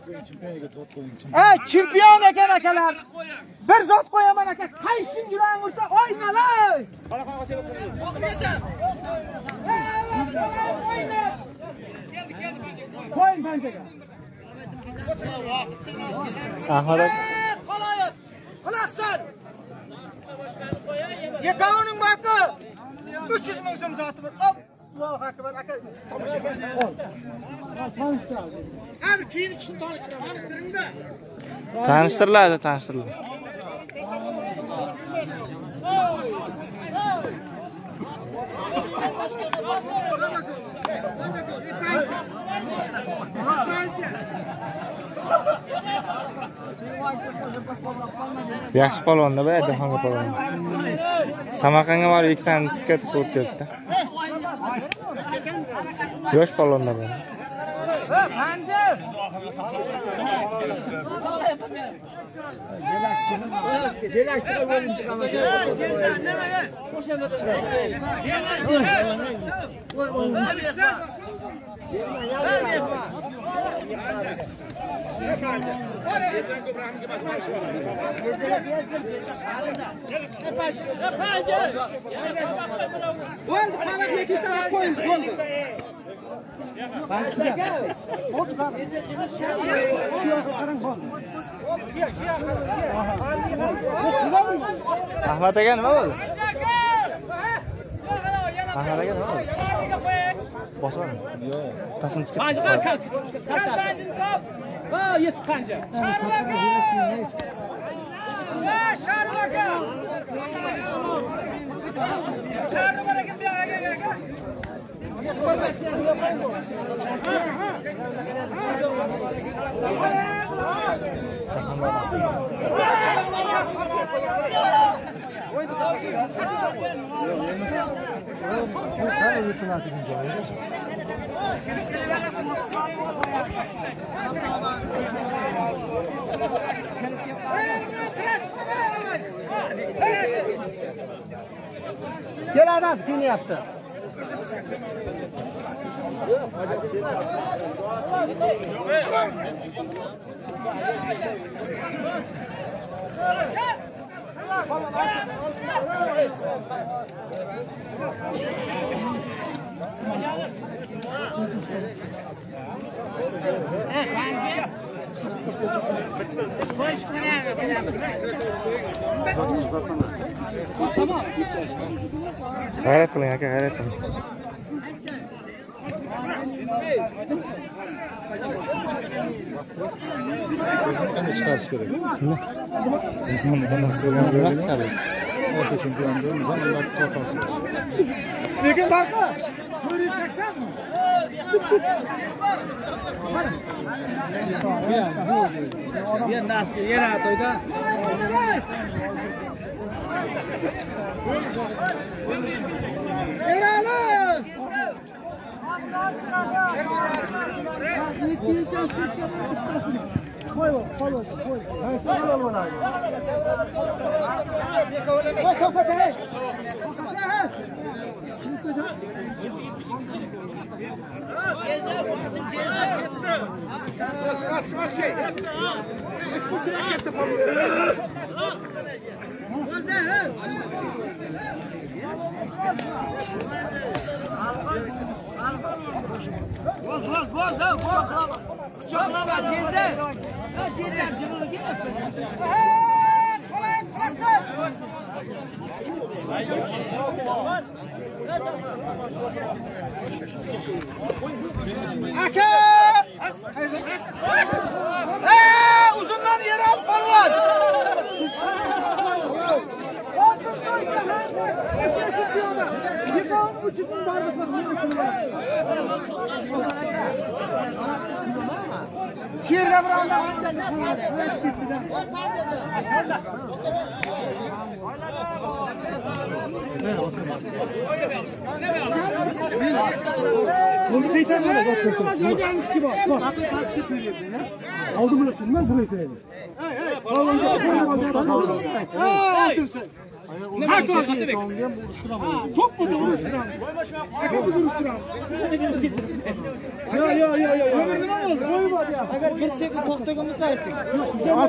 Chempion ekan akalar. Bir zot qo'yaman aka, qaysing yurang ursa o'ynalar. Qo'ying banjaga. Ahmad aka. Quloqsan. Yekoning marka 300 ming so'm zoti bor. Allohu akbar aka. Hadi keyin ishni tanishtiring-da. Tanishtiriladi. Yaxshi polvonda bu Jahongir polvon. Samarqandga borib ikkitani tikka qilib keldi. Yosh polvonda bu. Ahmad aka nima bo'ldi? Ahmad aka nima bo'ldi? Boshqami? Yo'q. Taslim chiqib. Panjani top. Ha, yes panja. Sharif aka. Ha, Sharif aka. Sharif aka bu yoqqa. Keladasi kelyapti. G'ayrat qiling aka, g'ayrat qiling. Qanday chiqarish kerak? Bundan so'rayman. Osiyo chempionda zamonlar to'xtab. Lekin barqa 480 mi? Yer nasga yer atoyda. Erali! Aka! Uzundan yer al polvon. Kirde buranlar. Bunu bir tane de götürdüm. Gelmiş gibi bak. Bak basket söylüyorsun ya. Aldım bunu ben buraya söyleyeyim. Hey. Her top top mu vuruşturam? Aka biz vuruşturam. Ya. Ömür ne oldu? Koy var ya. Agar bir sekund to'xtaganimiz aytdik. Aç.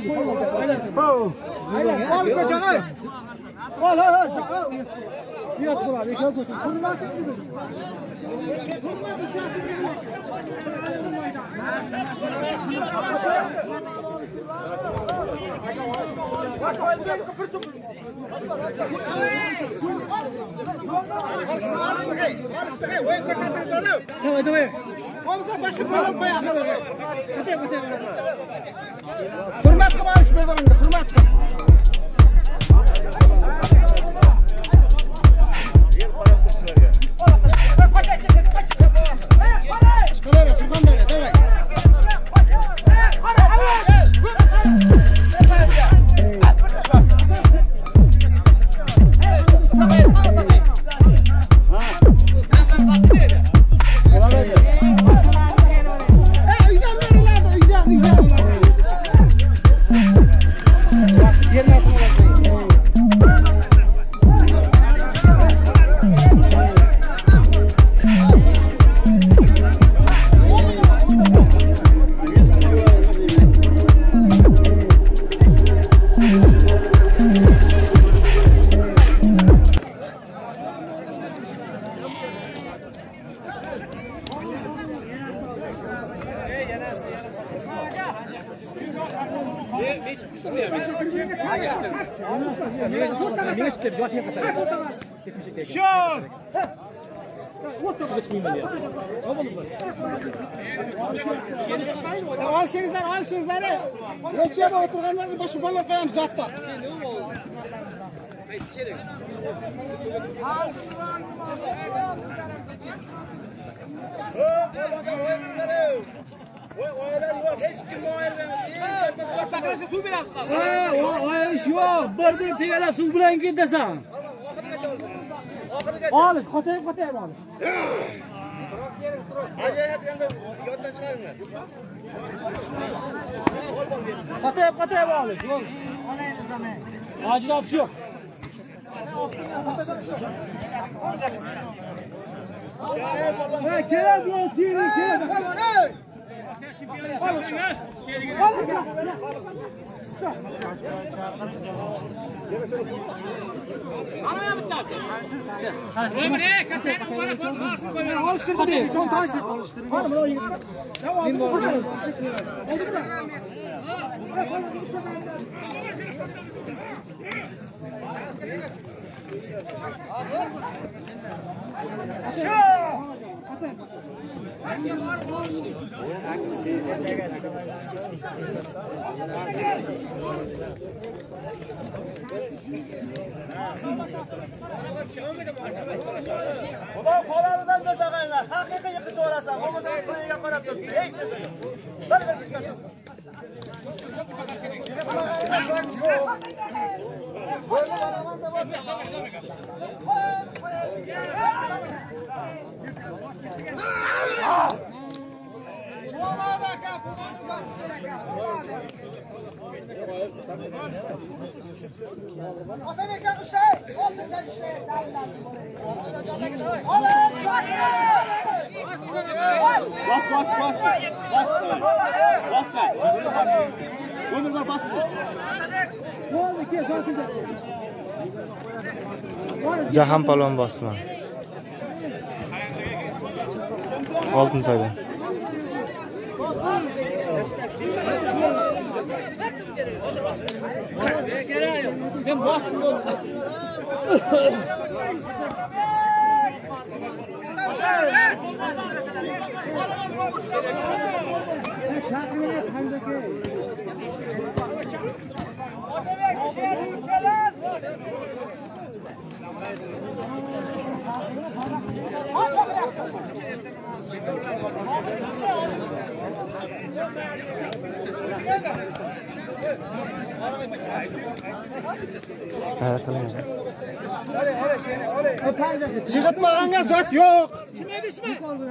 Aynen. Al kaçanay. Al. Fiyat bular. İkaz olsun. Kurmak istedim. Давай. Hurmat qilib olish bezaringda, hurmat qil. Yerine Alışыңızlar. Neçe oturganlarga boşa balla qo'yamiz zatda. Oyish yo'q, bir piyala suv bilan ketasan. Olish, qotayib olish. Yoddan chiqaringlar. Qotayib olish. Acil opish yo'q. Keladi, keladi. Ana bittasi. Emre, kattani qora qo'yma. Alıştırdı. Ton tanıştır. Var mı o yigit? Devam. Oldu mu? Baba qo'laridan bo'shag'anglar. Haqiqiy yiqitib olasan. Bo'lmasa qo'yiga qarab tur. Ey, hadi bir kishnasin. Jahon palvon bosman. Oltinsoydan. Ben bosdim bo'ldi. Yig'itmaganga zot yo'q. Kim edishmi?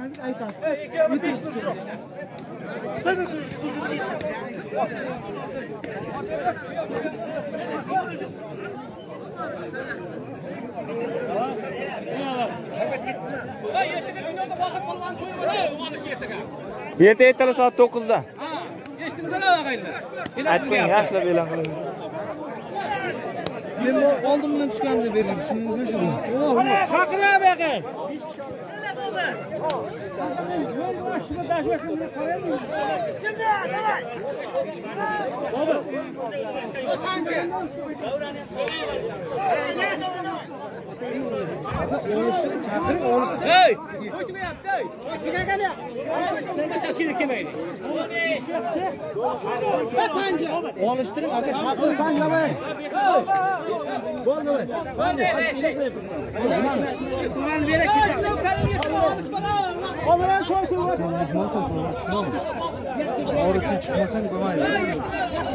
Ertaga soat 9 da. Eshitdingizlar og'aylar. Aytqin, yaxshilab e'lon qilamiz. Men oldimdan tushganini berdim. Tushundingizmi shu? Chaqirlar bu yoqqa. Hey! Qo'ymayapti, ey. Tegagani. Sesini kelmaydi. Olishtiring, aka chaqirib banlamay. Bo'ldi. Bandi. Turan berak ketadi. Omaran ko'rsin. O'g'ri uchun chiqmasang bo'lmaydi.